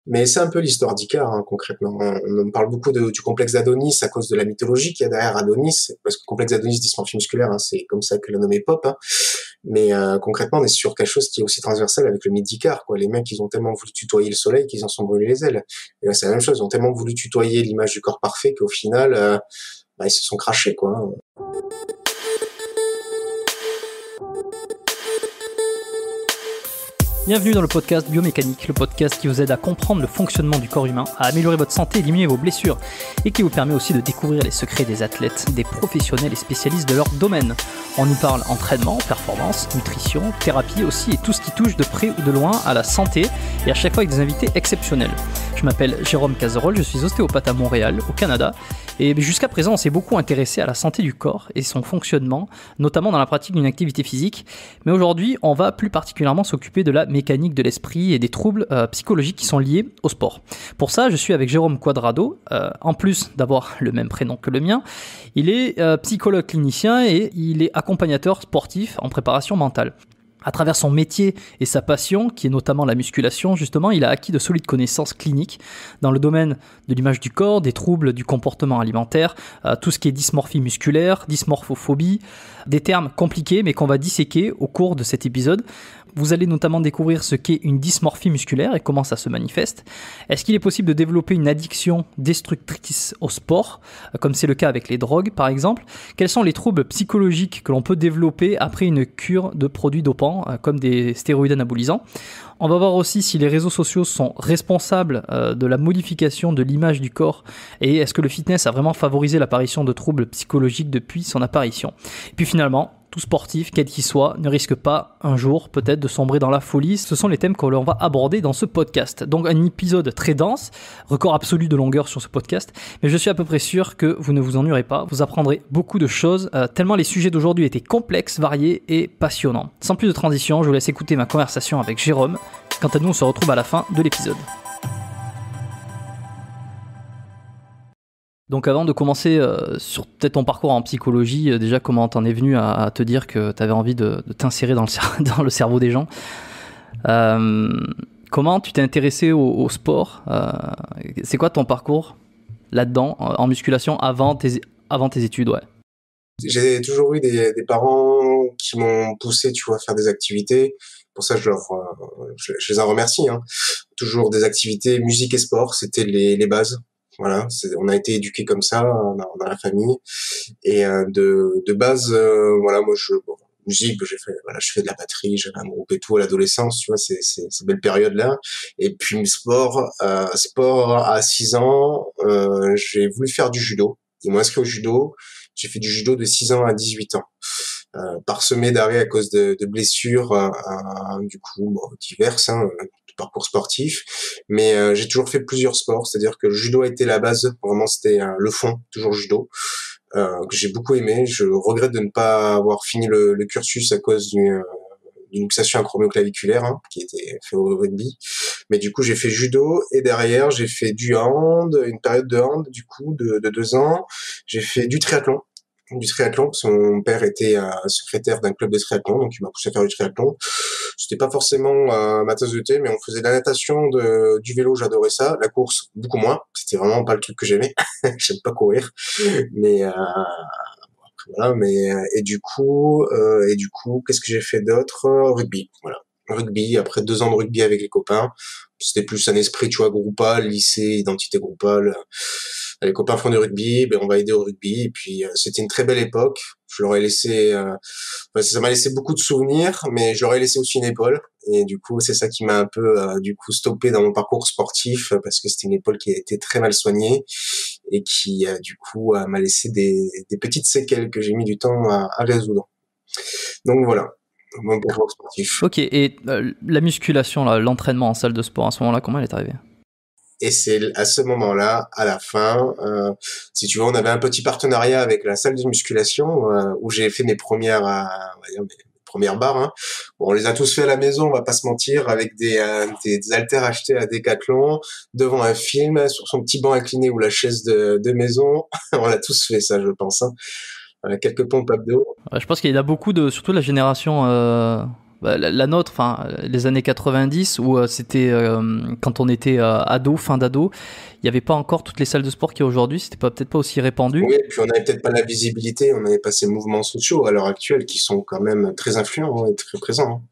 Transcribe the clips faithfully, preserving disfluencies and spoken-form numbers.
Mais c'est un peu l'histoire d'Icare, hein, concrètement. On, on parle beaucoup de, du complexe d'Adonis à cause de la mythologie qu'il y a derrière Adonis, parce que le complexe d'Adonis, dysmorphie musculaire, hein, c'est comme ça que l'a nommé Pop. Hein. Mais euh, concrètement, on est sur quelque chose qui est aussi transversal avec le mythe d'Icare. Quoi. Les mecs, ils ont tellement voulu tutoyer le soleil qu'ils en sont brûlés les ailes. Et là, c'est la même chose. Ils ont tellement voulu tutoyer l'image du corps parfait qu'au final, euh, bah, ils se sont crachés, quoi. Bienvenue dans le podcast Biomécanique, le podcast qui vous aide à comprendre le fonctionnement du corps humain, à améliorer votre santé, diminuer vos blessures, et qui vous permet aussi de découvrir les secrets des athlètes, des professionnels et spécialistes de leur domaine. On y parle entraînement, performance, nutrition, thérapie aussi, et tout ce qui touche de près ou de loin à la santé, et à chaque fois avec des invités exceptionnels. Je m'appelle Jérôme Cazerolle, je suis ostéopathe à Montréal, au Canada, et jusqu'à présent on s'est beaucoup intéressé à la santé du corps et son fonctionnement, notamment dans la pratique d'une activité physique, mais aujourd'hui on va plus particulièrement s'occuper de la mécanique de l'esprit et des troubles euh, psychologiques qui sont liés au sport. Pour ça, je suis avec Jérôme Quadrado, euh, en plus d'avoir le même prénom que le mien, il est euh, psychologue clinicien et il est accompagnateur sportif en préparation mentale. À travers son métier et sa passion, qui est notamment la musculation, justement, il a acquis de solides connaissances cliniques dans le domaine de l'image du corps, des troubles du comportement alimentaire, euh, tout ce qui est dysmorphie musculaire, dysmorphophobie, des termes compliqués mais qu'on va disséquer au cours de cet épisode. Vous allez notamment découvrir ce qu'est une dysmorphie musculaire et comment ça se manifeste. Est-ce qu'il est possible de développer une addiction destructrice au sport, comme c'est le cas avec les drogues par exemple? Quels sont les troubles psychologiques que l'on peut développer après une cure de produits dopants, comme des stéroïdes anabolisants? On va voir aussi si les réseaux sociaux sont responsables euh, de la modification de l'image du corps et est-ce que le fitness a vraiment favorisé l'apparition de troubles psychologiques depuis son apparition. Et puis finalement, tout sportif, quel qu'il soit, ne risque pas un jour peut-être de sombrer dans la folie. Ce sont les thèmes que l'on va aborder dans ce podcast. Donc un épisode très dense, record absolu de longueur sur ce podcast, mais je suis à peu près sûr que vous ne vous ennuierez pas, vous apprendrez beaucoup de choses, euh, tellement les sujets d'aujourd'hui étaient complexes, variés et passionnants. Sans plus de transition, je vous laisse écouter ma conversation avec Jérôme. Quant à nous, on se retrouve à la fin de l'épisode. Donc avant de commencer euh, sur peut-être ton parcours en psychologie, euh, déjà comment t'en es venu à, à te dire que t'avais envie de, de t'insérer dans le, cer- dans le cerveau des gens, euh, comment tu t'es intéressé au, au sport, euh, c'est quoi ton parcours là-dedans, en, en musculation, avant tes, avant tes études, ouais. J'ai toujours eu des, des parents qui m'ont poussé, tu vois, à faire des activités. Pour ça, je leur, euh, je, je les en remercie. Hein. Toujours des activités, musique et sport, c'était les, les bases. Voilà, c'est, on a été éduqués comme ça dans, dans la famille. Et euh, de, de base, euh, voilà, moi, je bon, musique, j'ai fait, voilà, je fais de la batterie, j'avais un groupe et tout à l'adolescence, tu vois, c'est, c'est ces belles périodes-là. Et puis sport, euh, sport à six ans, euh, j'ai voulu faire du judo. Ils m'ont inscrit au judo. J'ai fait du judo de six ans à dix-huit ans, euh, parsemé d'arrêts à cause de, de blessures, euh, euh, du coup, bon, diverses, hein, de parcours sportif. Mais euh, j'ai toujours fait plusieurs sports, c'est-à-dire que le judo a été la base, vraiment c'était euh, le fond, toujours judo, euh, que j'ai beaucoup aimé. Je regrette de ne pas avoir fini le, le cursus à cause d'une, d'une luxation acromioclaviculaire, hein, qui était fait au rugby. Mais du coup, j'ai fait judo et derrière, j'ai fait du hand, une période de hand, du coup, de, de deux ans. J'ai fait du triathlon. Du triathlon, parce que mon père était euh, secrétaire d'un club de triathlon, donc il m'a poussé à faire du triathlon. C'était pas forcément euh, ma tasse de thé, mais on faisait de la natation, de, du vélo, j'adorais ça. La course, beaucoup moins. C'était vraiment pas le truc que j'aimais. J'aime pas courir, mais euh, voilà. Mais et du coup, euh, et du coup, qu'est-ce que j'ai fait d'autre? Rugby, voilà. Rugby. Après deux ans de rugby avec les copains, c'était plus un esprit, tu vois, groupal, lycée, identité groupale. Les copains font du rugby, ben on va aider au rugby. Et puis euh, c'était une très belle époque. Je leur ai laissé, euh, enfin, ça m'a laissé beaucoup de souvenirs, mais je leur ai laissé aussi une épaule. Et du coup, c'est ça qui m'a un peu, euh, du coup, stoppé dans mon parcours sportif parce que c'était une épaule qui a été très mal soignée et qui, euh, du coup, euh, m'a laissé des, des petites séquelles que j'ai mis du temps à, à résoudre. Donc voilà. Mon parcours sportif. Ok, et euh, la musculation, là, l'entraînement en salle de sport, à ce moment-là, comment elle est arrivée? Et c'est à ce moment-là, à la fin, euh, si tu veux, on avait un petit partenariat avec la salle de musculation euh, où j'ai fait mes premières, euh, on va dire mes premières barres. Hein. Bon, on les a tous fait à la maison, on va pas se mentir, avec des, euh, des, des haltères achetés à Decathlon, devant un film, sur son petit banc incliné ou la chaise de, de maison. On l'a tous fait ça, je pense. Hein. Voilà, quelques pompes abdos. Ouais, je pense qu'il y en a beaucoup de, surtout de la génération euh, bah, la, la nôtre, enfin les années quatre-vingt-dix, où euh, c'était euh, quand on était euh, ado, fin d'ado, il n'y avait pas encore toutes les salles de sport qu'il y a aujourd'hui, c'était pas, peut-être pas aussi répandu. Oui, et puis on n'avait peut-être pas la visibilité, on n'avait pas ces mouvements sociaux à l'heure actuelle qui sont quand même très influents et très présents. Hein.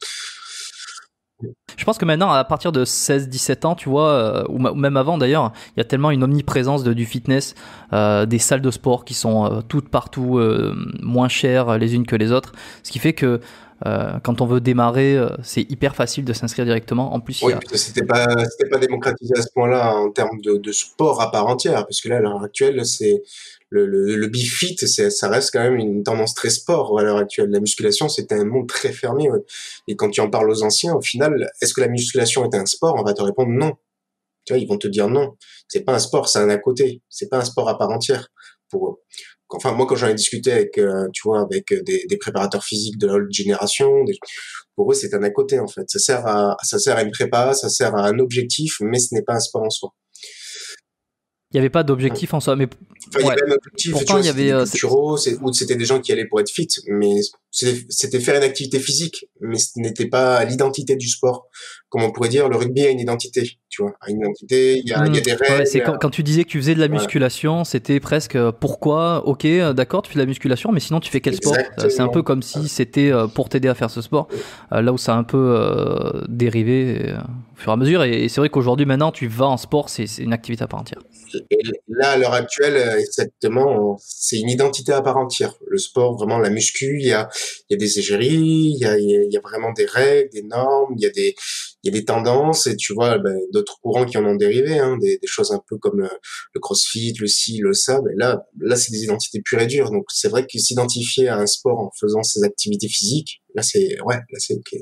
Je pense que maintenant, à partir de seize dix-sept ans, tu vois, euh, ou, ou même avant d'ailleurs, il y a tellement une omniprésence de, du fitness, euh, des salles de sport qui sont euh, toutes partout, euh, moins chères les unes que les autres, ce qui fait que euh, quand on veut démarrer, euh, c'est hyper facile de s'inscrire directement. En plus, il Oui, y a... parce que c'était pas, c'était pas démocratisé à ce point-là en termes de, de sport à part entière, parce que là, à l'heure actuelle, c'est le, le, le bifit, c'est, ça reste quand même une tendance très sport à l'heure actuelle. La musculation, c'était un monde très fermé. Ouais. Et quand tu en parles aux anciens, au final, est-ce que la musculation est un sport? On va te répondre non. Tu vois, ils vont te dire non. C'est pas un sport, c'est un à côté. C'est pas un sport à part entière pour eux. Enfin, moi, quand j'en ai discuté avec, euh, tu vois, avec des, des préparateurs physiques de la haute génération, des, pour eux, c'est un à côté, en fait. Ça sert à, ça sert à une prépa, ça sert à un objectif, mais ce n'est pas un sport en soi. Il n'y avait pas d'objectif en soi, mais enfin, il ouais. y avait un objectif, pourtant, tu vois, il y avait des culturaux, c'est, ou c'était des gens qui allaient pour être fit, mais c'était, c'était faire une activité physique, mais ce n'était pas l'identité du sport. Comme on pourrait dire, le rugby a une identité, tu vois, a une identité, il y a, mmh. il y a des règles. Ouais, c'est quand, quand tu disais que tu faisais de la musculation, ouais. c'était presque pourquoi, ok, d'accord, tu fais de la musculation, mais sinon tu fais quel Exactement. sport? C'est un peu comme si c'était pour t'aider à faire ce sport, ouais. là où ça a un peu euh, dérivé euh, au fur et à mesure, et, et c'est vrai qu'aujourd'hui, maintenant, tu vas en sport, c'est, c'est une activité à part entière. Et là, à l'heure actuelle, exactement, c'est une identité à part entière. Le sport, vraiment, la muscu, il y a, il y a des égéries, il y a, il y a vraiment des règles, des normes, il y a des, il y a des tendances, et tu vois, ben, d'autres courants qui en ont dérivé, hein, des, des choses un peu comme le, le crossfit, le ci, le ça, ben là, là, c'est des identités pures et dures. Donc, c'est vrai que s'identifier à un sport en faisant ses activités physiques, là, c'est, ouais, là, c'est ok.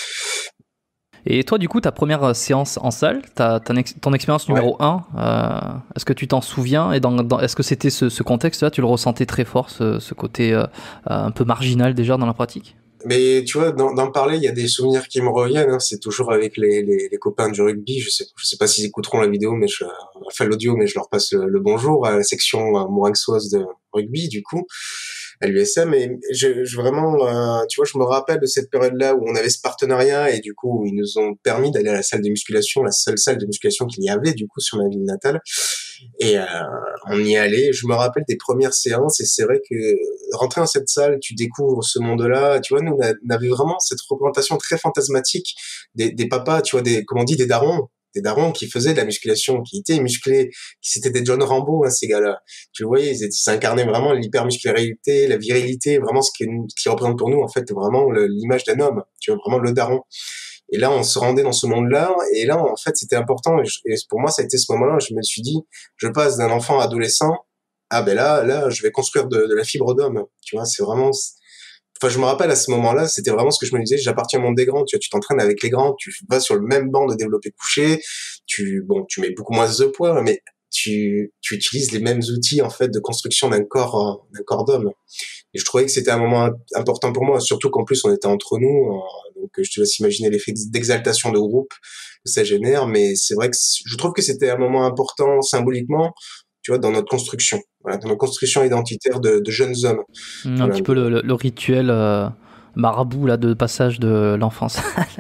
Et toi, du coup, ta première séance en salle, ta, ta, ton expérience numéro ouais. un, euh, est-ce que tu t'en souviens? Et dans, dans, est-ce que c'était ce, ce contexte-là, tu le ressentais très fort, ce, ce côté euh, un peu marginal déjà dans la pratique? Mais tu vois, d'en, d'en parler, il y a des souvenirs qui me reviennent. Hein. C'est toujours avec les, les, les copains du rugby. Je sais, je sais pas s'ils écouteront la vidéo, mais je, enfin l'audio, mais je leur passe le, le bonjour à la section mouragsoise de rugby, du coup, à l'U S M. Et je, je vraiment, euh, tu vois, je me rappelle de cette période-là où on avait ce partenariat et du coup, ils nous ont permis d'aller à la salle de musculation, la seule salle de musculation qu'il y avait du coup sur ma ville natale. Et euh, on y allait. Je me rappelle des premières séances et c'est vrai que rentrer dans cette salle, tu découvres ce monde-là. Tu vois, nous on avait vraiment cette représentation très fantasmatique des, des papas, tu vois, des, comment on dit, des darons. Des darons qui faisaient de la musculation, qui étaient musclés, qui c'était des John Rambo, hein, ces gars-là. Tu le voyais, ils étaient, ça incarnait vraiment l'hypermuscularité, la virilité, vraiment ce qui, ce qui représente pour nous, en fait, vraiment le, l'image d'un homme. Tu vois, vraiment le daron. Et là, on se rendait dans ce monde-là, et là, en fait, c'était important. Et, je, et pour moi, ça a été ce moment-là, je me suis dit, je passe d'un enfant adolescent, ah ben là, là, je vais construire de, de la fibre d'homme. Tu vois, c'est vraiment... Enfin, je me rappelle à ce moment-là, c'était vraiment ce que je me disais, j'appartiens au monde des grands, tu vois, tu t'entraînes avec les grands, tu vas sur le même banc de développé couché, tu, bon, tu mets beaucoup moins de poids, mais tu, tu utilises les mêmes outils, en fait, de construction d'un corps, d'un corps d'homme. Et je trouvais que c'était un moment important pour moi, surtout qu'en plus, on était entre nous, donc je te laisse imaginer l'effet d'exaltation de groupe que ça génère, mais c'est vrai que je trouve que c'était un moment important symboliquement, tu vois, dans notre construction, voilà, dans notre construction identitaire de, de jeunes hommes. Mmh, voilà. Un petit peu le, le, le rituel euh, marabout là de passage de l'enfance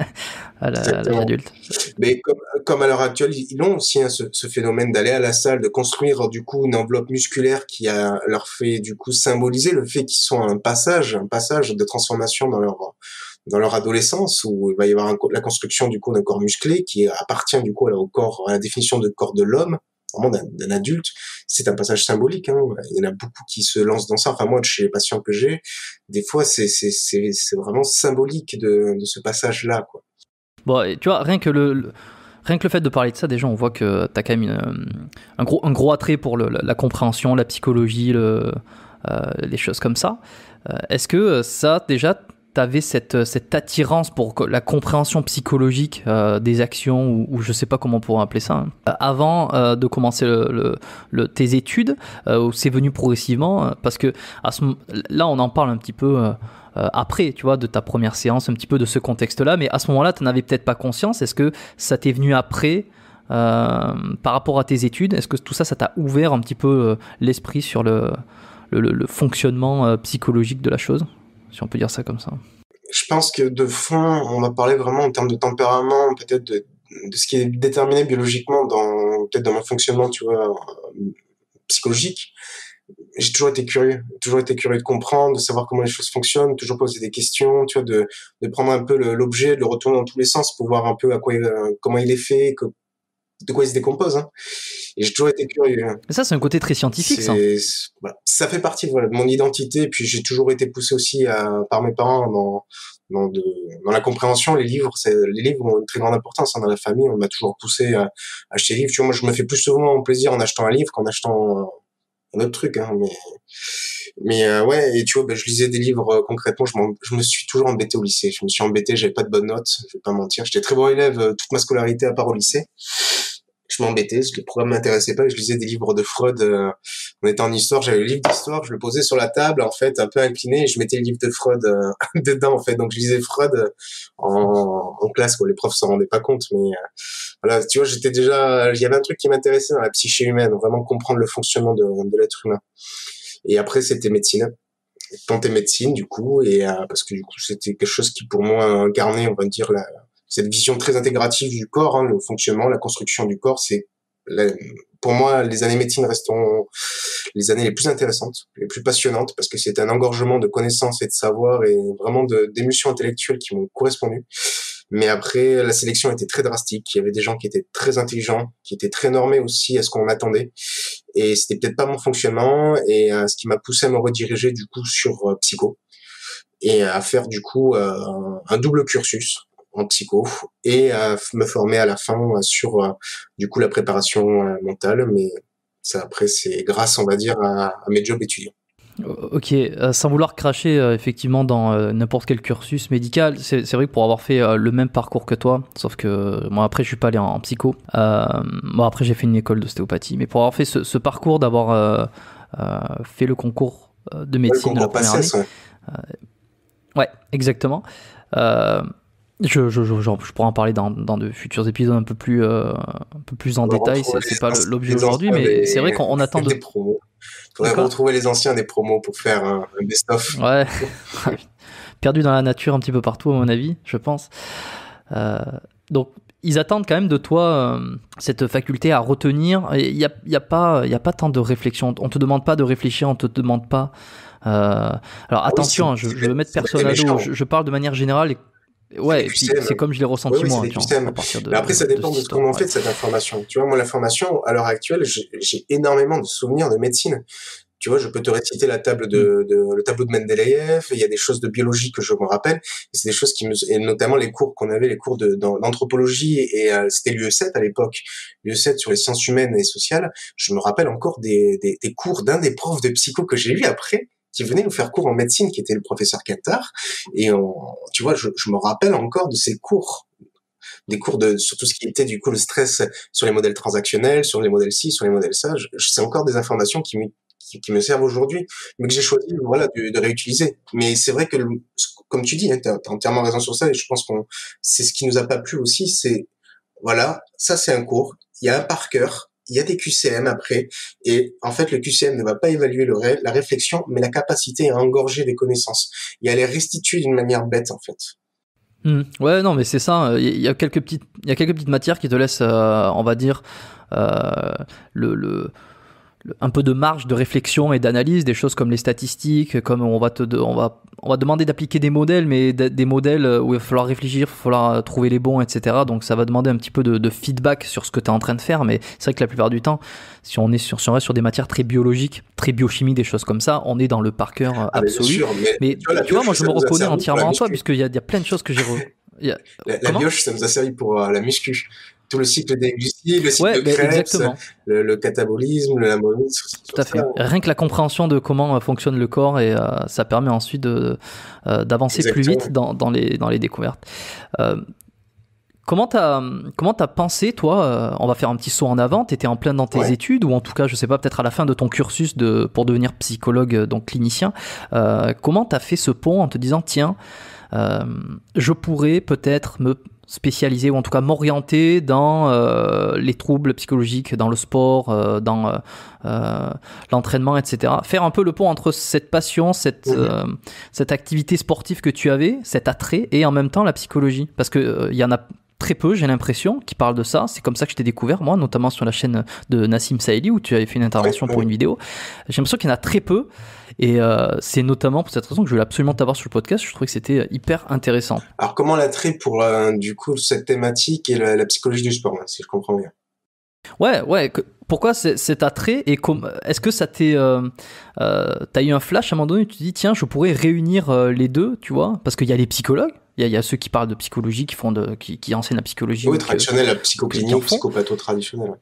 à, la, à l'âge adulte. Mais comme, comme à l'heure actuelle, ils ont aussi hein, ce, ce phénomène d'aller à la salle, de construire du coup une enveloppe musculaire qui a, leur fait du coup symboliser le fait qu'ils sont un passage, un passage de transformation dans leur dans leur adolescence où il va y avoir un, la construction du coup d'un corps musclé qui appartient du coup au corps, à la définition de corps de l'homme. Vraiment d'un, d'un adulte, c'est un passage symbolique. Hein. Il y en a beaucoup qui se lancent dans ça. Enfin moi, chez les patients que j'ai, des fois c'est c'est c'est c'est vraiment symbolique de de ce passage-là, quoi. Bon, tu vois, rien que le, le rien que le fait de parler de ça, déjà, on voit que t'as quand même une, un gros un gros attrait pour le, la, la compréhension, la psychologie, le euh, les choses comme ça. Euh, est-ce que ça, déjà, t'avais cette, cette attirance pour la compréhension psychologique euh, des actions, ou, ou je sais pas comment on pourrait appeler ça, hein, avant euh, de commencer le, le, le, tes études, euh, où c'est venu progressivement, parce que à ce, là on en parle un petit peu euh, après, tu vois, de ta première séance, un petit peu de ce contexte-là, mais à ce moment-là, tu n'avais peut-être pas conscience. Est-ce que ça t'est venu après euh, par rapport à tes études? Est-ce que tout ça, ça t'a ouvert un petit peu euh, l'esprit sur le, le, le fonctionnement euh, psychologique de la chose, si on peut dire ça comme ça? je pense que de fond, on va parler vraiment en termes de tempérament, peut-être de, de ce qui est déterminé biologiquement dans, peut-être dans mon fonctionnement, tu vois, psychologique. J'ai toujours été curieux, toujours été curieux de comprendre, de savoir comment les choses fonctionnent, toujours poser des questions, tu vois, de, de prendre un peu le, l'objet, de le retourner dans tous les sens pour voir un peu à quoi, il, comment il est fait, que, de quoi il se décompose, hein. Et j'ai toujours été curieux. Mais ça, c'est un côté très scientifique, ça. Voilà. Ça fait partie, voilà, de mon identité. Et puis, j'ai toujours été poussé aussi à, par mes parents dans, dans, de, dans la compréhension. Les livres, c'est, les livres ont une très grande importance, hein, dans la famille. On m'a toujours poussé à, à acheter des livres. Tu vois, moi, je me fais plus souvent plaisir en achetant un livre qu'en achetant un autre truc, hein. Mais, mais euh, ouais, et tu vois, ben, je lisais des livres euh, concrètement. Je, je me suis toujours embêté au lycée. Je me suis embêté. J'avais pas de bonnes notes. Je vais pas mentir. J'étais très bon élève euh, toute ma scolarité à part au lycée. Je m'embêtais, parce que le programme m'intéressait pas, et je lisais des livres de Freud. Euh, on était en histoire, j'avais le livre d'histoire, je le posais sur la table, en fait, un peu incliné, et je mettais le livre de Freud euh, dedans, en fait. Donc, je lisais Freud euh, en, en classe, quoi. Les profs s'en rendaient pas compte, mais euh, voilà, tu vois, j'étais déjà, il y avait un truc qui m'intéressait dans la psyché humaine, vraiment comprendre le fonctionnement de, de l'être humain. Et après, c'était médecine. Tenter médecine, du coup, et euh, parce que du coup, c'était quelque chose qui, pour moi, incarnait, on va dire, la cette vision très intégrative du corps, hein, le fonctionnement, la construction du corps, c'est la, pour moi, les années médecine resteront les années les plus intéressantes, les plus passionnantes, parce que c'est un engorgement de connaissances et de savoir et vraiment de, d'émulsions intellectuelles qui m'ont correspondu. Mais après, la sélection était très drastique. Il y avait des gens qui étaient très intelligents, qui étaient très normés aussi à ce qu'on attendait. Et c'était peut-être pas mon fonctionnement, et euh, ce qui m'a poussé à me rediriger du coup sur euh, psycho, et à faire du coup euh, un double cursus en psycho, et à me former à la fin sur euh, du coup la préparation euh, mentale. Mais ça, après, c'est grâce, on va dire, à, à mes jobs étudiants. Ok, euh, sans vouloir cracher euh, effectivement dans euh, n'importe quel cursus médical, c'est, c'est vrai que pour avoir fait euh, le même parcours que toi, sauf que euh, moi après je suis pas allé en, en psycho, euh, bon après j'ai fait une école d'ostéopathie, mais pour avoir fait ce, ce parcours, d'avoir euh, euh, fait le concours de médecine ouais, de la première année, ouais. Euh, ouais, exactement. Euh, Je, je, je, je pourrais en parler dans, dans de futurs épisodes un peu plus, euh, un peu plus en détail, c'est, c'est pas l'objet aujourd'hui, mais des, c'est vrai qu'on on attend de... des promos. Faudrait retrouver les anciens des promos pour faire un, un best-of. Ouais, perdu dans la nature un petit peu partout à mon avis, je pense. Euh, donc ils attendent quand même de toi euh, cette faculté à retenir. Il n'y a, y a, pas, y a pas tant de réflexion, on te demande pas de réfléchir, on te demande pas... Euh... Alors attention, oui, je, je veux mettre personne à dos, je, je parle de manière générale et ouais, et puis c'est comme je l'ai ressenti ouais, oui, moi. Tu vois, à partir de, mais après, ça dépend de, de ce qu'on en fait de cette information. Tu vois, moi, l'information, à l'heure actuelle, j'ai, j'ai énormément de souvenirs de médecine. Tu vois, je peux te réciter la table de, de, le tableau de Mendeleïev. Il y a des choses de biologie que je me rappelle. Et c'est des choses qui me, et notamment les cours qu'on avait, les cours de, d'anthropologie, et euh, c'était l'U E sept à l'époque, l'U E sept sur les sciences humaines et sociales. Je me rappelle encore des, des, des cours d'un des profs de psycho que j'ai eu après, qui venait nous faire cours en médecine, qui était le professeur Qatar. Et on, tu vois, je, je me rappelle encore de ces cours, des cours de, sur tout ce qui était du coup le stress sur les modèles transactionnels, sur les modèles ci, sur les modèles ça. Je, c'est encore des informations qui me, qui, qui me servent aujourd'hui, mais que j'ai choisi, voilà, de, de réutiliser. Mais c'est vrai que, le, comme tu dis, hein, t'as, t'as entièrement raison sur ça, et je pense qu'on, c'est ce qui nous a pas plu aussi, c'est, voilà, ça c'est un cours, il y a un par cœur, il y a des Q C M après, et en fait, le Q C M ne va pas évaluer le ré- la réflexion, mais la capacité à engorger des connaissances et à les restituer d'une manière bête, en fait. Mmh. Ouais, non, mais c'est ça. Il y a quelques petites, il y a quelques petites matières qui te laissent, euh, on va dire, euh, le, le, le, un peu de marge de réflexion et d'analyse, des choses comme les statistiques, comme on va te, on va, on va demander d'appliquer des modèles, mais d- des modèles où il va falloir réfléchir, il va falloir trouver les bons, et cetera. Donc ça va demander un petit peu de, de feedback sur ce que tu es en train de faire, mais c'est vrai que la plupart du temps, si on est sur, si on reste sur des matières très biologiques, très biochimie, des choses comme ça, on est dans le par cœur ah, absolu. Sûr, mais, mais tu vois, tu vois moi je me reconnais entièrement en toi, puisqu'il y a, il y a plein de choses que j'ai... Re... A... La, la bioche, ça nous a servi pour euh, la muscu. Tout le cycle des glucides, le cycle ouais, de Krebs, le, le catabolisme, le l'amonisme. Tout à fait. Ça. Rien que la compréhension de comment euh, fonctionne le corps, et euh, ça permet ensuite de, euh, d'avancer Exactement. plus vite dans, dans, les, dans les découvertes. Euh, comment t'as, comment t'as pensé, toi, euh, on va faire un petit saut en avant, t'étais en plein dans tes ouais. études, ou en tout cas, je sais pas, peut-être à la fin de ton cursus de, pour devenir psychologue, donc clinicien. Euh, comment t'as fait ce pont en te disant, tiens, euh, je pourrais peut-être me spécialiser ou en tout cas m'orienter dans euh, les troubles psychologiques, dans le sport, euh, dans euh, euh, l'entraînement, et cetera. Faire un peu le pont entre cette passion, cette, mmh. euh, cette activité sportive que tu avais, cet attrait, et en même temps la psychologie. Parce qu'il euh, y en a très peu, j'ai l'impression, qui parlent de ça. C'est comme ça que je t'ai découvert, moi, notamment sur la chaîne de Nassim Saïli, où tu avais fait une intervention oui, pour oui. une vidéo. J'ai l'impression qu'il y en a très peu. Et euh, c'est notamment pour cette raison que je voulais absolument t'avoir sur le podcast. Je trouvais que c'était hyper intéressant. Alors, comment l'attrait pour, euh, du coup, cette thématique et la, la psychologie du sport, hein, si je comprends bien? Ouais, ouais. Que, pourquoi c'est, cet attrait et com- est-ce que ça t'est, euh, euh, t'as eu un flash à un moment donné où tu te dis tiens, je pourrais réunir euh, les deux, tu vois, parce qu'il y a les psychologues, il y a, il y a ceux qui parlent de psychologie, qui font de, qui, qui enseignent la psychologie. Oui, traditionnelle, la psychoclinique, psychopatho-traditionnelle.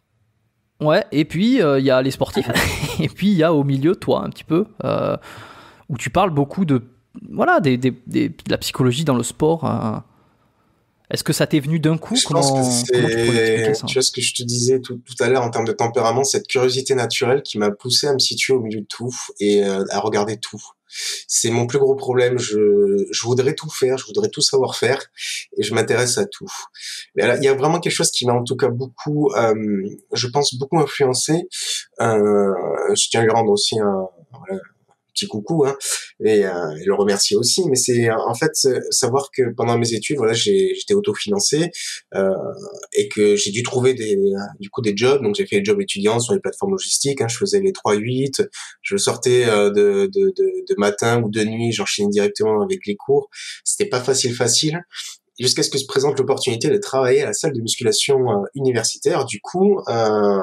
Ouais, et puis il euh, y a les sportifs, et puis il y a au milieu toi un petit peu euh, où tu parles beaucoup de voilà des, des, des, de la psychologie dans le sport. Euh, Est-ce que ça t'est venu d'un coup? Je comment, pense que c'est, tu, tu vois ce que je te disais tout, tout à l'heure en termes de tempérament, cette curiosité naturelle qui m'a poussé à me situer au milieu de tout et euh, à regarder tout. C'est mon plus gros problème. Je, je voudrais tout faire, je voudrais tout savoir faire et je m'intéresse à tout. Mais là, il y a vraiment quelque chose qui m'a en tout cas beaucoup, euh, je pense beaucoup influencé. Euh, je tiens à lui rendre aussi un, voilà, petit coucou, hein, et, euh, et le remercier aussi. Mais c'est en fait savoir que pendant mes études, voilà, j'ai, j'étais autofinancé euh, et que j'ai dû trouver des, du coup, des jobs. Donc j'ai fait les jobs étudiants sur les plateformes logistiques. Hein, je faisais les trois huit. Je sortais euh, de, de, de, de matin ou de nuit. J'enchaînais directement avec les cours. C'était pas facile, facile. Jusqu'à ce que se présente l'opportunité de travailler à la salle de musculation euh, universitaire. Du coup, euh,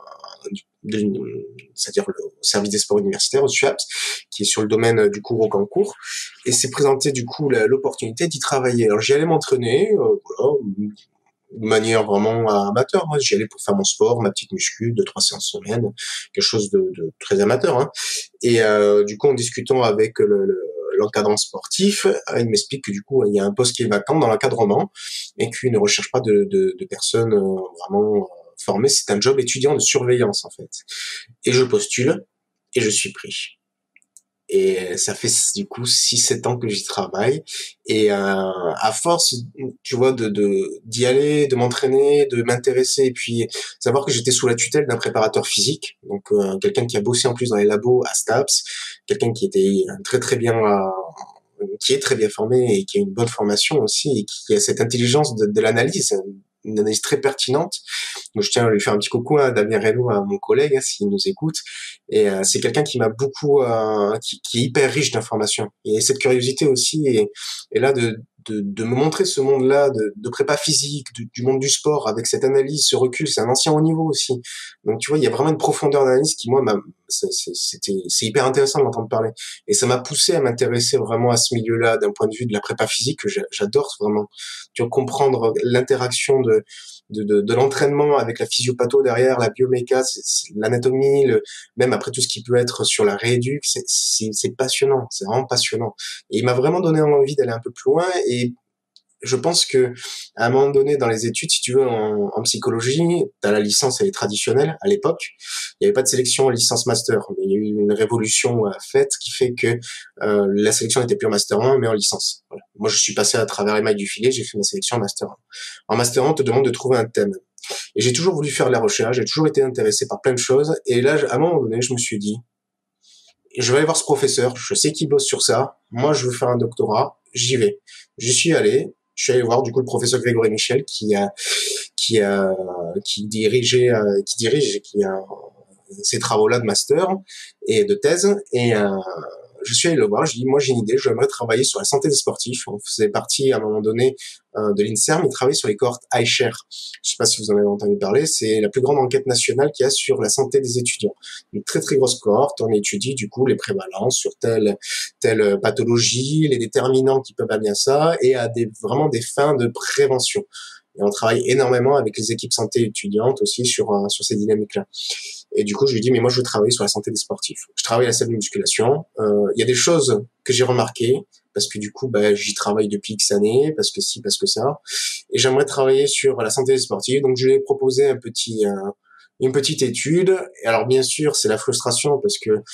de, c'est-à-dire le service des sports universitaires au SUAPS, qui est sur le domaine du cours au Cancourt, et s'est présenté du coup la, l'opportunité d'y travailler. Alors j'y allais m'entraîner, euh, voilà, de manière vraiment amateur. Hein. J'y allais pour faire mon sport, ma petite muscu, deux trois séances semaine, quelque chose de, de très amateur. Hein. Et euh, du coup, en discutant avec le, le l'encadrant sportif, il m'explique que du coup, il y a un poste qui est vacant dans l'encadrement et qu'il ne recherche pas de, de, de personnes vraiment formées. C'est un job étudiant de surveillance, en fait. Et je postule et je suis pris. Et ça fait du coup six sept ans que j'y travaille. Et euh, à force, tu vois, de, de d'y aller, de m'entraîner, de m'intéresser, et puis savoir que j'étais sous la tutelle d'un préparateur physique, donc euh, quelqu'un qui a bossé en plus dans les labos à STAPS, quelqu'un qui était très très bien, euh, qui est très bien formé et qui a une bonne formation aussi, et qui a cette intelligence de, de l'analyse, une analyse très pertinente. Donc je tiens à lui faire un petit coucou à Damien Reynaud, à mon collègue, hein, s'il nous écoute. Et euh, c'est quelqu'un qui m'a beaucoup, euh, qui, qui est hyper riche d'informations. Et cette curiosité aussi, et, et là de, de, de me montrer ce monde-là de, de prépa physique, du, du monde du sport, avec cette analyse, ce recul. C'est un ancien haut niveau aussi. Donc tu vois, il y a vraiment une profondeur d'analyse qui moi, m'a, c'est, c'est, c'était, c'est hyper intéressant de l'entendre parler. Et ça m'a poussé à m'intéresser vraiment à ce milieu-là, d'un point de vue de la prépa physique que j'adore vraiment. Tu vois, comprendre l'interaction de De, de, de l'entraînement avec la physiopatho derrière, la bioméca, c'est, c'est l'anatomie, le, même après tout ce qui peut être sur la rééduque, c'est, c'est, c'est passionnant, c'est vraiment passionnant. Et il m'a vraiment donné envie d'aller un peu plus loin, et je pense que à un moment donné dans les études, si tu veux, en, en psychologie, t'as la licence, elle est traditionnelle à l'époque. Il n'y avait pas de sélection en licence master, mais il y a eu une révolution euh, faite qui fait que euh, la sélection n'était plus en master un, mais en licence. Voilà. Moi, je suis passé à travers les mailles du filet, j'ai fait ma sélection en master un. En master un, on te demande de trouver un thème. Et j'ai toujours voulu faire de la recherche, j'ai toujours été intéressé par plein de choses. Et là, à un moment donné, je me suis dit, je vais aller voir ce professeur, je sais qu'il bosse sur ça. Moi, je veux faire un doctorat, j'y vais. J'y suis allé. Je suis allé voir du coup le professeur Grégory Michel qui a qui a qui dirigeait qui dirige qui a ces travaux-là de master et de thèse, et euh, je suis allé le voir, je lui ai dit moi j'ai une idée, j'aimerais travailler sur la santé des sportifs. On faisait partie à un moment donné euh, de l'INSERM, il travaillait sur les cohortes iShare. Je sais pas si vous en avez entendu parler, c'est la plus grande enquête nationale qu'il y a sur la santé des étudiants. Une très très grosse cohorte, on étudie du coup les prévalences sur telle telle pathologie, les déterminants qui peuvent amener à ça, et à des vraiment des fins de prévention. Et on travaille énormément avec les équipes santé étudiantes aussi sur euh, sur ces dynamiques-là. Et du coup, je lui dis, mais moi, je veux travailler sur la santé des sportifs. Je travaille à la salle de musculation. Euh, il y a des choses que j'ai remarquées, parce que du coup, bah, j'y travaille depuis X années, parce que si, parce que ça. Et j'aimerais travailler sur la santé des sportifs. Donc, je lui ai proposé un petit, euh, une petite étude. Et alors, bien sûr, c'est la frustration, parce que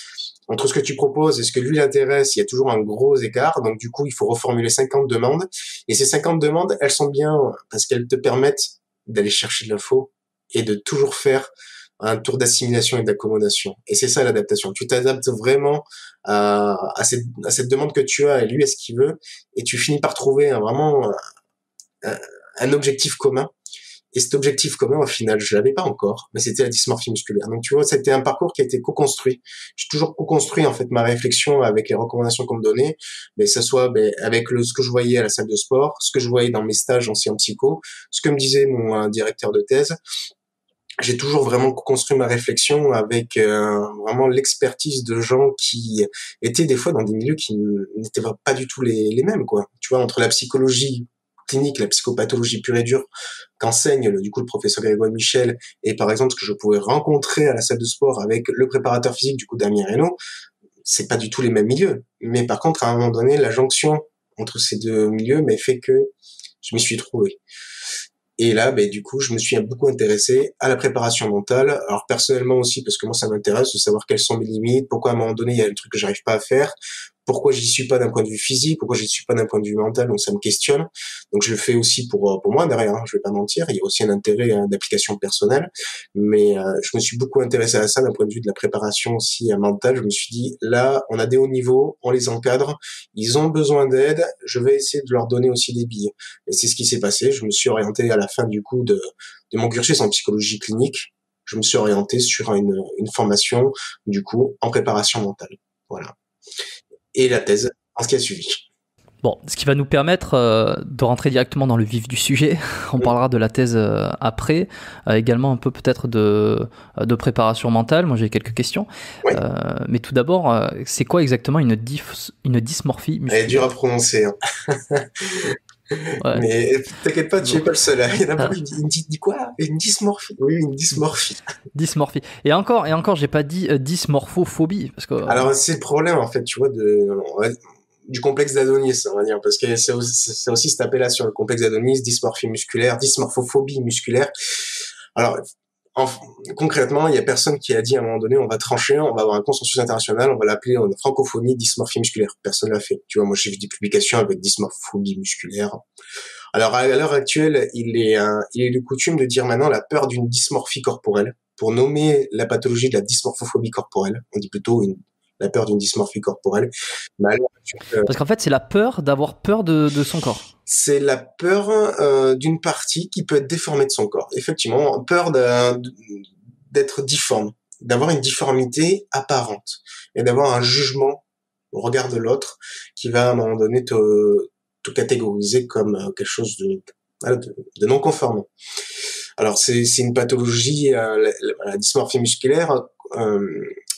entre ce que tu proposes et ce que lui l'intéresse, il y a toujours un gros écart. Donc du coup, il faut reformuler cinquante demandes. Et ces cinquante demandes, elles sont bien parce qu'elles te permettent d'aller chercher de l'info et de toujours faire un tour d'assimilation et d'accommodation. Et c'est ça l'adaptation. Tu t'adaptes vraiment à, à, cette, à cette demande que tu as et lui à ce qu'il veut. Et tu finis par trouver un, vraiment un, un objectif commun. Et cet objectif commun, au final, je l'avais pas encore, mais c'était la dysmorphie musculaire. Donc, tu vois, c'était un parcours qui a été co-construit. J'ai toujours co-construit, en fait, ma réflexion avec les recommandations qu'on me donnait, mais ça soit ben, avec le, ce que je voyais à la salle de sport, ce que je voyais dans mes stages en sciences psycho, ce que me disait mon euh, directeur de thèse. J'ai toujours vraiment construit ma réflexion avec euh, vraiment l'expertise de gens qui étaient des fois dans des milieux qui n'étaient pas du tout les, les mêmes, quoi. Tu vois, entre la psychologie clinique, la psychopathologie pure et dure qu'enseigne le, du coup le professeur Grégoire Michel et par exemple ce que je pouvais rencontrer à la salle de sport avec le préparateur physique du coup Damien Reynaud, c'est pas du tout les mêmes milieux. Mais par contre, à un moment donné, la jonction entre ces deux milieux m'a fait que je m'y suis trouvé. Et là, ben, du coup, je me suis beaucoup intéressé à la préparation mentale. Alors, personnellement aussi, parce que moi, ça m'intéresse de savoir quelles sont mes limites, pourquoi à un moment donné, il y a un truc que j'arrive pas à faire, pourquoi j'y suis pas d'un point de vue physique, pourquoi j'y suis pas d'un point de vue mental, donc ça me questionne. Donc, je le fais aussi pour pour moi derrière, hein, je vais pas mentir, il y a aussi un intérêt hein, d'application personnelle, mais euh, je me suis beaucoup intéressé à ça d'un point de vue de la préparation aussi euh, mentale. Je me suis dit, là, on a des hauts niveaux, on les encadre, ils ont besoin d'aide, je vais essayer de leur donner aussi des billes. Et c'est ce qui s'est passé, je me suis orienté à la fin du coup de, de mon cursus en psychologie clinique, je me suis orienté sur une, une formation du coup en préparation mentale. Voilà. Et la thèse en ce qui a suivi. Bon, ce qui va nous permettre euh, de rentrer directement dans le vif du sujet. On mmh. parlera de la thèse euh, après, euh, également un peu peut-être de, de préparation mentale. Moi, j'ai quelques questions. Oui. Euh, mais tout d'abord, euh, c'est quoi exactement une, dif- une dysmorphie musculaire ? Elle est dure à prononcer. Hein. Ouais. Mais t'inquiète pas, tu n'es pas le seul. Il y en a beaucoup qui me disent dis quoi ? Une dysmorphie ? Oui, une dysmorphie. Dysmorphie. Et encore, et encore, j'ai pas dit euh, dysmorphophobie parce que. Euh... Alors c'est le problème en fait, tu vois, de du complexe d'Adonis, on va dire, parce que c'est aussi, c'est aussi cette appellation, le complexe d'Adonis, dysmorphie musculaire, dysmorphophobie musculaire. Alors en, concrètement, il y a personne qui a dit à un moment donné, on va trancher, on va avoir un consensus international, on va l'appeler en francophonie dysmorphie musculaire. Personne l'a fait. Tu vois, moi j'ai vu des publications avec dysmorphophobie musculaire. Alors à l'heure actuelle, il est, euh, il est de coutume de dire maintenant la peur d'une dysmorphie corporelle pour nommer la pathologie de la dysmorphophobie corporelle. On dit plutôt une, la peur d'une dysmorphie corporelle. Mais alors, euh, Parce qu'en fait, c'est la peur d'avoir peur de, de son corps. C'est la peur euh, d'une partie qui peut être déformée de son corps. Effectivement, peur d'être difforme, d'avoir une difformité apparente et d'avoir un jugement au regard de l'autre qui va à un moment donné te, te catégoriser comme quelque chose de, de, de non conforme. Alors c'est c'est une pathologie, euh, la, la dysmorphie musculaire. Euh,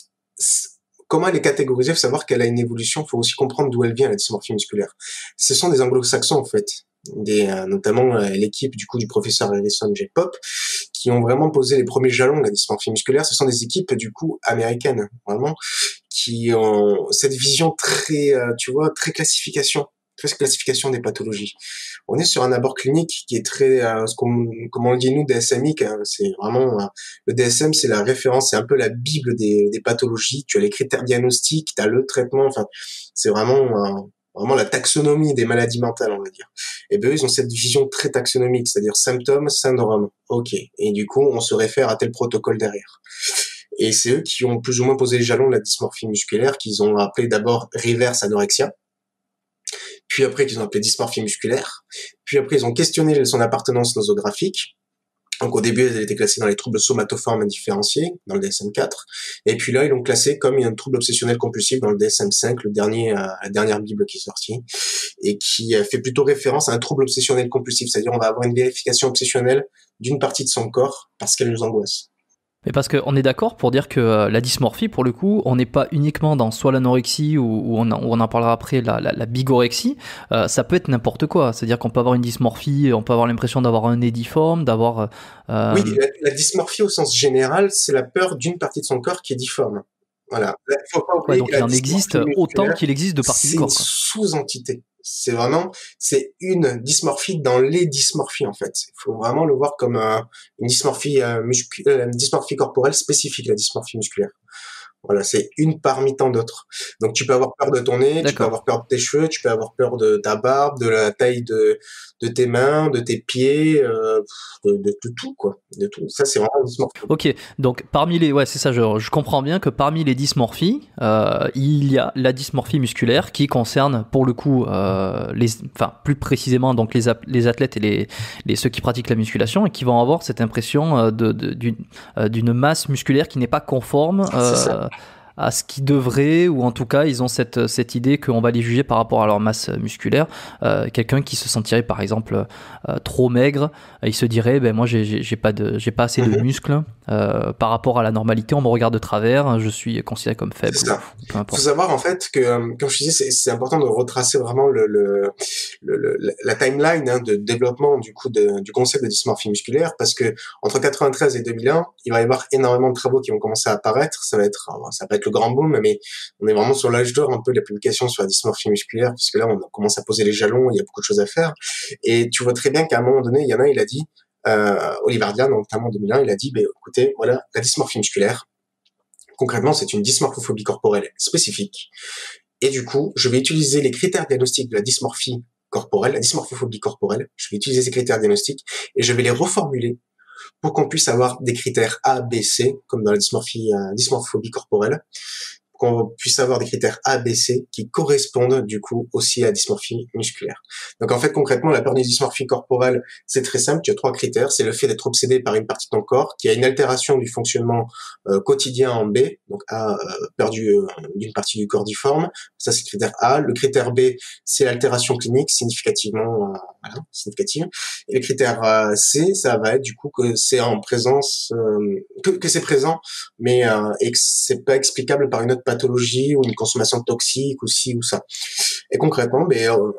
Comment elle est catégorisée? Il faut savoir qu'elle a une évolution. Il faut aussi comprendre d'où elle vient, la dysmorphie musculaire. Ce sont des anglo-saxons, en fait. Des, euh, notamment euh, l'équipe du coup du professeur Harrison J. Pop, qui ont vraiment posé les premiers jalons de la dysmorphie musculaire. Ce sont des équipes du coup américaines, vraiment, qui ont cette vision très, euh, tu vois, très classification, très classification des pathologies. On est sur un abord clinique qui est très, euh, ce qu'on, comme on le dit nous, D S M I, hein, c'est vraiment, euh, le D S M, c'est la référence, c'est un peu la bible des, des pathologies. Tu as les critères diagnostiques, tu as le traitement, enfin, c'est vraiment, euh, vraiment la taxonomie des maladies mentales, on va dire. Et ben, eux, ils ont cette vision très taxonomique, c'est-à-dire symptômes, syndrome. Ok. Et du coup, on se réfère à tel protocole derrière. Et c'est eux qui ont plus ou moins posé les jalons de la dysmorphie musculaire, qu'ils ont appelé d'abord reverse anorexia. Puis après, qu'ils ont appelé dysmorphie musculaire. Puis après, ils ont questionné son appartenance nosographique. Donc au début, elle était classée dans les troubles somatoformes indifférenciés, dans le D S M quatre. Et puis là, ils l'ont classée comme un trouble obsessionnel compulsif dans le D S M cinq, le dernier, euh, la dernière bible qui est sortie, et qui fait plutôt référence à un trouble obsessionnel compulsif. C'est-à-dire, on va avoir une vérification obsessionnelle d'une partie de son corps parce qu'elle nous angoisse. Mais parce qu'on est d'accord pour dire que euh, la dysmorphie, pour le coup, on n'est pas uniquement dans soit l'anorexie ou, ou, on, ou on en parlera après, la, la, la bigorexie, euh, ça peut être n'importe quoi. C'est-à-dire qu'on peut avoir une dysmorphie, on peut avoir l'impression d'avoir un nez difforme, d'avoir... Euh... Oui, la, la dysmorphie au sens général, c'est la peur d'une partie de son corps qui est difforme. Voilà. Faut pas oublier ouais, donc que il en existe autant qu'il existe de parties du corps. C'est une sous-entité. C'est vraiment, c'est une dysmorphie dans les dysmorphies, en fait. Il faut vraiment le voir comme euh, une dysmorphie, euh, muscu- euh, une dysmorphie corporelle spécifique, la dysmorphie musculaire. Voilà, c'est une parmi tant d'autres. Donc tu peux avoir peur de ton nez, D'accord. tu peux avoir peur de tes cheveux, tu peux avoir peur de ta barbe, de la taille de de tes mains, de tes pieds, euh, de, de, de tout quoi, de tout. Ça c'est vraiment dysmorphie. Ok, donc parmi les, ouais c'est ça, je, je comprends bien que parmi les dysmorphies, euh, il y a la dysmorphie musculaire qui concerne pour le coup euh, les, enfin plus précisément donc les les athlètes et les les ceux qui pratiquent la musculation et qui vont avoir cette impression de, de d'une euh, d'une masse musculaire qui n'est pas conforme euh, à ce qu'ils devraient, ou en tout cas ils ont cette, cette idée qu'on va les juger par rapport à leur masse musculaire. Euh, quelqu'un qui se sentirait par exemple euh, trop maigre, il se dirait ben moi j'ai, j'ai, j'ai pas de j'ai pas assez de muscles euh, par rapport à la normalité, on me regarde de travers, je suis considéré comme faible. C'est ça. Ou, peu importe. Faut savoir en fait que, comme je disais, c'est, c'est important de retracer vraiment le, le, le, le la timeline hein, de développement du coup de, du concept de dysmorphie musculaire, parce que entre quatre-vingt-treize et deux mille un, il va y avoir énormément de travaux qui vont commencer à apparaître. Ça va être, ça va être le grand boom, mais on est vraiment sur l'âge d'or un peu de la publication sur la dysmorphie musculaire, puisque là on commence à poser les jalons, il y a beaucoup de choses à faire. Et tu vois très bien qu'à un moment donné, il y en a, il a dit, euh, Oliver Dian, notamment en deux mille un, il a dit, ben écoutez, voilà, la dysmorphie musculaire. Concrètement, c'est une dysmorphophobie corporelle spécifique. Et du coup, je vais utiliser les critères diagnostiques de la dysmorphie corporelle, la dysmorphophobie corporelle. Je vais utiliser ces critères diagnostiques et je vais les reformuler pour qu'on puisse avoir des critères A, B, C, comme dans la dysmorphie, euh, dysmorphophobie corporelle, qu'on puisse avoir des critères A, B, C qui correspondent du coup aussi à la dysmorphie musculaire. Donc en fait concrètement la peur d'une dysmorphie corporelle c'est très simple, tu as trois critères, c'est le fait d'être obsédé par une partie de ton corps qui a une altération du fonctionnement euh, quotidien en B, donc A, euh, peur du, euh, d'une partie du corps difforme, ça c'est le critère A. Le critère B c'est l'altération clinique significativement, euh, voilà, significative. Et le critère euh, C ça va être du coup que c'est en présence, euh, que, que c'est présent mais euh, et que c'est pas explicable par une autre pathologie ou une consommation toxique ou ci ou ça. Et concrètement, ben, euh,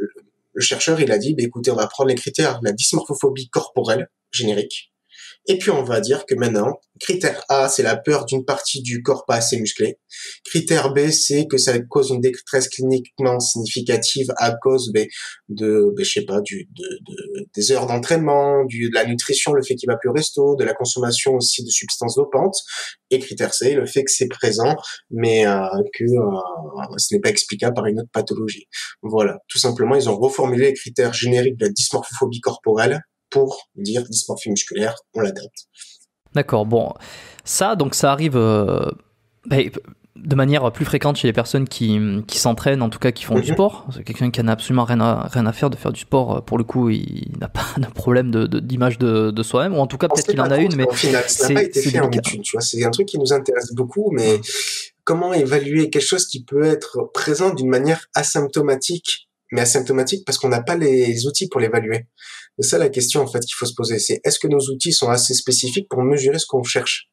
le chercheur il a dit, ben, écoutez, on va prendre les critères de la dysmorphophobie corporelle générique, et puis on va dire que maintenant, critère A, c'est la peur d'une partie du corps pas assez musclé. Critère B, c'est que ça cause une détresse cliniquement significative à cause ben, de, ben, je sais pas, du, de, de, des heures d'entraînement, du, de la nutrition, le fait qu'il va plus au resto, de la consommation aussi de substances dopantes. Et critère C, le fait que c'est présent, mais euh, que euh, ce n'est pas explicable par une autre pathologie. Voilà, tout simplement, ils ont reformulé les critères génériques de la dysmorphophobie corporelle pour dire dysmorphie musculaire, on l'adapte. D'accord, bon, ça, donc ça arrive euh, bah, de manière plus fréquente chez les personnes qui, qui s'entraînent, en tout cas qui font mm-hmm. du sport. C'est quelqu'un qui n'a absolument rien à, rien à faire de faire du sport. Pour le coup, il n'a pas de problème de, de, d'image de, de soi-même, ou en tout cas, peut-être qu'il en a une, mais au final, ça n'a pas été fait en étude, tu vois. C'est un truc qui nous intéresse beaucoup, mais comment évaluer quelque chose qui peut être présent d'une manière asymptomatique, mais asymptomatique parce qu'on n'a pas les outils pour l'évaluer. C'est ça la question en fait qu'il faut se poser, c'est est-ce que nos outils sont assez spécifiques pour mesurer ce qu'on cherche?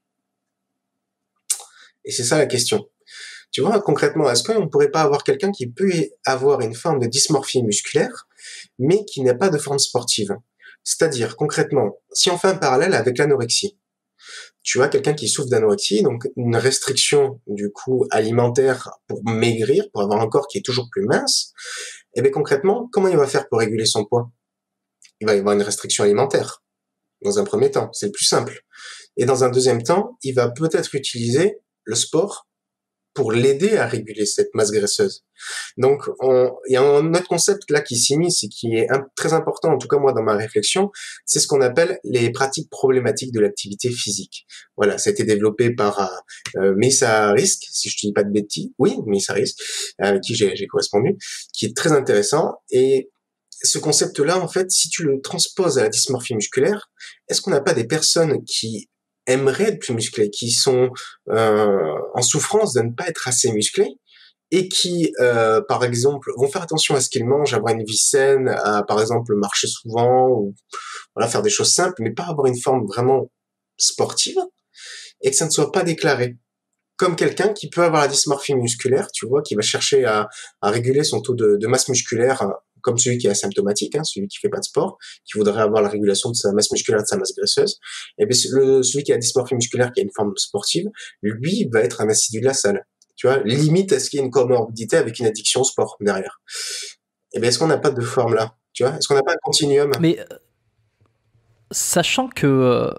Et c'est ça la question. Tu vois, concrètement, est-ce qu'on ne pourrait pas avoir quelqu'un qui peut avoir une forme de dysmorphie musculaire, mais qui n'a pas de forme sportive? C'est-à-dire, concrètement, si on fait un parallèle avec l'anorexie, tu as quelqu'un qui souffre d'anorexie, donc une restriction du coup alimentaire pour maigrir, pour avoir un corps qui est toujours plus mince, et bien concrètement, comment il va faire pour réguler son poids? Il va y avoir une restriction alimentaire, dans un premier temps, c'est le plus simple. Et dans un deuxième temps, il va peut-être utiliser le sport pour l'aider à réguler cette masse graisseuse. Donc, on, il y a un autre concept là qui s'immisce et qui est un, très important, en tout cas moi dans ma réflexion, c'est ce qu'on appelle les pratiques problématiques de l'activité physique. Voilà, ça a été développé par euh, Mesa Risk, si je ne dis pas de bêtises, oui, Mesa Risk, avec qui j'ai, j'ai correspondu, qui est très intéressant. Et ce concept-là, en fait, si tu le transposes à la dysmorphie musculaire, est-ce qu'on n'a pas des personnes qui aimeraient être plus musclés, qui sont euh, en souffrance de ne pas être assez musclés et qui, euh, par exemple, vont faire attention à ce qu'ils mangent, avoir une vie saine, à, par exemple, marcher souvent, ou voilà, faire des choses simples, mais pas avoir une forme vraiment sportive, et que ça ne soit pas déclaré. Comme quelqu'un qui peut avoir la dysmorphie musculaire, tu vois, qui va chercher à, à réguler son taux de, de masse musculaire, comme celui qui est asymptomatique, hein, celui qui fait pas de sport, qui voudrait avoir la régulation de sa masse musculaire, de sa masse graisseuse. Et bien, le, celui qui a la dysmorphie musculaire, qui a une forme sportive, lui, va être un assidu de la salle. Tu vois, limite à ce qu'il y ait une comorbidité avec une addiction au sport derrière. Et bien, est-ce qu'on n'a pas de forme là? Tu vois, est-ce qu'on n'a pas un continuum? Mais, sachant que,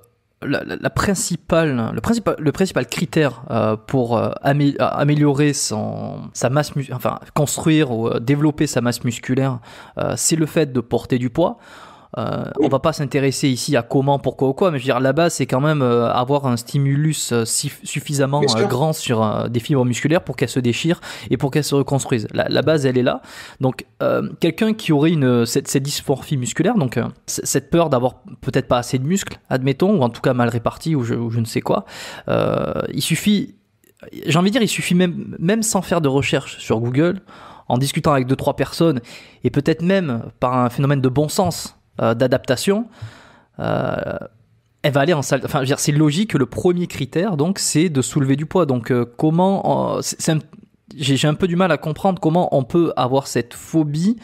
la, la, la principale, le principal, le principal critère euh, pour euh, amé- améliorer son, sa masse, mu- enfin construire ou euh, développer sa masse musculaire, euh, c'est le fait de porter du poids. Euh, Oui. On va pas s'intéresser ici à comment, pourquoi ou quoi, mais je veux dire, la base, c'est quand même euh, avoir un stimulus euh, si- suffisamment Bien euh, sûr. grand sur euh, des fibres musculaires pour qu'elles se déchirent et pour qu'elles se reconstruisent. La, la base, elle est là. Donc, euh, quelqu'un qui aurait une, cette, cette dysmorphie musculaire, donc euh, c- cette peur d'avoir peut-être pas assez de muscles, admettons, ou en tout cas mal répartis, ou je, ou je ne sais quoi, euh, il suffit, j'ai envie de dire, il suffit même, même sans faire de recherche sur Google, en discutant avec deux, trois personnes, et peut-être même par un phénomène de bon sens, Euh, d'adaptation, euh, elle va aller en salle. Enfin, je veux dire, c'est logique que le premier critère, donc, c'est de soulever du poids. Donc, euh, comment euh, c'est, c'est un, j'ai, j'ai un peu du mal à comprendre comment on peut avoir cette phobie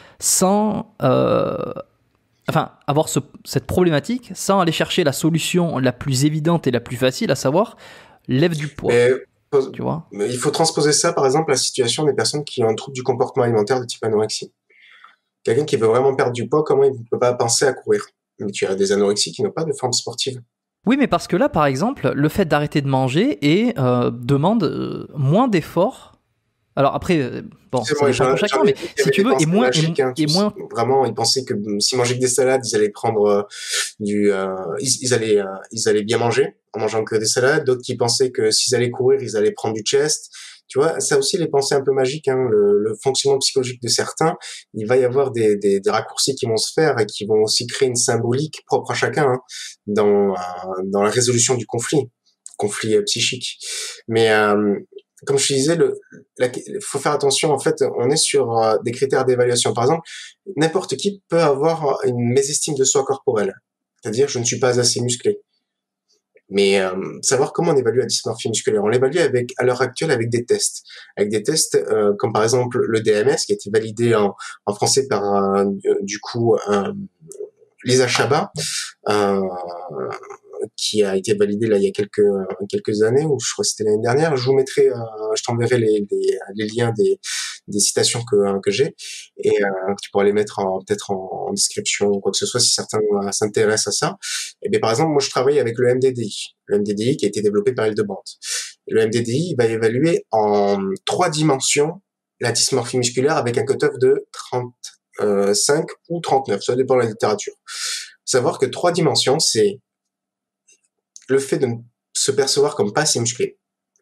sans, euh, enfin, avoir ce, cette problématique sans aller chercher la solution la plus évidente et la plus facile, à savoir lève du poids. Mais, Tu vois? mais il faut transposer ça, par exemple, à la situation des personnes qui ont un trouble du comportement alimentaire de type anorexie. Quelqu'un qui veut vraiment perdre du poids, comment il ne peut pas penser à courir? Mais tu as des anorexies qui n'ont pas de forme sportive. Oui, mais parce que là, par exemple, le fait d'arrêter de manger et euh, demande euh, moins d'efforts. Alors après, euh, bon, C'est ça moi, dépend j'en, pour chacun, j'en ai mais vu qui si avaient tu des veux, et pensées moins, et, magiques, hein, et tu- moins. vraiment, ils pensaient que mm, s'ils mangeaient que des salades, ils allaient prendre euh, du, euh, ils, ils allaient, euh, ils allaient bien manger en mangeant que des salades. D'autres qui pensaient que s'ils allaient courir, ils allaient prendre du chest. Tu vois, ça aussi, les pensées un peu magiques, hein, le, le fonctionnement psychologique de certains, il va y avoir des, des, des raccourcis qui vont se faire et qui vont aussi créer une symbolique propre à chacun, hein, dans, euh, dans la résolution du conflit, conflit euh, psychique. Mais euh, comme je te disais, le, il faut faire attention. En fait, on est sur euh, des critères d'évaluation. Par exemple, n'importe qui peut avoir une mésestime de soi corporelle, c'est-à-dire je ne suis pas assez musclé. Mais euh, savoir comment on évalue la dysmorphie musculaire, on l'évalue avec, à l'heure actuelle avec des tests, avec des tests euh, comme par exemple le D M S qui a été validé en, en français par euh, du coup euh, Lisa Chabat, euh, qui a été validé là il y a quelques quelques années, ou je crois que c'était l'année dernière. Je vous mettrai, euh, je t'enverrai les, les, les liens des, des citations que que j'ai, et euh, tu pourras les mettre en, peut-être en, en description ou quoi que ce soit si certains euh, s'intéressent à ça. Et bien par exemple, moi je travaille avec le M D D I, le M D D I qui a été développé par Hildebrandt. Et le M D D I il va évaluer en trois dimensions la dysmorphie musculaire avec un cutoff de trente-cinq ou trente-neuf, ça dépend de la littérature. Savoir que trois dimensions, c'est le fait de se percevoir comme pas assez musclé,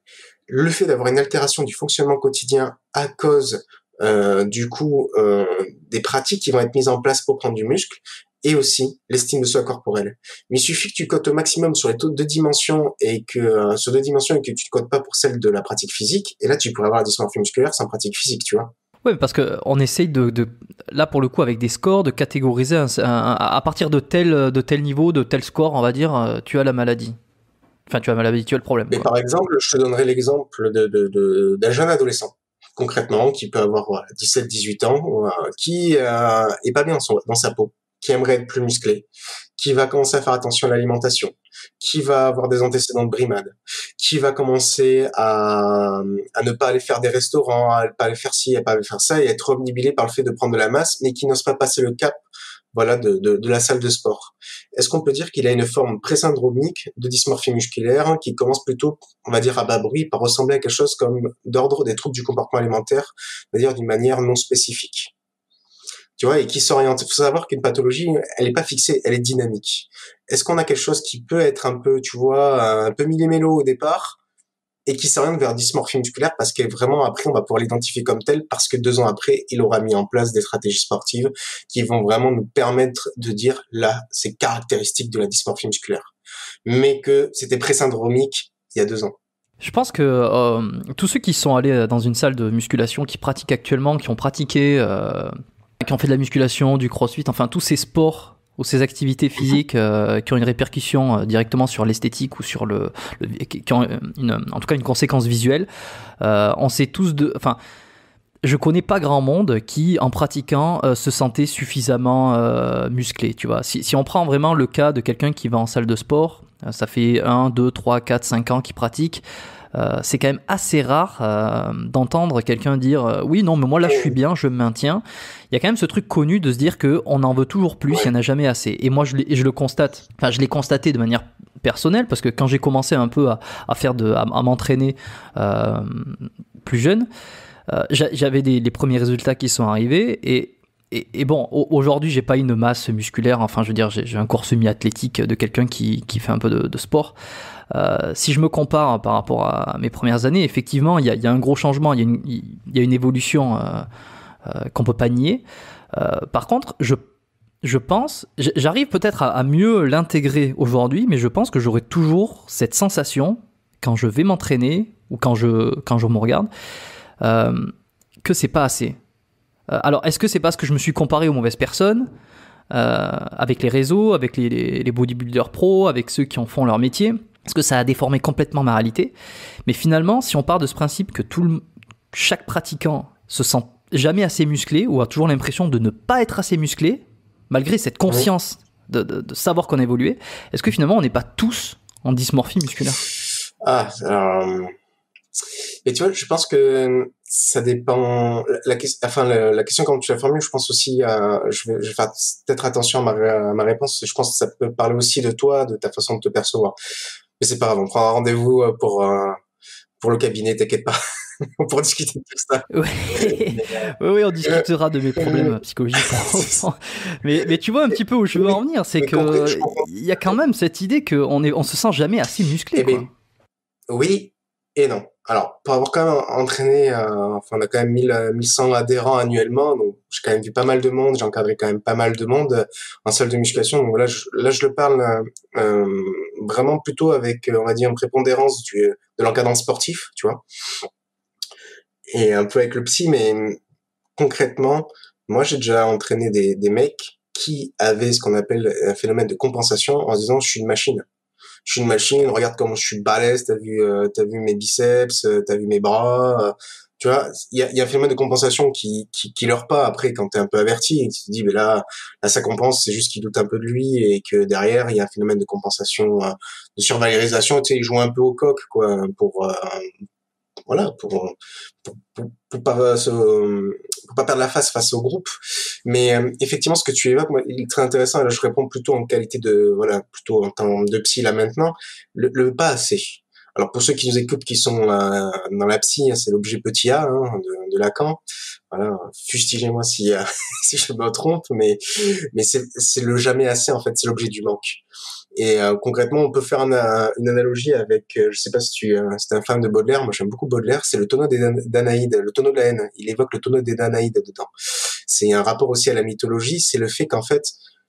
le fait d'avoir une altération du fonctionnement quotidien à cause euh, du coup euh, des pratiques qui vont être mises en place pour prendre du muscle, et aussi l'estime de soi corporelle. Mais il suffit que tu cotes au maximum sur les taux de deux dimensions et que euh, sur deux dimensions et que tu ne cotes pas pour celle de la pratique physique, et là tu pourrais avoir la dysmorphie musculaire sans pratique physique, tu vois. Oui, parce qu'on essaye de, de, là pour le coup avec des scores, de catégoriser un, un, à partir de tel, de tel niveau, de tel score, on va dire, tu as la maladie. Enfin, tu as la maladie, tu as le problème. Mais quoi. par exemple, je te donnerai l'exemple de, de, de, d'un jeune adolescent, concrètement, qui peut avoir voilà, dix-sept dix-huit ans, euh, qui euh, est pas bien dans, son, dans sa peau, qui aimerait être plus musclé, qui va commencer à faire attention à l'alimentation, qui va avoir des antécédents de brimade, qui va commencer à, à ne pas aller faire des restaurants, à ne pas aller faire ci, à ne pas aller faire ça, et être obnubilé par le fait de prendre de la masse, mais qui n'ose pas passer le cap, voilà, de, de, de la salle de sport. Est-ce qu'on peut dire qu'il a une forme présyndromique de dysmorphie musculaire, hein, qui commence plutôt, on va dire à bas bruit, par ressembler à quelque chose comme d'ordre des troubles du comportement alimentaire, c'est-à-dire d'une manière non spécifique? Tu vois, et qui s'oriente. Il faut savoir qu'une pathologie, elle est pas fixée, elle est dynamique. Est-ce qu'on a quelque chose qui peut être un peu, tu vois, un peu millimélo au départ, et qui s'oriente vers dysmorphie musculaire parce que vraiment après on va pouvoir l'identifier comme tel parce que deux ans après il aura mis en place des stratégies sportives qui vont vraiment nous permettre de dire là c'est caractéristique de la dysmorphie musculaire, mais que c'était présyndromique il y a deux ans. Je pense que euh, tous ceux qui sont allés dans une salle de musculation, qui pratiquent actuellement, qui ont pratiqué, euh, qui ont fait de la musculation, du crossfit, enfin tous ces sports ou ces activités physiques euh, qui ont une répercussion euh, directement sur l'esthétique ou sur le, le qui ont une, en tout cas une conséquence visuelle, euh, on sait tous de, enfin je connais pas grand monde qui en pratiquant euh, se sentait suffisamment euh, musclé, tu vois. Si, si on prend vraiment le cas de quelqu'un qui va en salle de sport, euh, ça fait un, deux, trois, quatre, cinq ans qu'il pratique, Euh, c'est quand même assez rare euh, d'entendre quelqu'un dire euh, oui, non, mais moi là je suis bien, je me maintiens. Il y a quand même ce truc connu de se dire qu'on en veut toujours plus, il n'y en a jamais assez. Et moi je, je le constate, enfin je l'ai constaté de manière personnelle, parce que quand j'ai commencé un peu à, à, faire de, à, à m'entraîner euh, plus jeune, euh, j'avais des, les premiers résultats qui sont arrivés. Et, et, et bon, aujourd'hui j'ai pas une masse musculaire, enfin je veux dire, j'ai, j'ai un corps semi-athlétique de quelqu'un qui, qui fait un peu de, de sport. Euh, si je me compare par rapport à mes premières années, effectivement, il y a, y a un gros changement, il y a une, y a une évolution euh, euh, qu'on peut pas nier. Euh, par contre, je, je pense, j'arrive peut-être à, à mieux l'intégrer aujourd'hui, mais je pense que j'aurai toujours cette sensation quand je vais m'entraîner ou quand je, quand je me regarde, euh, que c'est pas assez. Euh, alors, est-ce que c'est parce que je me suis comparé aux mauvaises personnes, euh, avec les réseaux, avec les, les, les bodybuilders pros, avec ceux qui en font leur métier? Parce que ça a déformé complètement ma réalité. Mais finalement, si on part de ce principe que tout le, chaque pratiquant se sent jamais assez musclé ou a toujours l'impression de ne pas être assez musclé, malgré cette conscience de, de, de savoir qu'on a évolué, est-ce que finalement on n'est pas tous en dysmorphie musculaire? Ah, alors... Et tu vois, je pense que ça dépend. La, la, enfin, la, la question quand tu la formules, je pense aussi à. Je vais, je vais faire peut-être attention à ma, à ma réponse. Je pense que ça peut parler aussi de toi, de ta façon de te percevoir. Mais c'est pas grave, on prend un rendez-vous pour euh, pour le cabinet, t'inquiète pas, pour discuter de tout ça. Oui, oui, oui, on discutera de mes problèmes psychologiques. mais mais tu vois un petit peu où je veux en venir, c'est que il y a quand même cette idée qu'on est, on se sent jamais assez musclé. Eh quoi. bien, oui et non. Alors, pour avoir quand même entraîné, euh, enfin, on a quand même mille, mille cent adhérents annuellement, donc j'ai quand même vu pas mal de monde, j'ai encadré quand même pas mal de monde en salle de musculation. Donc là, je, là, je le parle euh, vraiment plutôt avec, on va dire, une prépondérance du, de l'encadrement sportif, tu vois, et un peu avec le psy, mais concrètement, moi, j'ai déjà entraîné des, des mecs qui avaient ce qu'on appelle un phénomène de compensation en se disant, je suis une machine. Je suis une machine, regarde comment je suis balèze, t'as vu, euh, t'as vu mes biceps, euh, t'as vu mes bras, euh, tu vois, il y a, y a un phénomène de compensation qui, qui, qui leurre pas après quand t'es un peu averti, et tu te dis, mais là, là, ça compense, c'est juste qu'il doute un peu de lui, et que derrière, il y a un phénomène de compensation, euh, de survalorisation, tu sais, il joue un peu au coq, quoi, pour, euh, voilà, pour, pour, pour, pour pas se, pour pas perdre la face face au groupe. Mais euh, effectivement, ce que tu évoques, moi, il est très intéressant. Et là, je réponds plutôt en qualité de, voilà, plutôt en tant de psy là maintenant. Le, le pas assez. Alors pour ceux qui nous écoutent, qui sont euh, dans la psy, hein, c'est l'objet petit a hein, de, de Lacan. Voilà, fustigez-moi si euh, si je me trompe, mais mais c'est c'est le jamais assez en fait, c'est l'objet du manque. Et euh, concrètement, on peut faire un, un, une analogie avec, euh, je sais pas si tu euh, si t'es un fan de Baudelaire, moi j'aime beaucoup Baudelaire, c'est le tonneau des Danaïdes, le tonneau de la haine. Il évoque le tonneau des Danaïdes dedans. C'est un rapport aussi à la mythologie, c'est le fait qu'en fait,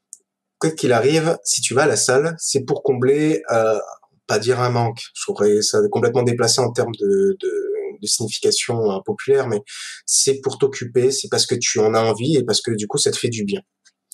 quoi qu'il arrive, si tu vas à la salle, c'est pour combler, euh, pas dire un manque, je trouverais ça complètement déplacé en termes de, de, de signification euh, populaire, mais c'est pour t'occuper, c'est parce que tu en as envie et parce que du coup ça te fait du bien.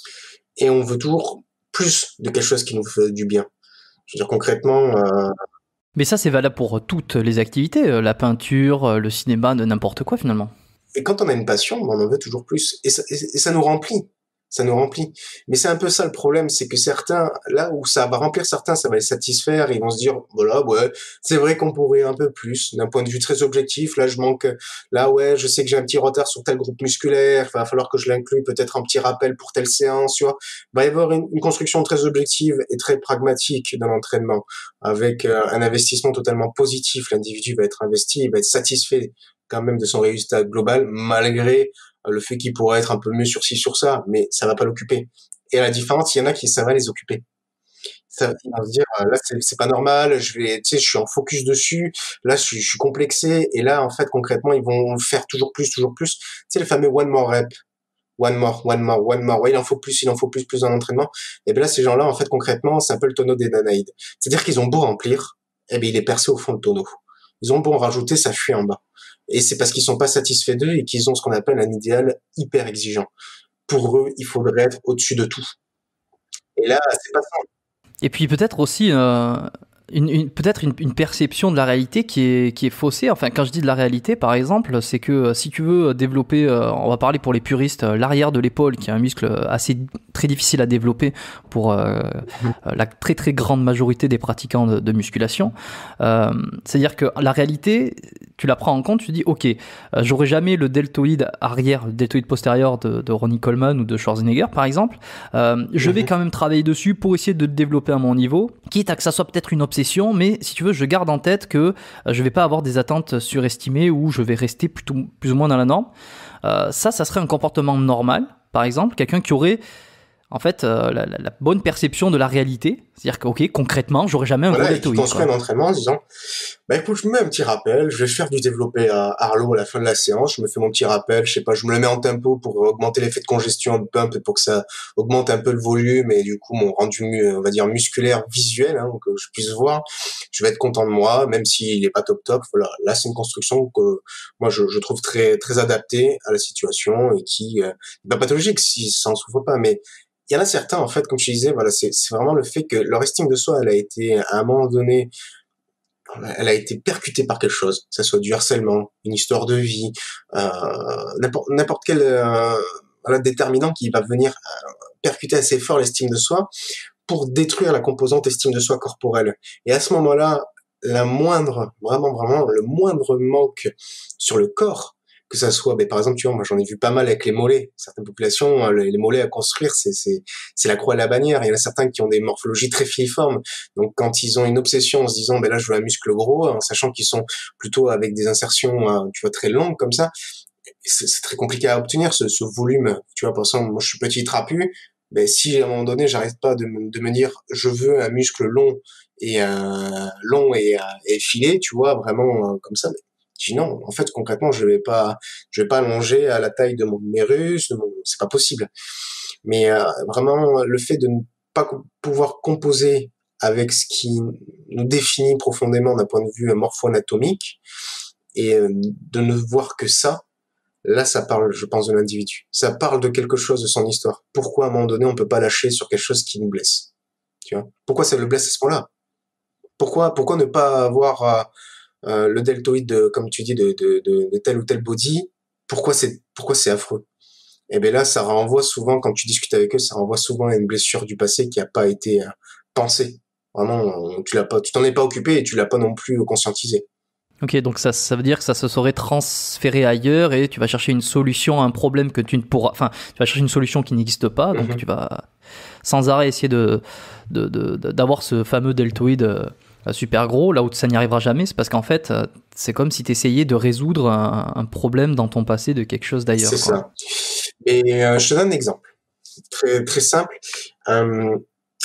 Et on veut toujours plus de quelque chose qui nous fait du bien. Je veux dire concrètement... Euh... Mais ça, c'est valable pour toutes les activités, la peinture, le cinéma, n'importe quoi finalement. Et quand on a une passion, on en veut toujours plus. Et ça, et, et ça nous remplit. Ça nous remplit. Mais c'est un peu ça le problème, c'est que certains, là où ça va remplir certains, ça va les satisfaire, ils vont se dire, voilà, ouais, c'est vrai qu'on pourrait un peu plus, d'un point de vue très objectif, là je manque, là ouais, je sais que j'ai un petit retard sur tel groupe musculaire, il va falloir que je l'inclue, peut-être un petit rappel pour telle séance, tu vois. Il va y avoir une, une construction très objective et très pragmatique dans l'entraînement, avec euh, un investissement totalement positif, l'individu va être investi, il va être satisfait quand même de son résultat global, malgré le fait qu'il pourrait être un peu mieux sur ci, sur ça, mais ça va pas l'occuper. Et à la différence, il y en a qui, ça va les occuper. Ça, ils vont se dire, là, c'est, c'est pas normal, je vais, tu sais, je suis en focus dessus, là, je suis, je suis complexé, et là, en fait, concrètement, ils vont faire toujours plus, toujours plus. Tu sais, le fameux one more rep. One more, one more, one more. Ouais, il en faut plus, il en faut plus, plus dans l'entraînement. Et bien là, ces gens-là, en fait, concrètement, c'est un peu le tonneau des Danaïdes. C'est-à-dire qu'ils ont beau remplir, eh bien, il est percé au fond du tonneau. Ils ont beau en rajouter, ça fuit en bas. Et c'est parce qu'ils sont pas satisfaits d'eux et qu'ils ont ce qu'on appelle un idéal hyper exigeant. Pour eux, il faudrait être au-dessus de tout. Et là, c'est pas ça. Et puis peut-être aussi, euh, une, une, peut-être une, une perception de la réalité qui est, qui est faussée. Enfin, quand je dis de la réalité, par exemple, c'est que euh, si tu veux développer, euh, on va parler pour les puristes, euh, l'arrière de l'épaule, qui est un muscle assez très difficile à développer pour euh, mmh. la très très grande majorité des pratiquants de, de musculation. Euh, c'est-à-dire que la réalité, tu la prends en compte, tu dis, ok, euh, j'aurai jamais le deltoïde arrière, le deltoïde postérieur de, de Ronnie Coleman ou de Schwarzenegger, par exemple. Euh, je mmh. vais quand même travailler dessus pour essayer de le développer à mon niveau, quitte à que ça soit peut-être une obsession, mais si tu veux, je garde en tête que euh, je vais pas avoir des attentes surestimées ou je vais rester plutôt, plus ou moins dans la norme. Euh, ça, ça serait un comportement normal, par exemple, quelqu'un qui aurait en fait euh, la, la, la bonne perception de la réalité, c'est-à-dire que ok, concrètement, j'aurais jamais un voilà, gros deltoïde. Et qui construit un entraînement en disant, bah écoute, je me mets un petit rappel, je vais faire du développé à Arlo à la fin de la séance, je me fais mon petit rappel, je sais pas, je me le mets en tempo pour augmenter l'effet de congestion de pump et pour que ça augmente un peu le volume et du coup mon rendu, on va dire musculaire visuel, hein, que je puisse voir. Je vais être content de moi, même s'il est pas top top. Voilà, là c'est une construction que moi je, je trouve très très adaptée à la situation et qui euh, n'est pas pathologique si ça en souffre pas, mais il y en a certains, en fait, comme je disais, voilà, c'est, c'est vraiment le fait que leur estime de soi, elle a été, à un moment donné, elle a été percutée par quelque chose, que ça soit du harcèlement, une histoire de vie, euh, n'importe, n'importe quel euh, voilà, déterminant qui va venir euh, percuter assez fort l'estime de soi pour détruire la composante estime de soi corporelle. Et à ce moment-là, la moindre, vraiment, vraiment, le moindre manque sur le corps, que ça soit, ben, par exemple, tu vois, moi j'en ai vu pas mal avec les mollets. Certaines populations, les, les mollets à construire, c'est, c'est, c'est la croix et la bannière. Il y en a certains qui ont des morphologies très filiformes. Donc quand ils ont une obsession en se disant, ben là je veux un muscle gros, en sachant qu'ils sont plutôt avec des insertions, tu vois, très longues comme ça, c'est, c'est très compliqué à obtenir ce, ce volume. Tu vois, par exemple, moi je suis petit trapu, ben si à un moment donné j'arrête pas de, de me dire, je veux un muscle long et un long et, et filé, tu vois, vraiment comme ça. Je dis non, en fait concrètement je vais pas je vais pas allonger à la taille de mon humérus, de mon... c'est pas possible. Mais euh, vraiment le fait de ne pas co- pouvoir composer avec ce qui nous définit profondément d'un point de vue morpho-anatomique et euh, de ne voir que ça, là ça parle, je pense, de l'individu. Ça parle de quelque chose de son histoire. Pourquoi à un moment donné on peut pas lâcher sur quelque chose qui nous blesse, tu vois? Pourquoi ça le blesse à ce point-là? Pourquoi pourquoi ne pas avoir euh, Euh, le deltoïde, de, comme tu dis, de, de, de, de tel ou tel body, pourquoi c'est, pourquoi c'est affreux? Et bien là, ça renvoie souvent, quand tu discutes avec eux, ça renvoie souvent à une blessure du passé qui a pas été euh, pensée. Vraiment, tu l'as pas, tu t'en es pas occupé et tu l'as pas non plus conscientisé. Ok, donc ça, ça veut dire que ça se serait transféré ailleurs et tu vas chercher une solution à un problème que tu ne pourras, enfin, tu vas chercher une solution qui n'existe pas, donc mm-hmm. tu vas sans arrêt essayer de, de, de, de d'avoir ce fameux deltoïde euh, super gros, là où ça n'y arrivera jamais, c'est parce qu'en fait, c'est comme si tu essayais de résoudre un, un problème dans ton passé de quelque chose d'ailleurs. C'est quoi. ça. Et euh, je te donne un exemple très très simple. Euh,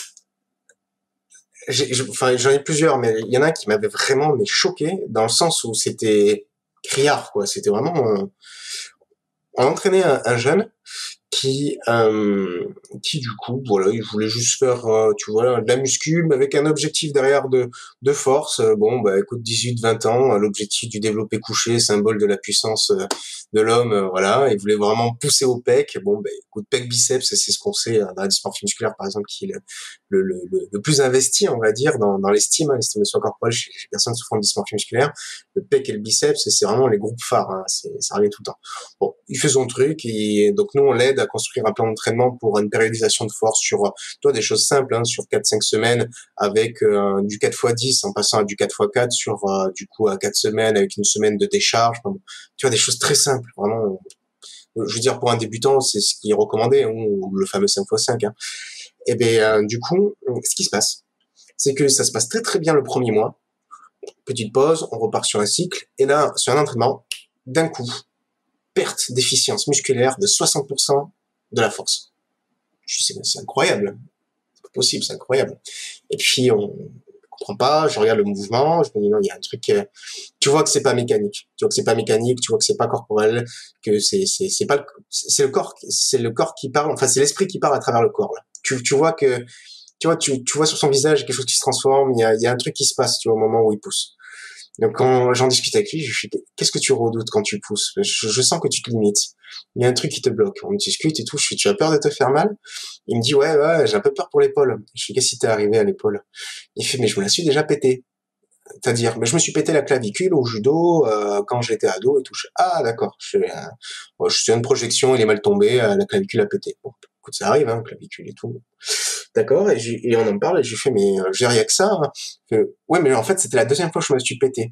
j'ai, j'ai, enfin, j'en ai plusieurs, mais il y en a un qui m'avait vraiment mais choqué dans le sens où c'était criard, quoi. C'était vraiment. Euh, on entraînait un, un jeune qui euh, qui du coup voilà, il voulait juste faire euh, tu vois, de la muscu mais avec un objectif derrière de de force. Bon bah écoute, dix-huit vingt ans, l'objectif du développé couché, symbole de la puissance euh, de l'homme, euh, voilà, il voulait vraiment pousser au pec. Bon bah écoute, pec biceps, c'est ce qu'on sait dans la dysmorphie musculaire par exemple, qui est le le le, le plus investi, on va dire, dans dans l'estime, hein, l'estime de soi corporelle chez, chez personnes souffrant de dysmorphie musculaire. Le pec et le biceps, c'est vraiment les groupes phares, hein, c'est ça revient tout le temps. Bon, il fait son truc et donc nous on l'aide à construire un plan d'entraînement pour une périodisation de force sur, toi, des choses simples, hein, sur quatre cinq semaines avec euh, du quatre fois dix en passant à du quatre fois quatre sur euh, du coup à quatre semaines avec une semaine de décharge. Enfin, tu vois, des choses très simples, vraiment. Je veux dire, pour un débutant, c'est ce qui est recommandé, hein, ou le fameux cinq fois cinq. Hein. Et bien, euh, du coup, ce qui se passe, c'est que ça se passe très très bien le premier mois. Petite pause, on repart sur un cycle, et là, sur un entraînement, d'un coup, perte d'efficience musculaire de soixante pour cent de la force. Je sais, c'est incroyable. C'est pas possible, c'est incroyable. Et puis, on comprend pas, je regarde le mouvement, je me dis non, il y a un truc, euh, tu vois que c'est pas mécanique. Tu vois que c'est pas mécanique, tu vois que c'est pas corporel, que c'est, c'est, c'est pas le, c'est le corps, c'est le corps qui parle, enfin, c'est l'esprit qui parle à travers le corps, là. Tu, tu vois que, tu vois, tu, tu vois sur son visage quelque chose qui se transforme, il y a, il y a un truc qui se passe, tu vois, au moment où il pousse. Donc quand j'en discute avec lui, je lui fais qu'est-ce que tu redoutes quand tu pousses? Je, je sens que tu te limites. Il y a un truc qui te bloque. On discute et tout. Je fais, tu as peur de te faire mal? Il me dit ouais ouais, j'ai un peu peur pour l'épaule. Je fais qu'est-ce qui t'est arrivé à l'épaule? Il fait mais je me la suis déjà pété. C'est-à-dire, mais je me suis pété la clavicule au judo euh, quand j'étais ado et tout. Je, ah d'accord, je, euh, bon, je suis une projection, il est mal tombé, euh, la clavicule a pété. Bon, écoute, ça arrive, hein, clavicule et tout. D'accord, et, et on en parle et j'ai fait mais euh, j'ai rien que ça. Hein. Que, ouais, mais en fait c'était la deuxième fois que je me suis pété.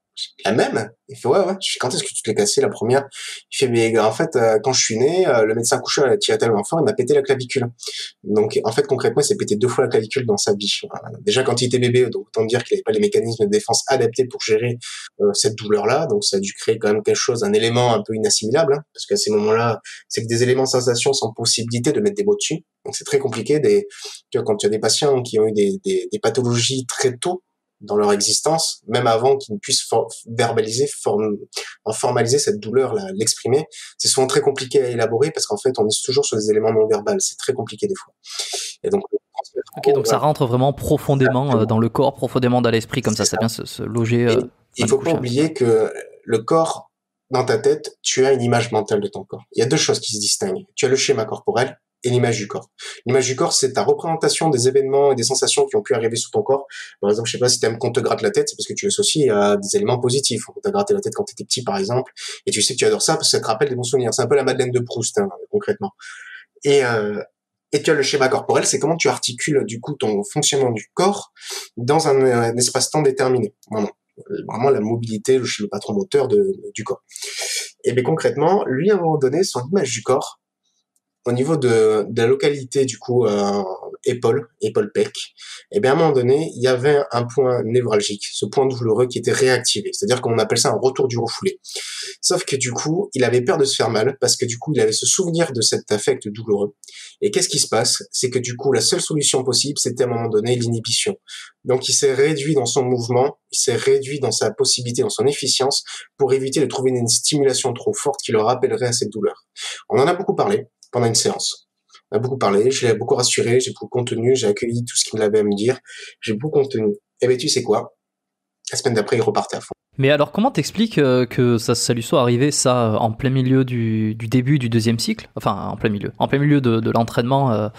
La même? Il fait ouais ouais. Je fais quand est-ce que tu te l'es cassé la première? Il fait mais en fait euh, quand je suis né, euh, le médecin coucheur il a tiré tellement fort, il m'a pété la clavicule. Donc en fait concrètement il s'est pété deux fois la clavicule dans sa vie. Voilà. Déjà quand il était bébé, donc autant dire qu'il n'avait pas les mécanismes de défense adaptés pour gérer euh, cette douleur-là. Donc ça a dû créer quand même quelque chose, un élément un peu inassimilable, hein, parce qu'à ces moments-là, c'est que des éléments de sensation sans possibilité de mettre des mots dessus. Donc c'est très compliqué. Des, tu vois, quand tu as des patients qui ont eu des, des, des pathologies très tôt dans leur existence, même avant qu'ils ne puissent for- verbaliser, form- en formaliser cette douleur, là, l'exprimer, c'est souvent très compliqué à élaborer parce qu'en fait, on est toujours sur des éléments non verbaux. C'est très compliqué des fois. Et donc, ok, donc ça rentre vraiment profondément euh, dans le corps, profondément dans l'esprit, comme ça, ça, ça vient se, se loger. Euh, il faut pas oublier que le corps, dans ta tête, tu as une image mentale de ton corps. Il y a deux choses qui se distinguent. Tu as le schéma corporel et l'image du corps. L'image du corps, c'est ta représentation des événements et des sensations qui ont pu arriver sous ton corps. Par exemple, je sais pas si tu aimes qu'on te gratte la tête, c'est parce que tu associes à des éléments positifs. On t'a gratté la tête quand tu étais petit, par exemple, et tu sais que tu adores ça parce que ça te rappelle des bons souvenirs. C'est un peu la Madeleine de Proust, hein, concrètement. Et, euh, et tu as le schéma corporel, c'est comment tu articules du coup ton fonctionnement du corps dans un, un espace-temps déterminé. Vraiment, vraiment la mobilité, le, le patron moteur de, du corps. Et bien concrètement, lui, à un moment donné, son image du corps, au niveau de, de la localité du coup euh, épaule, épaule pec, et bien à un moment donné, il y avait un point névralgique, ce point douloureux qui était réactivé, c'est-à-dire qu'on appelle ça un retour du refoulé. Sauf que du coup, il avait peur de se faire mal parce que du coup, il avait ce souvenir de cet affect douloureux. Et qu'est-ce qui se passe? C'est que du coup, la seule solution possible, c'était à un moment donné l'inhibition. Donc, il s'est réduit dans son mouvement, il s'est réduit dans sa possibilité, dans son efficience, pour éviter de trouver une stimulation trop forte qui le rappellerait à cette douleur. On en a beaucoup parlé pendant une séance. On a beaucoup parlé, je l'ai beaucoup rassuré, j'ai beaucoup contenu, j'ai accueilli tout ce qu'il avait à me dire, j'ai beaucoup contenu. Et ben tu sais quoi? La semaine d'après, il repartait à fond. Mais alors, comment t'expliques euh, que ça, ça lui soit arrivé, ça, en plein milieu du, du début du deuxième cycle? Enfin, en plein milieu. En plein milieu de, de l'entraînement, euh,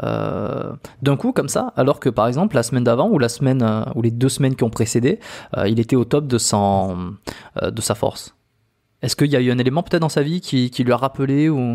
euh, d'un coup, comme ça, alors que, par exemple, la semaine d'avant, ou la semaine, euh, ou les deux semaines qui ont précédé, euh, il était au top de, son, euh, de sa force. Est-ce qu'il y a eu un élément, peut-être, dans sa vie qui, qui lui a rappelé ou...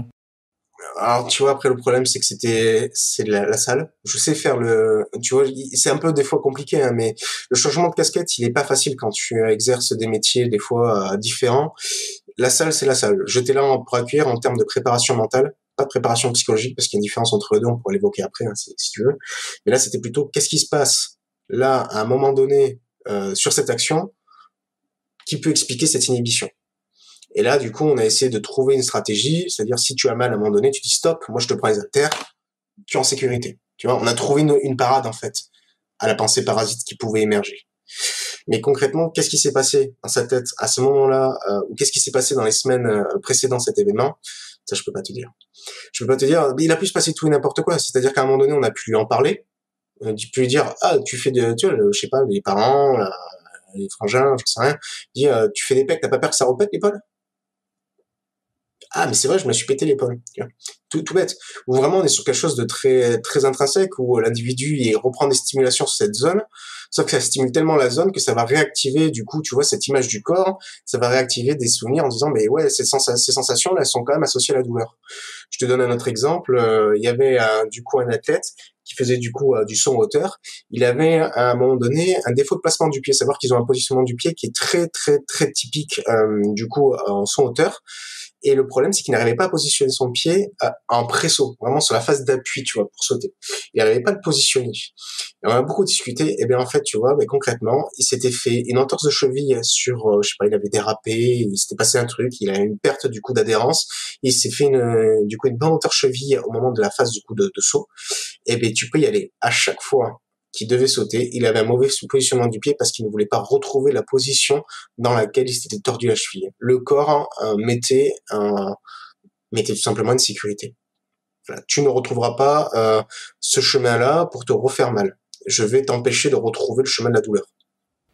Alors, tu vois, après, le problème, c'est que c'était, c'est la, la salle. Je sais faire le, tu vois, c'est un peu des fois compliqué, hein, mais le changement de casquette, il est pas facile quand tu exerces des métiers, des fois, euh, différents. La salle, c'est la salle. J'étais là pour accueillir en termes de préparation mentale, pas de préparation psychologique, parce qu'il y a une différence entre les deux, on pourra l'évoquer après, hein, si, si tu veux. Mais là, c'était plutôt, qu'est-ce qui se passe là, à un moment donné, euh, sur cette action, qui peut expliquer cette inhibition? Et là, du coup, on a essayé de trouver une stratégie, c'est-à-dire si tu as mal à un moment donné, tu dis stop, moi je te prends les haltères, tu es en sécurité. Tu vois, on a trouvé une, une parade en fait à la pensée parasite qui pouvait émerger. Mais concrètement, qu'est-ce qui s'est passé dans sa tête à ce moment-là, euh, ou qu'est-ce qui s'est passé dans les semaines euh, précédant cet événement? Ça, je peux pas te dire. Je peux pas te dire. Il a pu se passer tout et n'importe quoi. C'est-à-dire qu'à un moment donné, on a pu lui en parler. On a pu lui dire ah, tu fais de, tu vois, le, je sais pas, les parents, la, les frangins, je sais rien. Il dit euh, tu fais des pecs, t'as pas peur que ça repète l'épaule? Ah, mais c'est vrai, je me suis pété l'épaule. Tout, tout bête. Ou vraiment, on est sur quelque chose de très, très intrinsèque où l'individu, il reprend des stimulations sur cette zone. Sauf que ça stimule tellement la zone que ça va réactiver, du coup, tu vois, cette image du corps, ça va réactiver des souvenirs en disant, mais ouais, ces, sens- ces sensations-là, elles sont quand même associées à la douleur. Je te donne un autre exemple. Euh, il y avait, un, du coup, un athlète qui faisait, du coup, euh, du saut en hauteur. Il avait, à un moment donné, un défaut de placement du pied. Savoir qu'ils ont un positionnement du pied qui est très, très, très typique, euh, du coup, en saut en hauteur. Et le problème, c'est qu'il n'arrivait pas à positionner son pied euh, en pré-saut, vraiment sur la phase d'appui, tu vois, pour sauter. Il n'arrivait pas à le positionner. Et on a beaucoup discuté. Et bien en fait, tu vois, mais concrètement, il s'était fait une entorse de cheville sur, euh, je sais pas, il avait dérapé, il s'était passé un truc, il a eu une perte du coup d'adhérence, il s'est fait une, du coup une bonne entorse cheville au moment de la phase du coup de, de saut. Et bien tu peux y aller à chaque fois qu'il devait sauter, il avait un mauvais positionnement du pied parce qu'il ne voulait pas retrouver la position dans laquelle il s'était tordu la cheville. Le corps euh, mettait, un, mettait tout simplement une sécurité. Voilà. Tu ne retrouveras pas euh, ce chemin-là pour te refaire mal. Je vais t'empêcher de retrouver le chemin de la douleur.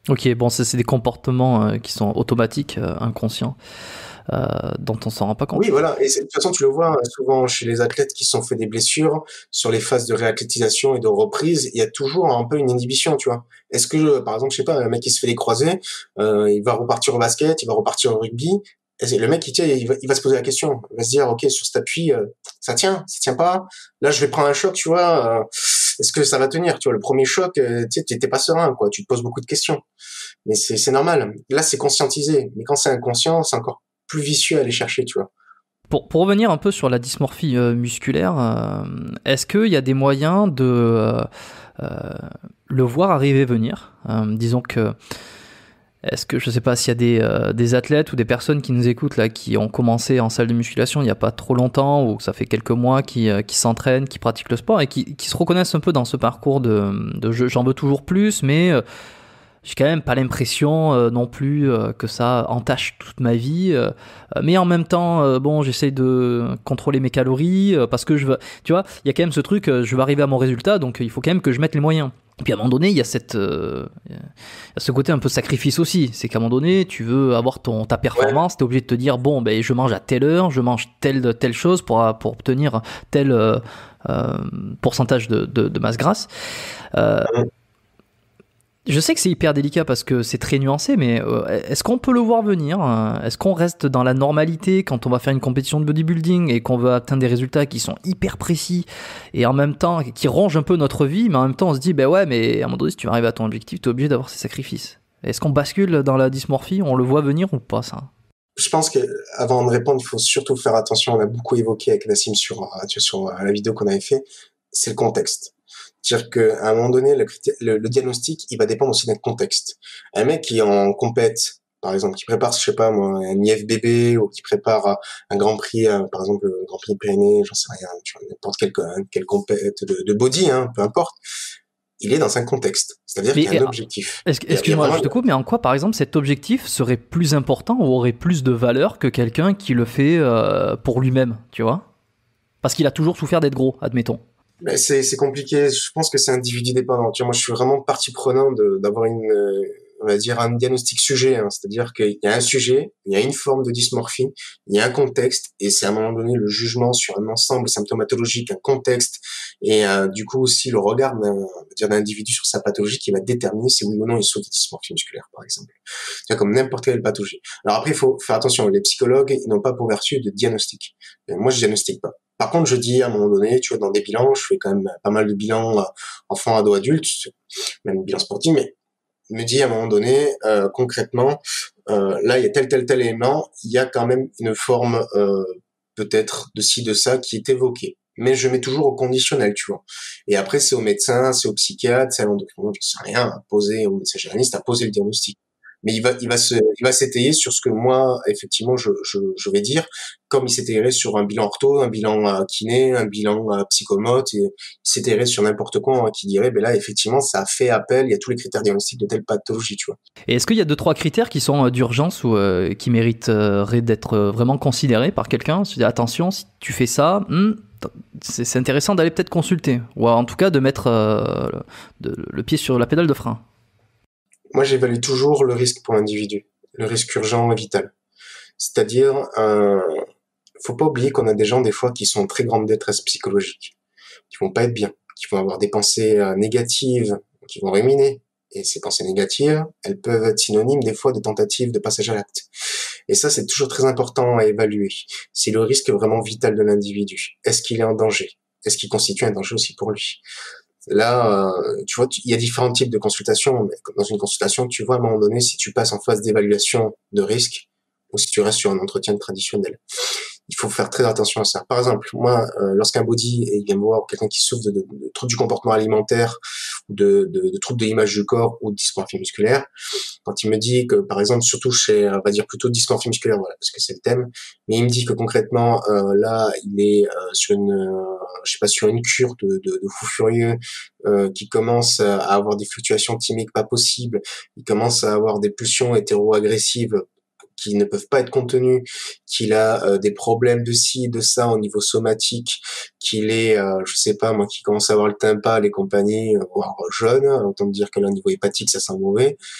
Ok, bon, c'est, c'est des comportements euh, qui sont automatiques, euh, inconscients, euh, dont on s'en rend pas compte. Oui, voilà. Et c'est- de toute façon, tu le vois hein, souvent chez les athlètes qui se sont fait des blessures sur les phases de réathlétisation et de reprise, il y a toujours un peu une inhibition, tu vois. Est-ce que, par exemple, je sais pas, un mec qui se fait des croisés, euh, il va repartir au basket, il va repartir au rugby. Et c'est- le mec, il, tient, il, va, il va se poser la question. Il va se dire, ok, sur cet appui, euh, ça tient, ça tient pas. Là, je vais prendre un choc, tu vois. euh, est-ce que ça va tenir, tu vois. Le premier choc, euh, tu sais, t'es pas serein, quoi. Tu te poses beaucoup de questions. Mais c'est c'est normal. Là, c'est conscientisé. Mais quand c'est inconscient, c'est encore plus vicieux à aller chercher, tu vois. Pour, pour revenir un peu sur la dysmorphie euh, musculaire, euh, est-ce qu'il y a des moyens de euh, euh, le voir arriver venir? Euh, disons que, est-ce que je sais pas s'il y a des, euh, des athlètes ou des personnes qui nous écoutent là, qui ont commencé en salle de musculation il n'y a pas trop longtemps ou que ça fait quelques mois, qui, euh, qui s'entraînent, qui pratiquent le sport et qui, qui se reconnaissent un peu dans ce parcours de, de je- j'en veux toujours plus, mais euh, j'ai quand même pas l'impression euh, non plus euh, que ça entache toute ma vie, euh, mais en même temps, euh, bon, j'essaye de contrôler mes calories euh, parce que je veux, tu vois, il y a quand même ce truc, euh, je veux arriver à mon résultat, donc euh, il faut quand même que je mette les moyens. Et puis à un moment donné, il y a cette, euh, il y a ce côté un peu sacrifice aussi. C'est qu'à un moment donné, tu veux avoir ton ta Ouais. performance, t'es obligé de te dire bon, ben je mange à telle heure, je mange telle telle chose pour pour obtenir tel euh, euh, pourcentage de, de de masse grasse. Euh, Je sais que c'est hyper délicat parce que c'est très nuancé, mais euh, est-ce qu'on peut le voir venir? euh, Est-ce qu'on reste dans la normalité quand on va faire une compétition de bodybuilding et qu'on veut atteindre des résultats qui sont hyper précis et en même temps qui rongent un peu notre vie, mais en même temps on se dit, ben ouais, mais à un moment donné, si tu veux arriver à ton objectif, tu es obligé d'avoir ces sacrifices. Est-ce qu'on bascule dans la dysmorphie? On le voit venir ou pas, ça? Je pense que avant de répondre, il faut surtout faire attention. On a beaucoup évoqué avec Nassim sur, euh, tu vois, sur euh, la vidéo qu'on avait fait. C'est le contexte. C'est-à-dire qu'à un moment donné, le, critère- le, le diagnostic, il va dépendre aussi d'un contexte. Un mec qui est en compète, par exemple, qui prépare, je sais pas moi, un I F B B ou qui prépare euh, un Grand Prix, euh, par exemple le Grand Prix des Pyrénées, j'en sais rien, tu vois, n'importe quelle, quelle compète de, de body, hein, peu importe. Il est dans un contexte, c'est-à-dire Mais qu'il y a un objectif. est-ce- Il y a, il y a excuse-moi, vraiment je te coupe, mais en quoi, par exemple, cet objectif serait plus important ou aurait plus de valeur que quelqu'un qui le fait euh, pour lui-même, tu vois? Parce qu'il a toujours souffert d'être gros, admettons. Mais c'est c'est compliqué. Je pense que c'est individu dépendant. Tu vois, moi, je suis vraiment partie prenante de- d'avoir une, euh, on va dire, un diagnostic sujet. Hein. C'est-à-dire qu'il y a un sujet, il y a une forme de dysmorphie, il y a un contexte, et c'est à un moment donné le jugement sur un ensemble symptomatologique, un contexte, et euh, du coup aussi le regard d'un, on va dire, d'un individu sur sa pathologie qui va déterminer si oui ou non il souffre de dysmorphie musculaire, par exemple. C'est comme n'importe quelle pathologie. Alors après, il faut faire attention. Les psychologues, ils n'ont pas pour vertu de diagnostic. Et moi, je diagnostique pas. Par contre, je dis à un moment donné, tu vois, dans des bilans, je fais quand même pas mal de bilans euh, enfants, ados, adultes, même bilan sportif, mais je me dis à un moment donné, euh, concrètement, euh, là, il y a tel, tel, tel élément, il y a quand même une forme euh, peut-être de ci, de ça qui est évoquée. Mais je mets toujours au conditionnel, tu vois. Et après, c'est au médecin, c'est au psychiatre, c'est à l'endocrinologue, je sais rien, à poser, au médecin généraliste, à poser le diagnostic. Mais il va, il va se, il va s'étayer sur ce que moi, effectivement, je, je, je vais dire, comme il s'étayerait sur un bilan ortho, un bilan euh, kiné, un bilan euh, psychomote, et il s'étayerait sur n'importe quoi, hein, qui dirait, ben là, effectivement, ça a fait appel, il y a tous les critères diagnostiques de telle pathologie, tu vois. Et est-ce qu'il y a deux, trois critères qui sont euh, d'urgence ou euh, qui mériteraient d'être euh, vraiment considérés par quelqu'un? Se dire, attention, si tu fais ça, hmm, c'est, c'est intéressant d'aller peut-être consulter. Ou en tout cas de mettre euh, de, le pied sur la pédale de frein. Moi, j'évalue toujours le risque pour l'individu, le risque urgent et vital. C'est-à-dire, euh, faut pas oublier qu'on a des gens, des fois, qui sont en très grande détresse psychologique, qui vont pas être bien, qui vont avoir des pensées euh, négatives, qui vont ruminer. Et ces pensées négatives, elles peuvent être synonymes des fois de tentatives de passage à l'acte. Et ça, c'est toujours très important à évaluer. C'est le risque vraiment vital de l'individu. Est-ce qu'il est en danger? Est-ce qu'il constitue un danger aussi pour lui? Là, euh, tu vois, il y a différents types de consultations. Mais dans une consultation, tu vois à un moment donné si tu passes en phase d'évaluation de risque ou si tu restes sur un entretien traditionnel. Il faut faire très attention à ça. Par exemple, moi, euh, lorsqu'un body il vient me voir, ou quelqu'un qui souffre de, de, de troubles du comportement alimentaire, ou de, de, de troubles de l'image du corps, ou de dysmorphie musculaire, quand il me dit que, par exemple, surtout chez, on va dire plutôt dysmorphie musculaire, voilà, parce que c'est le thème, mais il me dit que concrètement, euh, là, il est euh, sur une, euh, je sais pas, sur une cure de, de, de fou furieux, euh, qui commence à avoir des fluctuations thymiques pas possibles, il commence à avoir des pulsions hétéro-agressives qui ne peuvent pas être contenus, qu'il a euh, des problèmes de ci, de ça au niveau somatique, qu'il est, euh, je sais pas moi, qui commence à avoir le teint pâle et compagnie, euh, voire jeune, autant dire que là, au niveau hépatique, ça sent mauvais.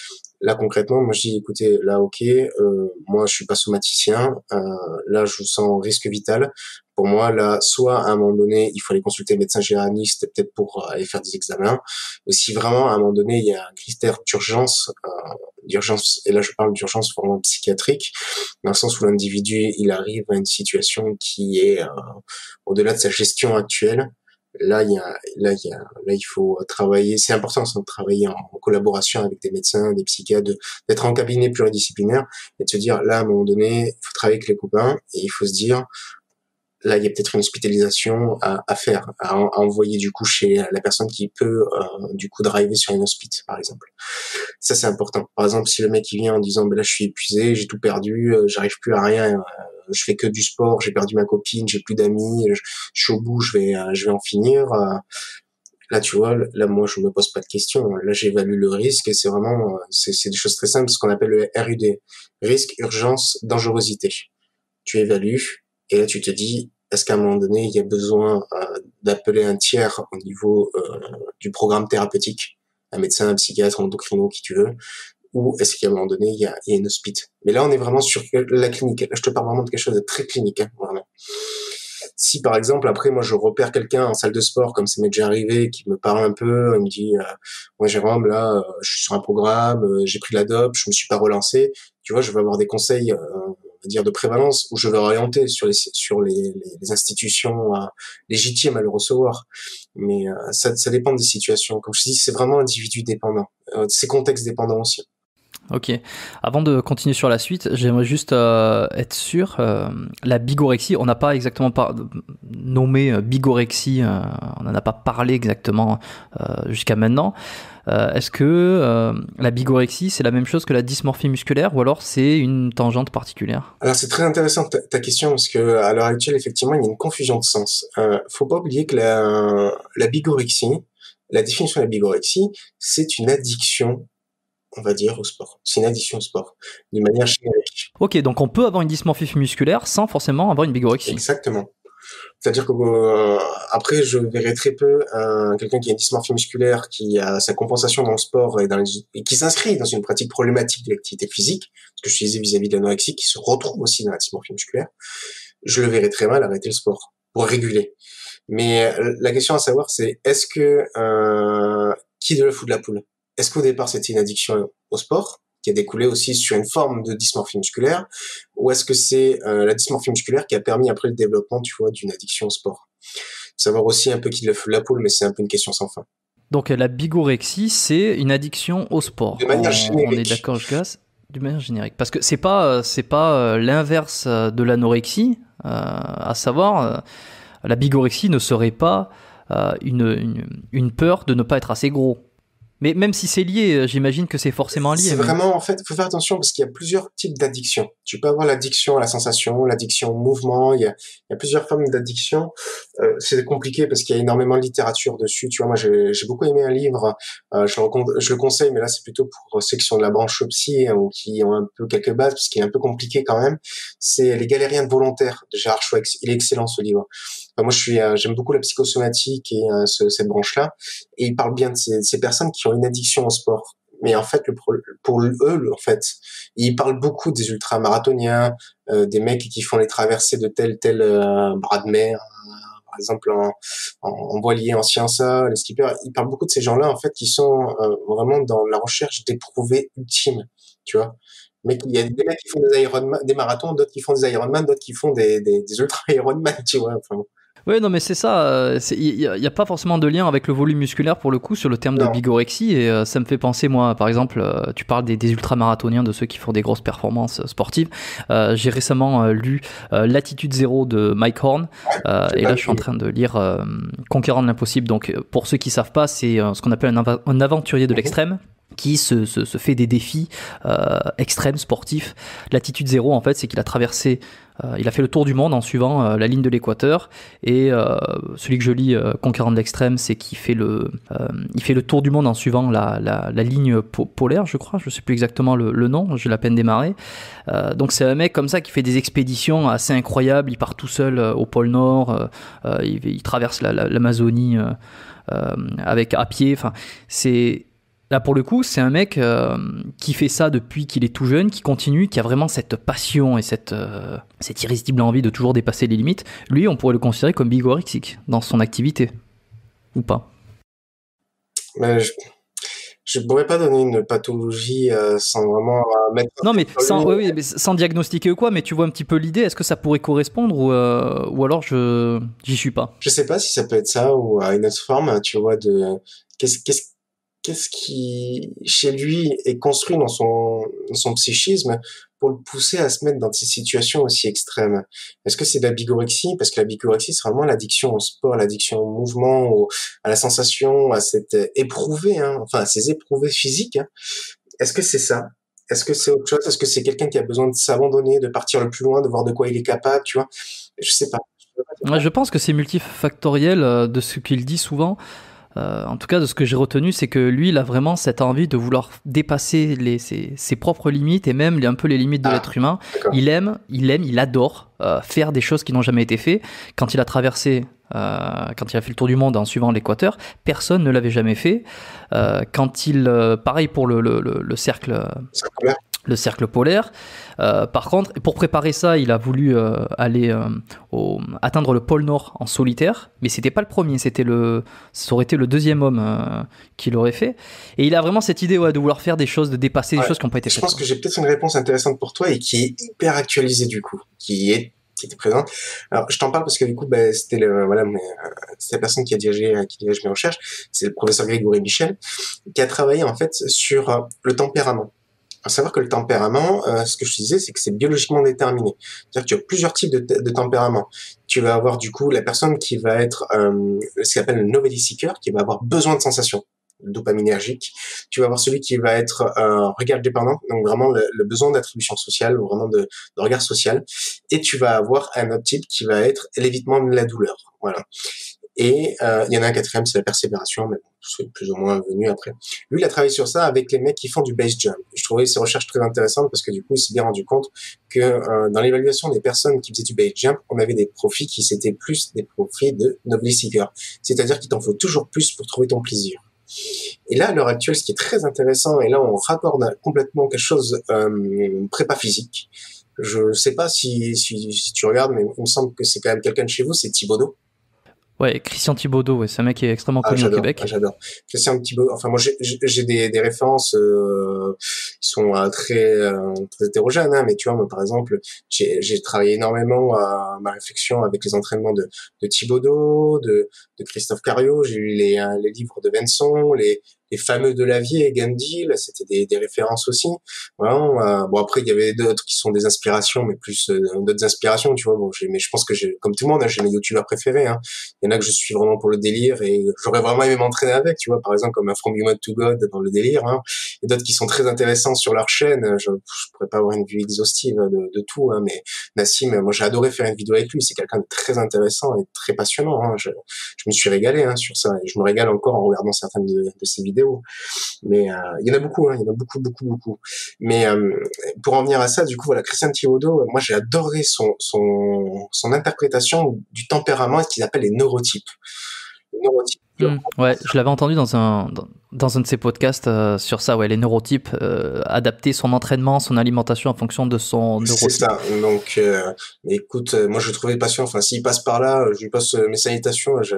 Là concrètement, moi je dis écoutez, là ok, euh, moi je suis pas somaticien, euh, là je vous sens risque vital. Pour moi, là, soit à un moment donné, il faut aller consulter le médecin généraliste, peut-être pour aller faire des examens. Ou si vraiment à un moment donné, il y a un critère d'urgence, euh, d'urgence, et là je parle d'urgence vraiment psychiatrique, dans le sens où l'individu il arrive à une situation qui est euh, au-delà de sa gestion actuelle. Là, il y a, là, il y a, là, il faut travailler. C'est important, ça, de travailler en, en collaboration avec des médecins, des psychiatres, de, d'être en cabinet pluridisciplinaire et de se dire, là, à un moment donné, il faut travailler avec les copains et il faut se dire, là, il y a peut-être une hospitalisation à, à faire, à, à envoyer du coup chez la personne qui peut, euh, du coup, driver sur une hospice, par exemple. Ça, c'est important. Par exemple, si le mec il vient en disant, ben là, je suis épuisé, j'ai tout perdu, euh, j'arrive plus à rien. Euh, je fais que du sport, j'ai perdu ma copine, j'ai plus d'amis, je, je suis au bout, je vais, euh, je vais en finir. Euh, là, tu vois, là, moi, je me pose pas de questions. Là, j'évalue le risque et c'est vraiment, c'est, c'est des choses très simples, ce qu'on appelle le R U D, risque, urgence, dangerosité. Tu évalues et là, tu te dis, est-ce qu'à un moment donné, il y a besoin euh, d'appeler un tiers au niveau euh, du programme thérapeutique, un médecin, un psychiatre, un endocrino, qui tu veux, ou est-ce qu'à un moment donné, il y a, il y a une hospice. Mais là, on est vraiment sur la clinique. Là, je te parle vraiment de quelque chose de très clinique, hein, vraiment. Si, par exemple, après, moi, je repère quelqu'un en salle de sport, comme ça m'est déjà arrivé, qui me parle un peu, il me dit, euh, moi, Jérôme, là, euh, je suis sur un programme, euh, j'ai pris la dope, je me suis pas relancé. Tu vois, je vais avoir des conseils, euh, on va dire, de prévalence, où je vais orienter sur les, sur les, les, les institutions euh, légitimes à le recevoir. Mais euh, ça, ça dépend des situations. Comme je dis, c'est vraiment individu dépendant. Euh, c'est contexte dépendant aussi. Ok. Avant de continuer sur la suite, j'aimerais juste euh, être sûr, euh, la bigorexie, on n'a pas exactement par... nommé euh, bigorexie, euh, on n'en a pas parlé exactement euh, jusqu'à maintenant. Euh, est-ce que euh, la bigorexie, c'est la même chose que la dysmorphie musculaire ou alors c'est une tangente particulière? Alors c'est très intéressant ta, ta question parce que à l'heure actuelle, effectivement, il y a une confusion de sens. Euh, faut pas oublier que la, la bigorexie, la définition de la bigorexie, c'est une addiction, on va dire, au sport. C'est une addiction au sport, d'une manière générique. Ok, donc on peut avoir une dysmorphie musculaire sans forcément avoir une bigorexie. Exactement. C'est-à-dire que euh, après, je verrai très peu euh, quelqu'un qui a une dysmorphie musculaire, qui a sa compensation dans le sport et, dans les, et qui s'inscrit dans une pratique problématique de l'activité physique, ce que je disais vis-à-vis de l'anorexie, qui se retrouve aussi dans la dysmorphie musculaire. Je le verrai très mal arrêter le sport pour réguler. Mais euh, la question à savoir, c'est est-ce que euh, qui de l'œuf ou de la poule? Est-ce qu'au départ c'était une addiction au sport qui a découlé aussi sur une forme de dysmorphie musculaire, ou est-ce que c'est euh, la dysmorphie musculaire qui a permis après le développement, tu vois, d'une addiction au sport? Savoir aussi un peu qui de l'œuf ou de la poule, mais c'est un peu une question sans fin. Donc la bigorexie, c'est une addiction au sport. De manière on, générique. On est d'accord, je casse. De manière générique, parce que c'est pas c'est pas l'inverse de l'anorexie, euh, à savoir euh, la bigorexie ne serait pas euh, une, une une peur de ne pas être assez gros. Mais même si c'est lié, j'imagine que c'est forcément lié. C'est mais... vraiment, en fait, faut faire attention parce qu'il y a plusieurs types d'addiction. Tu peux avoir l'addiction à la sensation, l'addiction au mouvement, il y a, il y a plusieurs formes d'addiction. Euh, c'est compliqué parce qu'il y a énormément de littérature dessus. Tu vois, moi, j'ai, j'ai beaucoup aimé un livre, euh, je, le, je le conseille, mais là, c'est plutôt pour ceux qui sont de la branche psy hein, ou qui ont un peu quelques bases, parce qu'il est un peu compliqué quand même. C'est Les Galériens volontaires de Gérard Schwex. Il est excellent, ce livre. Enfin, moi, je suis, euh, j'aime beaucoup la psychosomatique et euh, ce, cette branche-là. Et il parle bien de ces, ces personnes qui ont une addiction au sport. Mais en fait, le, pour eux, en fait, ils parlent beaucoup des ultramarathoniens, euh, des mecs qui font les traversées de tel tel euh, bras de mer, euh, par exemple en, en, en voilier, en sciences, les skippers. Ils parlent beaucoup de ces gens-là, en fait, qui sont euh, vraiment dans la recherche d'éprouver ultime, tu vois. Mais il y a des mecs qui font des Ironman, des marathons, d'autres qui font des Ironman, d'autres qui font des, des, des ultra Ironman, tu vois. Enfin, bon. Oui, non, mais c'est ça. Il n'y a, a pas forcément de lien avec le volume musculaire pour le coup sur le terme non. de bigorexie. Et euh, ça me fait penser, moi, par exemple, euh, tu parles des, des ultramarathoniens, de ceux qui font des grosses performances euh, sportives. Euh, j'ai récemment euh, lu euh, Latitude Zéro de Mike Horn. Euh, et là, je suis en train de lire euh, Conquérant de l'impossible. Donc, pour ceux qui ne savent pas, c'est euh, ce qu'on appelle un, av- un aventurier de l'extrême. Qui se, se, se fait des défis euh, extrêmes sportifs. Latitude Zéro, en fait, c'est qu'il a traversé, euh, il a fait le tour du monde en suivant euh, la ligne de l'équateur. Et euh, celui que je lis, euh, Conquérant de l'extrême, c'est qu'il fait le, euh, il fait le tour du monde en suivant la, la, la ligne po- polaire, je crois. Je sais plus exactement le, le nom. J'ai la peine démarré. Euh, donc c'est un mec comme ça qui fait des expéditions assez incroyables. Il part tout seul euh, au pôle Nord. Euh, euh, il, il traverse la, la, l'Amazonie euh, euh, avec à pied. Enfin, c'est Là, pour le coup, c'est un mec euh, qui fait ça depuis qu'il est tout jeune, qui continue, qui a vraiment cette passion et cette, euh, cette irrésistible envie de toujours dépasser les limites. Lui, on pourrait le considérer comme bigorexique dans son activité. Ou pas? Mais je, je pourrais pas donner une pathologie euh, sans vraiment euh, mettre... Non, mais sans, oui, oui, mais sans diagnostiquer ou quoi, mais tu vois un petit peu l'idée. Est-ce que ça pourrait correspondre ou, euh, ou alors je j'y suis pas? Je sais pas si ça peut être ça ou euh, une autre forme, tu vois, de... Qu'est-ce, qu'est-ce, qu'est-ce qui, chez lui, est construit dans son, dans son psychisme pour le pousser à se mettre dans ces situations aussi extrêmes? Est-ce que c'est de la bigorexie? Parce que la bigorexie, c'est vraiment l'addiction au sport, l'addiction au mouvement, au, à la sensation, à cette éprouvé, hein, enfin, à ces éprouvés physiques, hein. Est-ce que c'est ça? Est-ce que c'est autre chose? Est-ce que c'est quelqu'un qui a besoin de s'abandonner, de partir le plus loin, de voir de quoi il est capable, tu vois? Je sais pas. Ouais, je pense que c'est multifactoriel euh, de ce qu'il dit souvent. Euh, en tout cas, de ce que j'ai retenu, c'est que lui, il a vraiment cette envie de vouloir dépasser les, ses, ses propres limites et même les, un peu les limites de Ah, l'être humain. d'accord. Il aime, il aime, il adore euh, faire des choses qui n'ont jamais été faites. Quand il a traversé, euh, quand il a fait le tour du monde en suivant l'équateur, personne ne l'avait jamais fait. Euh, quand il, euh, pareil pour le, le, le, le cercle. C'est combien? Le cercle polaire. Euh, par contre, pour préparer ça, il a voulu euh, aller euh, au, atteindre le pôle Nord en solitaire, mais c'était pas le premier, c'était le, ça aurait été le deuxième homme euh, qui l'aurait fait. Et il a vraiment cette idée ouais, de vouloir faire des choses, de dépasser Ouais. des choses qui n'ont pas été Je faites. pense quoi. que j'ai peut-être une réponse intéressante pour toi et qui est hyper actualisée du coup, qui est qui était présente. Alors, je t'en parle parce que du coup, bah, c'était le, voilà, mais, euh, c'est la personne qui a dirigé, qui dirige mes recherches. C'est le professeur Grégory Michel, qui a travaillé, en fait, sur euh, le tempérament. À savoir que le tempérament, euh, ce que je te disais, c'est que c'est biologiquement déterminé. C'est-à-dire que tu as plusieurs types de, de tempérament. Tu vas avoir, du coup, la personne qui va être, euh, ce qu'on appelle le novelty seeker, qui va avoir besoin de sensations dopaminergiques. Tu vas avoir celui qui va être euh, regard dépendant, donc vraiment le, le besoin d'attribution sociale, ou vraiment de, de regard social. Et tu vas avoir un autre type qui va être l'évitement de la douleur. Voilà. Et euh, il y en a un quatrième, c'est la persévération, mais bon, c'est plus ou moins venu après. Lui, il a travaillé sur ça avec les mecs qui font du base jump. Je trouvais ces recherches très intéressantes parce que du coup, il s'est bien rendu compte que euh, dans l'évaluation des personnes qui faisaient du base jump, on avait des profils qui c'était plus des profils de novelty seeker. C'est-à-dire qu'il t'en faut toujours plus pour trouver ton plaisir. Et là, à l'heure actuelle, ce qui est très intéressant, et là, on raccorde complètement quelque chose euh, prépa physique. Je sais pas si, si, si tu regardes, mais il me semble que c'est quand même quelqu'un de chez vous, c'est Thibaudot. Ouais, Christian Thibaudot, ouais, c'est un mec qui est extrêmement Ah, connu au j'adore, Québec. ah, j'adore. Christian Thibaudot, enfin moi j'ai, j'ai des, des références euh, qui sont euh, très, euh, très hétérogènes, hein, mais tu vois, moi par exemple, j'ai, j'ai travaillé énormément à ma réflexion avec les entraînements de, de Thibaudot, de, de Christophe Cario, j'ai lu les, euh, les livres de Benson, les, les fameux Delavier et Gundil, c'était des, des références aussi. Vraiment, euh, bon après il y avait d'autres qui sont des inspirations, mais plus euh, d'autres inspirations, tu vois. Bon, j'ai, mais je pense que j'ai, comme tout le monde, hein, j'ai mes youtubeurs préférés. Hein. Il y en a que je suis vraiment pour le délire et j'aurais vraiment aimé m'entraîner avec, tu vois, par exemple comme un From Human to God dans le délire. Hein. Et d'autres qui sont très intéressants sur leur chaîne. Je, je pourrais pas avoir une vue exhaustive de, de tout, hein, mais Nassim, moi j'ai adoré faire une vidéo avec lui. C'est quelqu'un de très intéressant et très passionnant. Hein. Je, je me suis régalé hein, sur ça et je me régale encore en regardant certaines de, de ses vidéos. Mais euh, il y en a beaucoup, hein, il y en a beaucoup, beaucoup, beaucoup. Mais euh, pour en venir à ça, du coup, voilà, Christian Thibaudot, moi j'ai adoré son son son interprétation du tempérament et ce qu'il appelle les neurotypes. Les neurotypes. Mmh, ouais, je l'avais entendu dans un dans, dans un de ses podcasts euh, sur ça, ouais, les neurotypes, euh, adapter son entraînement, son alimentation en fonction de son neurotype. C'est ça. Donc, euh, écoute, moi je le trouvais patient. Enfin, s'il passe par là, je lui passe mes salutations. Je...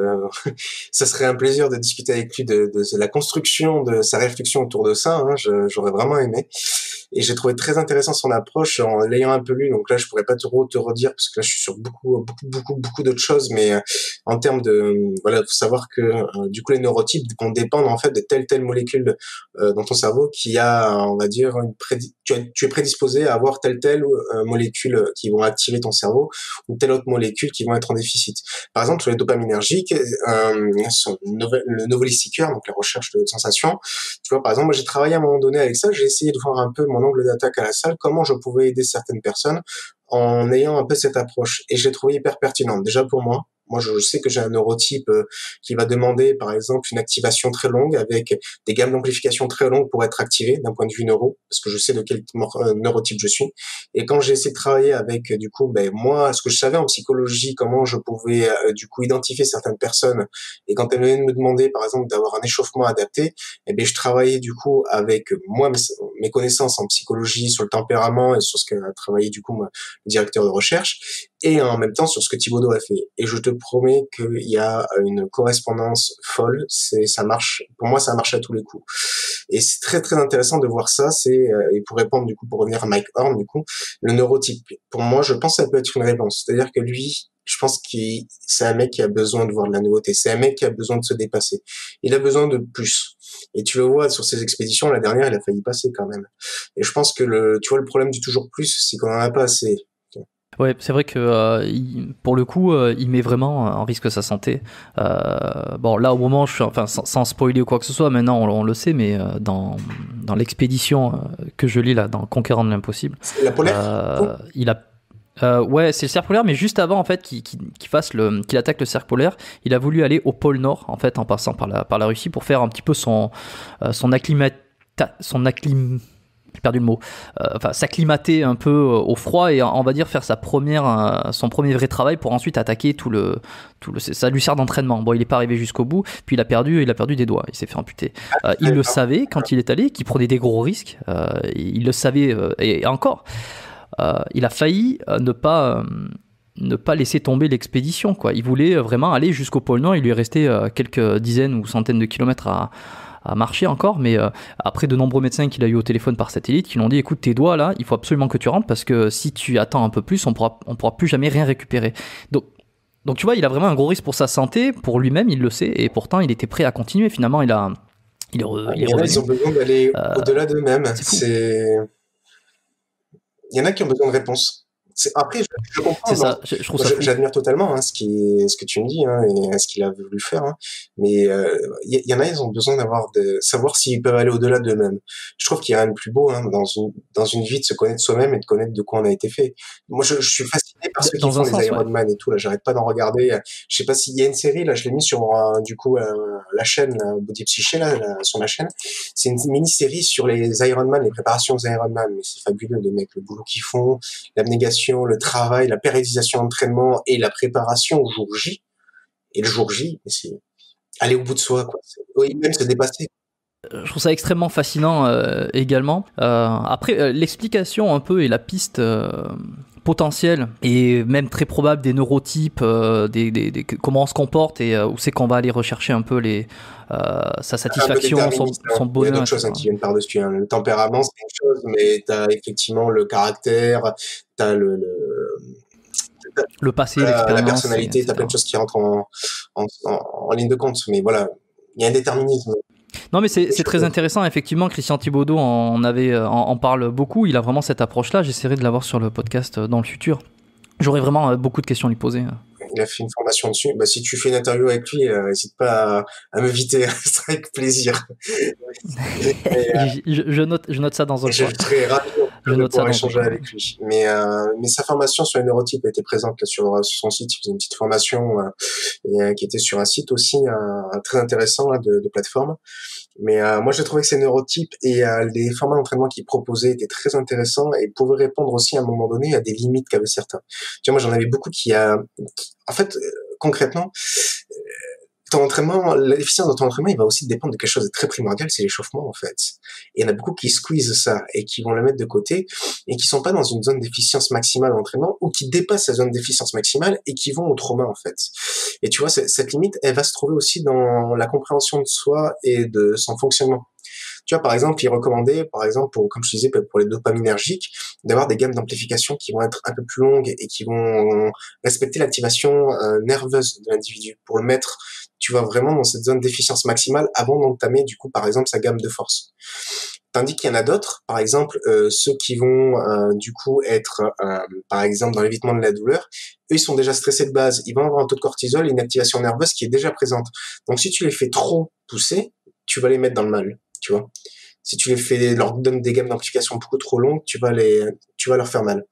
ça serait un plaisir de discuter avec lui de, de, de la construction de sa réflexion autour de ça. Hein. Je, j'aurais vraiment aimé. Et j'ai trouvé très intéressant son approche en l'ayant un peu lu. Donc là, je pourrais pas trop te redire parce que là, je suis sur beaucoup, beaucoup, beaucoup, beaucoup d'autres choses. Mais euh, en termes de, voilà, faut savoir que euh, du coup, les neurotypes vont dépendre en fait de telle telle molécule euh, dans ton cerveau qui a, on va dire, une prédi- tu, as, tu es prédisposé à avoir telle telle euh, molécule qui vont activer ton cerveau ou telle autre molécule qui vont être en déficit. Par exemple, sur les dopaminergiques, euh, son novel, le novelty seeker, donc la recherche de sensations. Tu vois, par exemple, moi, j'ai travaillé à un moment donné avec ça. J'ai essayé de voir un peu mon angle d'attaque à la salle, comment je pouvais aider certaines personnes en ayant un peu cette approche. Et je l'ai trouvé hyper pertinente. Déjà pour moi, Moi, je sais que j'ai un neurotype euh, qui va demander, par exemple, une activation très longue avec des gammes d'amplification très longues pour être activé d'un point de vue neuro, parce que je sais de quel euh, neurotype je suis. Et quand j'ai essayé de travailler avec, euh, du coup, ben moi, ce que je savais en psychologie, comment je pouvais euh, du coup identifier certaines personnes, et quand elles venaient de me demander, par exemple, d'avoir un échauffement adapté, eh bien, je travaillais du coup avec moi mes, mes connaissances en psychologie sur le tempérament et sur ce qu'a travaillé du coup ma, le directeur de recherche, et en même temps sur ce que Thibaudeau a fait. Et je te promets qu'il y a une correspondance folle. C'est, ça marche. Pour moi, ça marche à tous les coups. Et c'est très très intéressant de voir ça. C'est et pour répondre du coup, pour revenir à Mike Horn, du coup, le neurotype. Pour moi, je pense que ça peut être une réponse. C'est-à-dire que lui, je pense que c'est un mec qui a besoin de voir de la nouveauté. C'est un mec qui a besoin de se dépasser. Il a besoin de plus. Et tu le vois sur ses expéditions, la dernière, il a failli passer quand même. Et je pense que le, tu vois, le problème du toujours plus, c'est qu'on en a pas assez. Ouais, c'est vrai que euh, il, pour le coup, euh, il met vraiment en risque sa santé. Euh, bon, là, au moment, je suis, enfin, sans, sans spoiler ou quoi que ce soit, maintenant, on, on le sait, mais euh, dans, dans l'expédition euh, que je lis là, dans Conquérant de l'impossible, c'est la polaire. Euh, il a Euh, ouais, c'est le cercle polaire, mais juste avant en fait qu'il, qu'il, qu'il fasse le, qu'il attaque le cercle polaire, il a voulu aller au pôle Nord en fait en passant par la par la Russie pour faire un petit peu son euh, son acclimat son acclim j'ai perdu le mot euh, enfin s'acclimater un peu au froid et on va dire faire sa première euh, son premier vrai travail pour ensuite attaquer tout le tout le ça lui sert d'entraînement. Bon, il est pas arrivé jusqu'au bout, puis il a perdu il a perdu des doigts, il s'est fait amputer. Euh, il le savait quand il est allé, qu'il prenait des gros risques, euh, il le savait euh, et encore. Euh, il a failli euh, ne pas euh, ne pas laisser tomber l'expédition, quoi. Il voulait vraiment aller jusqu'au pôle Nord. Il lui est resté euh, quelques dizaines ou centaines de kilomètres à, à marcher encore, mais euh, après de nombreux médecins qu'il a eu au téléphone par satellite qui lui ont dit écoute, tes doigts là, il faut absolument que tu rentres parce que si tu attends un peu plus, on pourra on pourra plus jamais rien récupérer. Donc donc tu vois, il a vraiment un gros risque pour sa santé, pour lui-même, il le sait, et pourtant il était prêt à continuer. Finalement, il a il est, re, il est revenu. Ils ont besoin d'aller euh, au-delà d'eux-mêmes. C'est fou. C'est il y en a qui ont besoin de réponses. C'est... Après, je, je comprends. C'est ça, je, je trouve ça fou. J'admire totalement hein, ce, qui, ce que tu me dis hein, et ce qu'il a voulu faire. Hein. Mais il euh, y, y en a, ils ont besoin d'avoir de savoir s'ils peuvent aller au-delà d'eux-mêmes. Je trouve qu'il y a rien de plus beau hein, dans une dans une vie de se connaître soi-même et de connaître de quoi on a été fait. Moi, je, je suis fasciné par ceux qui font les Iron Man ouais. et tout. Là, j'arrête pas d'en regarder. Je sais pas s'il y a une série. Là, je l'ai mis sur euh, du coup euh, la chaîne là, Body Psyché là, là sur ma chaîne. C'est une mini-série sur les Iron Man, les préparations aux Iron Man. Mais c'est fabuleux les mecs, le boulot qu'ils font, l'abnégation, le travail, la périodisation d'entraînement et la préparation au jour J. Et le jour J, c'est aller au bout de soi, quoi. Oui, même se dépasser. Je trouve ça extrêmement fascinant euh, également. Euh, après, euh, l'explication un peu et la piste euh, potentielle et même très probable des neurotypes, euh, des, des, des, comment on se comporte et euh, où c'est qu'on va aller rechercher un peu les, euh, sa satisfaction, son, son bonheur. Il y a d'autres choses hein, qui viennent par-dessus. Hein. Le tempérament, c'est une chose, mais tu as effectivement le caractère, tu as le... le... le passé, la, l'expérience, la personnalité, t'as plein de choses qui rentrent en, en, en, en ligne de compte. Mais voilà, il y a un déterminisme. Non, mais c'est, c'est très intéressant. Effectivement, Christian Thibaudeau en, avait, en, en parle beaucoup. Il a vraiment cette approche-là. J'essaierai de l'avoir sur le podcast dans le futur. J'aurais vraiment beaucoup de questions à lui poser. Il a fait une formation dessus. Bah, si tu fais une interview avec lui, n'hésite euh, pas à, à m'inviter. Ce sera avec plaisir. Mais, euh, je, je, note, je note ça dans un Je serais ravi je de note pouvoir ça échanger avec lui. Mais, euh, mais sa formation sur les neurotypes était présente là, sur, sur son site. Il faisait une petite formation euh, et, euh, qui était sur un site aussi euh, très intéressant là, de, de plateforme. Mais euh, moi, j'ai trouvé que ces neurotypes et euh, les formats d'entraînement qu'ils proposaient étaient très intéressants et pouvaient répondre aussi à un moment donné à des limites qu'avaient certains. Tu vois, moi, j'en avais beaucoup qui a... Qui, en fait, euh, concrètement, euh, ton entraînement, l'efficience de ton entraînement, il va aussi dépendre de quelque chose de très primordial, c'est l'échauffement, en fait. Et il y en a beaucoup qui squeezent ça et qui vont le mettre de côté et qui sont pas dans une zone d'efficience maximale en entraînement ou qui dépassent la zone d'efficience maximale et qui vont au trauma, en fait. Et tu vois, cette limite, elle va se trouver aussi dans la compréhension de soi et de son fonctionnement. Tu vois, par exemple, il recommandait, par exemple, pour, comme je disais, pour les dopaminergiques, d'avoir des gammes d'amplification qui vont être un peu plus longues et qui vont respecter l'activation euh, nerveuse de l'individu pour le mettre, tu vois, vraiment dans cette zone d'efficience maximale avant d'entamer, du coup, par exemple, sa gamme de force. Tandis qu'il y en a d'autres, par exemple, euh, ceux qui vont, euh, du coup, être, euh, par exemple, dans l'évitement de la douleur, eux, ils sont déjà stressés de base, ils vont avoir un taux de cortisol et une activation nerveuse qui est déjà présente. Donc, si tu les fais trop pousser, tu vas les mettre dans le mal. Tu vois, si tu les fais, leur donnes des gammes d'amplification beaucoup trop longues, tu vas les, tu vas leur faire mal.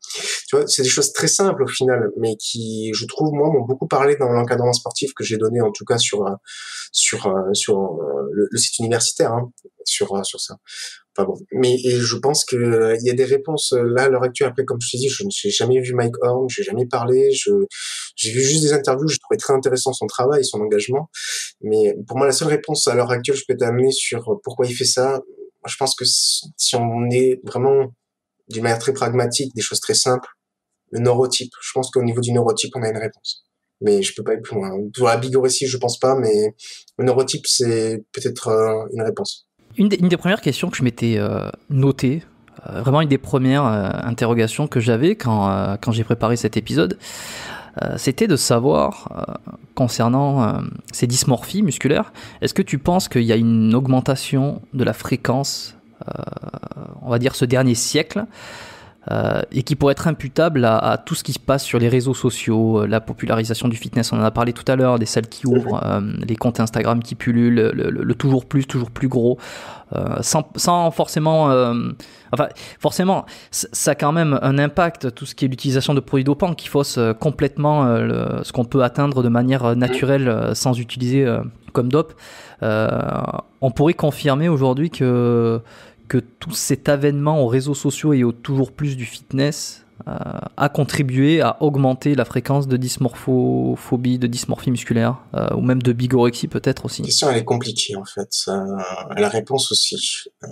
Tu vois, c'est des choses très simples au final, mais qui, je trouve, moi, m'ont beaucoup parlé dans l'encadrement sportif que j'ai donné, en tout cas sur sur sur le, le site universitaire, hein, sur sur ça. Enfin bon, mais et je pense que euh, il y a des réponses là à l'heure actuelle. Après, comme je te dis, je n'ai jamais vu Mike Horn, j'ai jamais parlé, je j'ai vu juste des interviews, je trouvais très intéressant son travail, son engagement. Mais pour moi, la seule réponse à l'heure actuelle, je peux t'amener sur pourquoi il fait ça. Je pense que si on est vraiment d'une manière très pragmatique, des choses très simples, le neurotype. Je pense qu'au niveau du neurotype, on a une réponse. Mais je peux pas aller plus loin. Pour la bigorécie, je pense pas, mais le neurotype, c'est peut-être euh, une réponse. Une des, une des premières questions que je m'étais euh, notée, euh, vraiment une des premières euh, interrogations que j'avais quand, euh, quand j'ai préparé cet épisode, euh, c'était de savoir, euh, concernant euh, ces dysmorphies musculaires, est-ce que tu penses qu'il y a une augmentation de la fréquence, euh, on va dire ce dernier siècle, Euh, et qui pourrait être imputable à, à tout ce qui se passe sur les réseaux sociaux, euh, la popularisation du fitness, on en a parlé tout à l'heure, des salles qui ouvrent, euh, les comptes Instagram qui pullulent, le, le, le toujours plus, toujours plus gros, euh, sans, sans forcément... Euh, enfin, forcément, ça a quand même un impact, tout ce qui est l'utilisation de produits dopants, qui fausse complètement euh, le, ce qu'on peut atteindre de manière naturelle euh, sans utiliser euh, comme dope. Euh, on pourrait confirmer aujourd'hui que... que tout cet avènement aux réseaux sociaux et au toujours plus du fitness euh, a contribué à augmenter la fréquence de dysmorphophobie, de dysmorphie musculaire, euh, ou même de bigorexie peut-être aussi. La question, elle est compliquée en fait. Euh, la réponse aussi. Euh,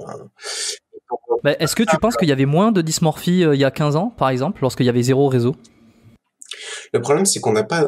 bah, est-ce que tu penses qu'il y avait moins de dysmorphie euh, il y a quinze ans, par exemple, lorsqu'il y avait zéro réseau ? Le problème, c'est qu'on n'a pas...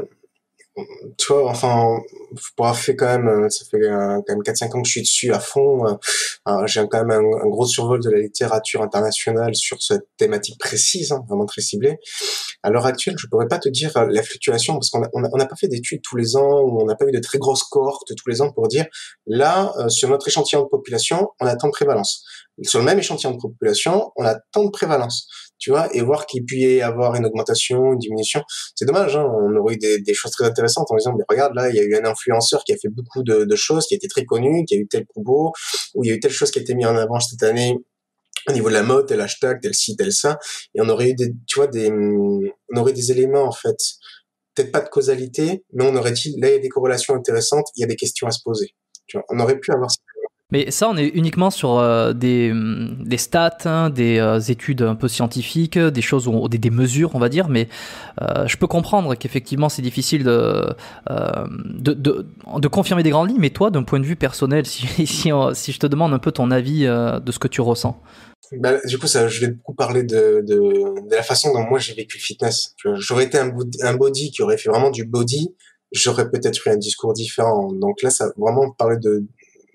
Tu vois, enfin, pour avoir fait quand même, ça fait euh, quand même quatre cinq ans que je suis dessus à fond, euh, euh, j'ai quand même un, un gros survol de la littérature internationale sur cette thématique précise, hein, vraiment très ciblée. À l'heure actuelle, je pourrais pas te dire euh, la fluctuation, parce qu'on a, on a, on n'a pas fait d'études tous les ans, ou on n'a pas eu de très grosses cohortes tous les ans pour dire, là, euh, sur notre échantillon de population, on a tant de prévalence. Sur le même échantillon de population, on a tant de prévalence. Tu vois, et voir qu'il puisse y avoir une augmentation, une diminution. C'est dommage, hein, on aurait eu des, des choses très intéressantes en disant, mais regarde, là, il y a eu un influenceur qui a fait beaucoup de, de choses, qui a été très connu, qui a eu tel propos, ou il y a eu telle chose qui a été mise en avant cette année au niveau de la mode, tel hashtag, tel ci, tel ça, et on aurait eu des, tu vois, des, on aurait des éléments, en fait, peut-être pas de causalité, mais on aurait dit, là, il y a des corrélations intéressantes, il y a des questions à se poser. Tu vois, on aurait pu avoir ça. Mais ça, on est uniquement sur euh, des, des stats, hein, des euh, études un peu scientifiques, des choses, où, des, des mesures, on va dire. Mais euh, je peux comprendre qu'effectivement, c'est difficile de, euh, de, de, de confirmer des grandes lignes. Mais toi, d'un point de vue personnel, si, si, si je te demande un peu ton avis euh, de ce que tu ressens. Bah, du coup, ça, je vais beaucoup parler de, de, de la façon dont moi j'ai vécu le fitness. Tu vois, j'aurais été un, un body qui aurait fait vraiment du body, j'aurais peut-être eu un discours différent. Donc là, ça vraiment parler de...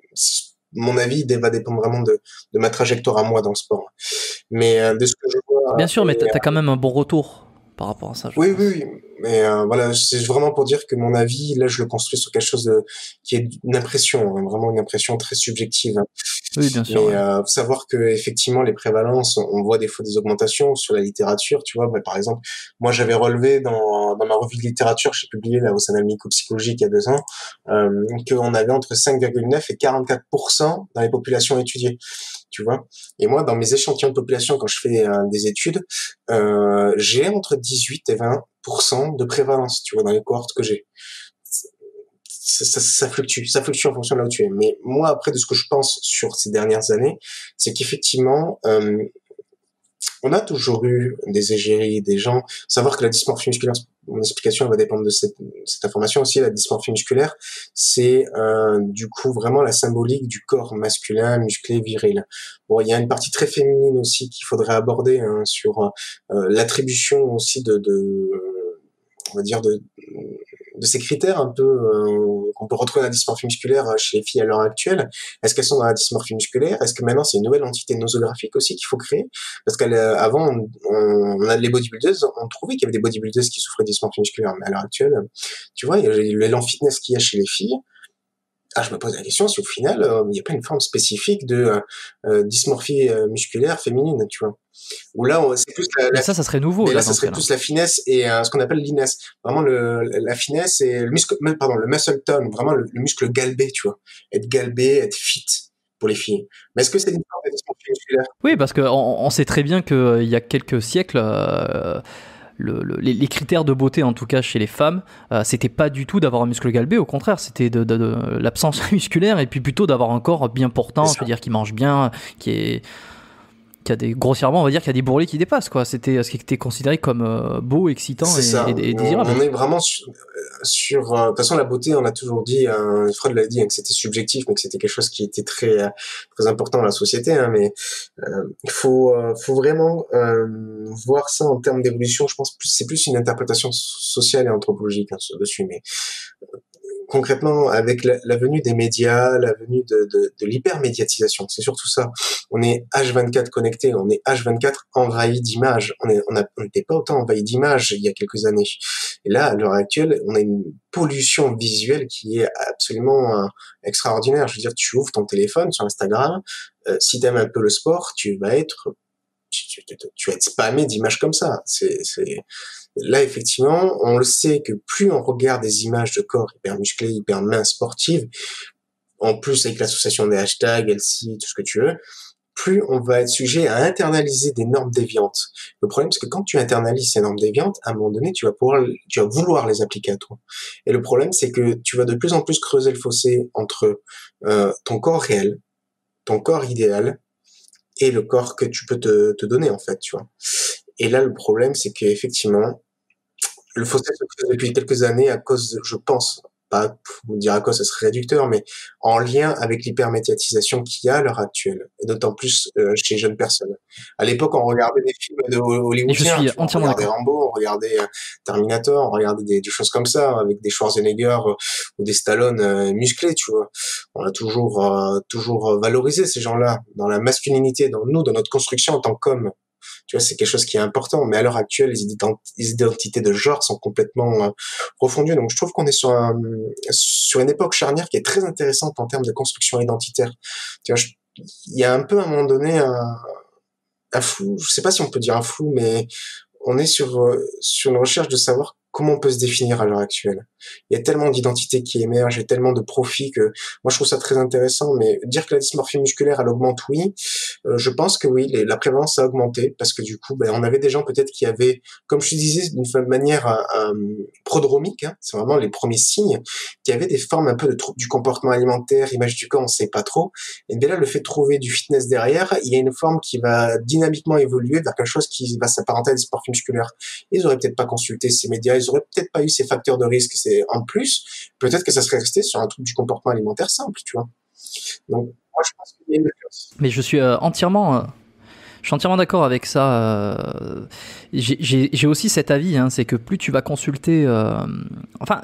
Mon avis va dépendre vraiment de, de ma trajectoire à moi dans le sport. Mais euh, de ce que je vois... Bien sûr, mais t'as, t'as quand même un bon retour par rapport à ça. Oui, oui, oui. Mais euh, voilà, c'est vraiment pour dire que mon avis, là, je le construis sur quelque chose de, qui est une impression, hein, vraiment une impression très subjective. Hein. Oui, bien sûr. Mais ouais. euh, faut savoir que effectivement, les prévalences, on voit des fois des augmentations sur la littérature. Tu vois, bah, par exemple, moi, j'avais relevé dans dans ma revue de littérature, j'ai publié là au sein psychologique il y a deux ans, euh, qu'on avait entre cinq virgule neuf et quarante-quatre pour cent dans les populations étudiées. Tu vois. Et moi, dans mes échantillons de population, quand je fais euh, des études, euh, j'ai entre dix-huit et vingt pour cent de prévalence, tu vois, dans les cohortes que j'ai. Ça, ça, ça fluctue, ça fluctue en fonction de là où tu es. Mais moi, après, de ce que je pense sur ces dernières années, c'est qu'effectivement, euh, on a toujours eu des égéries, des gens. Savoir que la dysmorphie musculaire, mon explication elle va dépendre de cette, cette information aussi. La dysmorphie musculaire, c'est euh, du coup vraiment la symbolique du corps masculin, musclé, viril. Bon, il y a une partie très féminine aussi qu'il faudrait aborder hein, sur euh, l'attribution aussi de, de, on va dire de de ces critères un peu euh, qu'on peut retrouver dans la dysmorphie musculaire chez les filles à l'heure actuelle. Est-ce qu'elles sont dans la dysmorphie musculaire? Est-ce que maintenant c'est une nouvelle entité nosographique aussi qu'il faut créer? Parce qu'avant, on, on, on a les bodybuilders, on trouvait qu'il y avait des bodybuilders qui souffraient de dysmorphie musculaire, mais à l'heure actuelle, tu vois, il y a l'élan fitness qu'il y a chez les filles. Ah, je me pose la question si au final, euh, il n'y a pas une forme spécifique de euh, dysmorphie euh, musculaire féminine, tu vois. Où là, on, c'est plus la, la mais ça, ça serait nouveau. Mais là, là, ça serait là. plus la finesse et euh, ce qu'on appelle l'iness. Vraiment, le, la finesse et le muscle, pardon, le muscle tone, vraiment le, le muscle galbé, tu vois. Être galbé, être fit. pour les filles. Mais est-ce que c'est une forme de dysmorphie musculaire? Oui, parce qu'on on sait très bien qu'il y a quelques siècles, euh, le, le, les, les critères de beauté, en tout cas chez les femmes, euh, c'était pas du tout d'avoir un muscle galbé, au contraire, c'était de, de, de l'absence musculaire et puis plutôt d'avoir un corps bien portant, je veux dire, qui mange bien, qui est... qui a des, grossièrement, on va dire qu'il y a des bourrelets qui dépassent, quoi. C'était ce qui était considéré comme euh, beau, excitant et, et, et désirable. On est vraiment sur, sur euh, de toute façon, la beauté, on a toujours dit, hein, Freud l'a dit, hein, que c'était subjectif, mais que c'était quelque chose qui était très, euh, très important dans la société, hein, mais euh, il faut, euh, faut vraiment euh, voir ça en termes d'évolution. Je pense que c'est plus une interprétation sociale et anthropologique, hein, dessus, mais concrètement, avec la, la venue des médias, la venue de, de, de l'hypermédiatisation, c'est surtout ça. On est H vingt-quatre connecté, on est H vingt-quatre envahi d'images. On est, on a, on n'était pas autant envahi d'images il y a quelques années. Et là, à l'heure actuelle, on a une pollution visuelle qui est absolument euh, extraordinaire. Je veux dire, tu ouvres ton téléphone sur Instagram, euh, si t'aimes un peu le sport, tu vas être, tu, tu, tu vas être spammé d'images comme ça. C'est, c'est, Là, effectivement, on le sait que plus on regarde des images de corps hyper musclés, hyper minces, sportives, en plus avec l'association des hashtags, L C, tout ce que tu veux, plus on va être sujet à internaliser des normes déviantes. Le problème, c'est que quand tu internalises ces normes déviantes, à un moment donné, tu vas pouvoir, tu vas vouloir les appliquer à toi. Et le problème, c'est que tu vas de plus en plus creuser le fossé entre euh, ton corps réel, ton corps idéal, et le corps que tu peux te, te donner, en fait, tu vois. Et là, le problème, c'est qu'effectivement, le fossé se creuse depuis quelques années à cause, de, je pense, pas pour dire à cause, ça serait réducteur, mais en lien avec l'hypermédiatisation qu'il y a à l'heure actuelle, et d'autant plus euh, chez jeunes personnes. À l'époque, on regardait des films de hollywoodiens, je suis tu vois, on regardait Rambo, on regardait euh, Terminator, on regardait des, des choses comme ça, avec des Schwarzenegger euh, ou des Stallone euh, musclés, tu vois. On a toujours, euh, toujours valorisé ces gens-là dans la masculinité, dans nous, dans notre construction en tant qu'hommes. Tu vois, c'est quelque chose qui est important. Mais à l'heure actuelle, les, ident- les identités de genre sont complètement euh, refondues. Donc, je trouve qu'on est sur, un, sur une époque charnière qui est très intéressante en termes de construction identitaire. Tu vois, il y a un peu à un moment donné un, un flou. Je sais pas si on peut dire un flou, mais on est sur euh, sur une recherche de savoir comment on peut se définir à l'heure actuelle. Il y a tellement d'identités qui émergent, il y a tellement de profils que moi je trouve ça très intéressant, mais dire que la dysmorphie musculaire elle augmente, oui, euh, je pense que oui, les, la prévalence a augmenté parce que du coup, ben, on avait des gens peut-être qui avaient, comme je te disais, d'une manière euh, prodromique, hein, c'est vraiment les premiers signes, qui avaient des formes un peu de troubles du comportement alimentaire, image du corps, on sait pas trop, et bien là le fait de trouver du fitness derrière, il y a une forme qui va dynamiquement évoluer vers quelque chose qui va s'apparenter à la dysmorphie musculaire. Ils auraient peut-être pas consulté ces médias, ils auraient peut-être pas eu ces facteurs de risque. C'est en plus, peut-être que ça serait resté sur un truc du comportement alimentaire simple, tu vois. Donc, moi, je pense qu'il y a une différence. Mais je suis euh, entièrement, euh, je suis entièrement d'accord avec ça. Euh, j'ai, j'ai, j'ai aussi cet avis, hein, c'est que plus tu vas consulter, euh, enfin.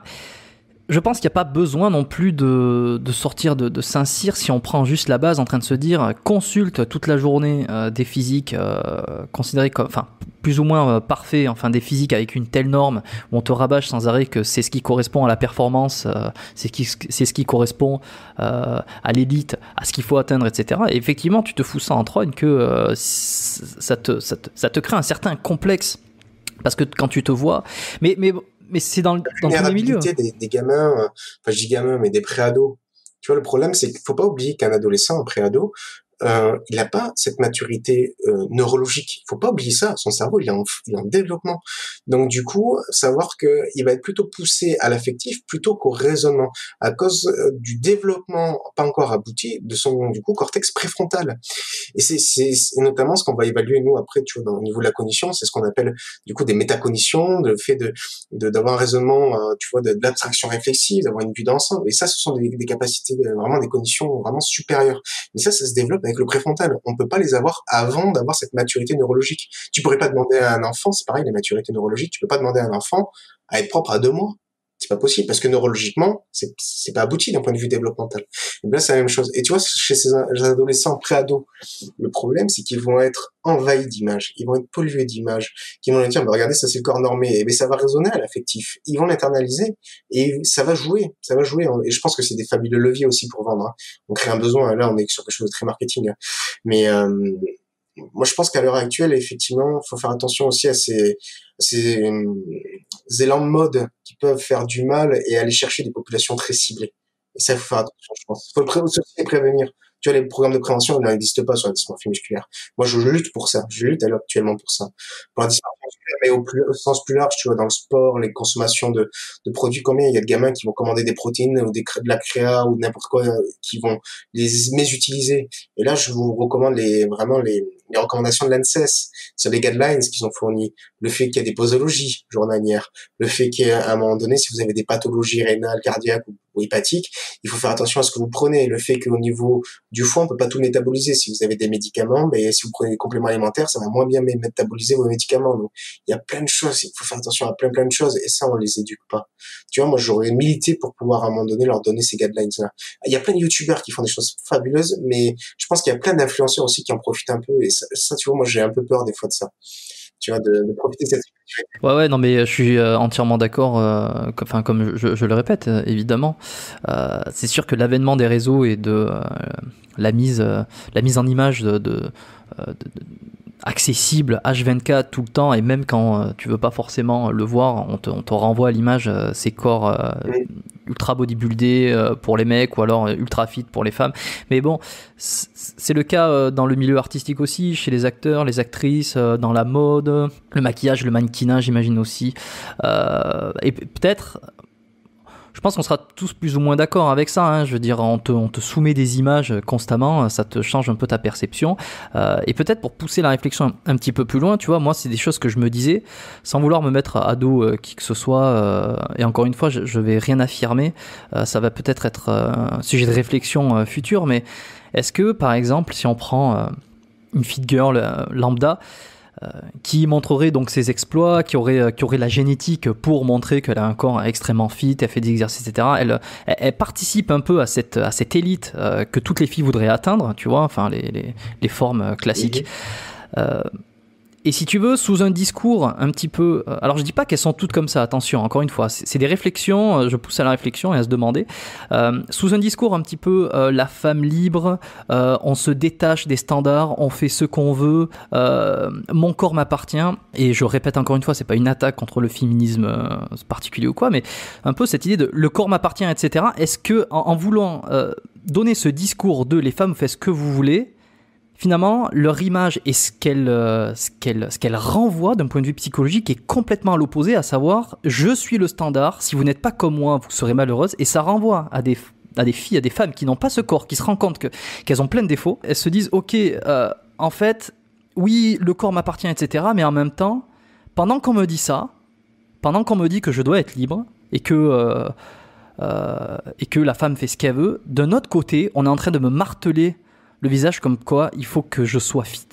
Je pense qu'il n'y a pas besoin non plus de, de sortir de, de Saint-Cyr si on prend juste la base en train de se dire consulte toute la journée euh, des physiques euh, considérés comme, enfin, plus ou moins euh, parfaits, enfin des physiques avec une telle norme où on te rabâche sans arrêt que c'est ce qui correspond à la performance, euh, c'est, ce qui, c'est ce qui correspond euh, à l'élite, à ce qu'il faut atteindre, et cetera. Et effectivement, tu te fous ça en trogne que euh, ça, te, ça, te, ça te crée un certain complexe parce que quand tu te vois, mais mais mais c'est dans, dans tous les milieux. Des, des gamins, euh, enfin je dis gamins, mais des préados. Tu vois, le problème, c'est qu'il faut pas oublier qu'un adolescent, un préado, euh, il n'a pas cette maturité euh, neurologique. Il faut pas oublier ça. Son cerveau, il est en, il est en développement. Donc du coup, savoir que il va être plutôt poussé à l'affectif plutôt qu'au raisonnement, à cause euh, du développement pas encore abouti de son du coup cortex préfrontal. Et c'est, c'est, c'est notamment ce qu'on va évaluer nous après, tu vois, dans, au niveau de la cognition, c'est ce qu'on appelle du coup des métacognitions, le fait de, de d'avoir un raisonnement, euh, tu vois, de, de l'abstraction réflexive, d'avoir une vue d'ensemble. Et ça, ce sont des, des capacités, vraiment des cognitions vraiment supérieures. Mais ça, ça se développe avec le préfrontal. On peut pas les avoir avant d'avoir cette maturité neurologique. Tu pourrais pas demander à un enfant, c'est pareil, les maturités neurologiques, tu peux pas demander à un enfant à être propre à deux mois. C'est pas possible parce que neurologiquement, c'est, c'est pas abouti d'un point de vue développemental. Et bien là, c'est la même chose. Et tu vois, chez ces adolescents pré-ados, le problème, c'est qu'ils vont être envahis d'images, ils vont être pollués d'images, qu'ils vont leur dire, bah, regardez, ça c'est le corps normé, et bien ça va résonner à l'affectif. Ils vont l'internaliser et ça va jouer, ça va jouer. Et je pense que c'est des fabuleux leviers aussi pour vendre. Hein. On crée un besoin. Là, on est sur quelque chose de très marketing. Hein. Mais euh, moi, je pense qu'à l'heure actuelle, effectivement, il faut faire attention aussi à ces, ces élans de mode qui peuvent faire du mal et aller chercher des populations très ciblées. Et ça, il faut faire attention, je pense. Il faut le pré- aussi les prévenir. Tu vois, les programmes de prévention, ils n'existent pas sur la dysmorphie musculaire. Moi, je lutte pour ça. Je lutte alors actuellement pour ça. Pour la dysmorphie musculaire, mais au, plus, au sens plus large, tu vois, dans le sport, les consommations de, de produits, combien il y a de gamins qui vont commander des protéines ou des, de la créa ou n'importe quoi, qui vont les mésutiliser. Et là, je vous recommande les, vraiment les, les recommandations de l'A N S E S sur les guidelines qu'ils ont fournis. Le fait qu'il y a des posologies journalières, le fait qu'à un moment donné, si vous avez des pathologies rénales, cardiaques ou, ou hépatiques, il faut faire attention à ce que vous prenez. Le fait qu'au niveau du foie, on peut pas tout métaboliser. Si vous avez des médicaments, mais si vous prenez des compléments alimentaires, ça va moins bien métaboliser vos médicaments. Donc, il y a plein de choses. Il faut faire attention à plein, plein de choses. Et ça, on les éduque pas. Tu vois, moi, j'aurais milité pour pouvoir, à un moment donné, leur donner ces guidelines-là. Il y a plein de youtubeurs qui font des choses fabuleuses, mais je pense qu'il y a plein d'influenceurs aussi qui en profitent un peu. Et ça, ça tu vois, moi, j'ai un peu peur des fois de ça. Tu vois, de, de profiter de cette situation. Ouais, ouais, non, mais je suis euh, entièrement d'accord. Euh, enfin, comme je, je le répète, euh, évidemment, euh, c'est sûr que l'avènement des réseaux et de euh, la mise, euh, la mise en image de, de, euh, de, de accessible H vingt-quatre tout le temps, et même quand euh, tu veux pas forcément le voir, on te, on te renvoie à l'image euh, ces corps euh, oui. ultra bodybuildés euh, pour les mecs, ou alors euh, ultra fit pour les femmes. Mais bon, c'est le cas euh, dans le milieu artistique aussi, chez les acteurs, les actrices, euh, dans la mode, le maquillage, le mannequinat, j'imagine aussi. Euh, et peut-être... Je pense qu'on sera tous plus ou moins d'accord avec ça, hein. Je veux dire, on te, on te soumet des images constamment, ça te change un peu ta perception. Euh, et peut-être pour pousser la réflexion un, un petit peu plus loin, tu vois, moi, c'est des choses que je me disais, sans vouloir me mettre à dos euh, qui que ce soit. Euh, et encore une fois, je, je vais rien affirmer. Euh, ça va peut-être être euh, un sujet de réflexion euh, futur, mais est-ce que, par exemple, si on prend euh, une fit girl euh, lambda, Euh, qui montrerait donc ses exploits, qui aurait, euh, qui aurait la génétique pour montrer qu'elle a un corps extrêmement fit, elle fait des exercices, et cetera. Elle, elle, elle participe un peu à cette, à cette élite euh, que toutes les filles voudraient atteindre, tu vois, enfin les, les, les formes classiques. Mmh. Euh, Et si tu veux, sous un discours un petit peu... Alors, je dis pas qu'elles sont toutes comme ça, attention, encore une fois. C'est, c'est des réflexions, je pousse à la réflexion et à se demander. Euh, sous un discours un petit peu euh, la femme libre, euh, on se détache des standards, on fait ce qu'on veut, euh, mon corps m'appartient. Et je répète encore une fois, c'est pas une attaque contre le féminisme euh, particulier ou quoi, mais un peu cette idée de le corps m'appartient, et cetera. Est-ce que, en, en voulant euh, donner ce discours de les femmes faites ce que vous voulez, finalement, leur image et ce qu'elle, euh, ce qu'elle, ce qu'elle renvoie d'un point de vue psychologique est complètement à l'opposé, à savoir, je suis le standard, si vous n'êtes pas comme moi, vous serez malheureuse, et ça renvoie à des, à des filles, à des femmes qui n'ont pas ce corps, qui se rendent compte que, qu'elles ont plein de défauts, elles se disent, ok, euh, en fait, oui, le corps m'appartient, et cetera, mais en même temps, pendant qu'on me dit ça, pendant qu'on me dit que je dois être libre, et que... Euh, euh, et que la femme fait ce qu'elle veut, d'un autre côté, on est en train de me marteler le visage comme quoi il faut que je sois fit.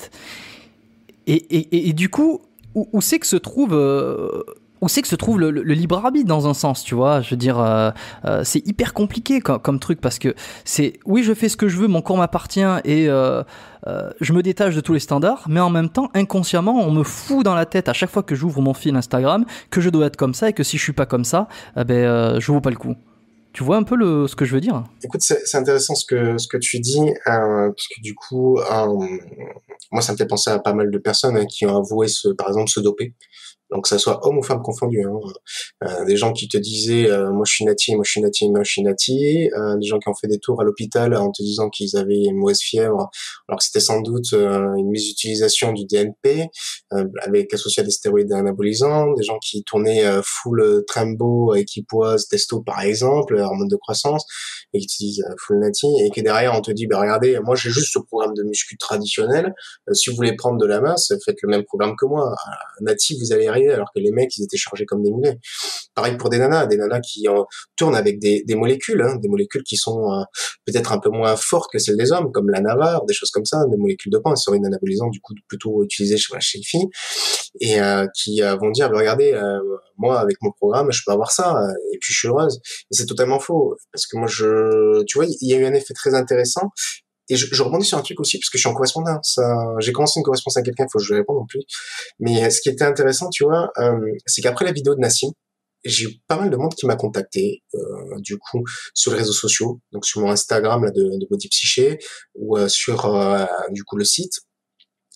Et, et, et du coup, où, où c'est que se trouve, euh, où c'est que se trouve le, le, le libre arbitre dans un sens, tu vois ? Je veux dire, euh, euh, c'est hyper compliqué comme, comme truc parce que c'est, oui, je fais ce que je veux, mon corps m'appartient et euh, euh, je me détache de tous les standards, mais en même temps, inconsciemment, on me fout dans la tête à chaque fois que j'ouvre mon fil Instagram que je dois être comme ça et que si je suis pas comme ça, eh ben, euh, je vaux pas le coup. Tu vois un peu le, ce que je veux dire ? Écoute, c'est, c'est intéressant ce que ce que tu dis, euh, parce que du coup, euh, moi, ça me fait penser à pas mal de personnes hein, qui ont avoué, se, par exemple, se doper. Donc, que ça soit homme ou femme confondu. Hein. Euh, des gens qui te disaient euh, moi je suis nati, moi je suis nati, moi je suis nati. Euh, des gens qui ont fait des tours à l'hôpital en te disant qu'ils avaient une mauvaise fièvre, alors que c'était sans doute euh, une mésutilisation du D N P euh, avec associé à des stéroïdes anabolisants. Des gens qui tournaient euh, full Trembo, équipoise, testo par exemple, hormones de croissance, et qui te disent euh, full nati, et que derrière on te dit bah regardez, moi j'ai juste ce programme de muscu traditionnel. Euh, si vous voulez prendre de la masse, faites le même programme que moi. Euh, nati, vous ally arriver. Alors que les mecs, ils étaient chargés comme des mulets. Pareil pour des nanas, des nanas qui euh, tournent avec des, des molécules, hein, des molécules qui sont euh, peut-être un peu moins fortes que celles des hommes, comme la Navarre, des choses comme ça, des molécules de pain, stéroïdes anabolisants, du coup plutôt utilisées chez, chez les filles, et euh, qui euh, vont dire, bah, regardez, euh, moi avec mon programme, je peux avoir ça, euh, et puis je suis heureuse. Et c'est totalement faux, parce que moi, je, tu vois, il y a eu un effet très intéressant. Et je, je rebondis sur un truc aussi, parce que je suis en correspondance. Euh, j'ai commencé une correspondance à quelqu'un, il faut que je lui réponde non plus. Mais ce qui était intéressant, tu vois, euh, c'est qu'après la vidéo de Nassim, j'ai eu pas mal de monde qui m'a contacté, euh, du coup, sur les réseaux sociaux, donc sur mon Instagram là de, de Body Psyché, ou euh, sur, euh, du coup, le site.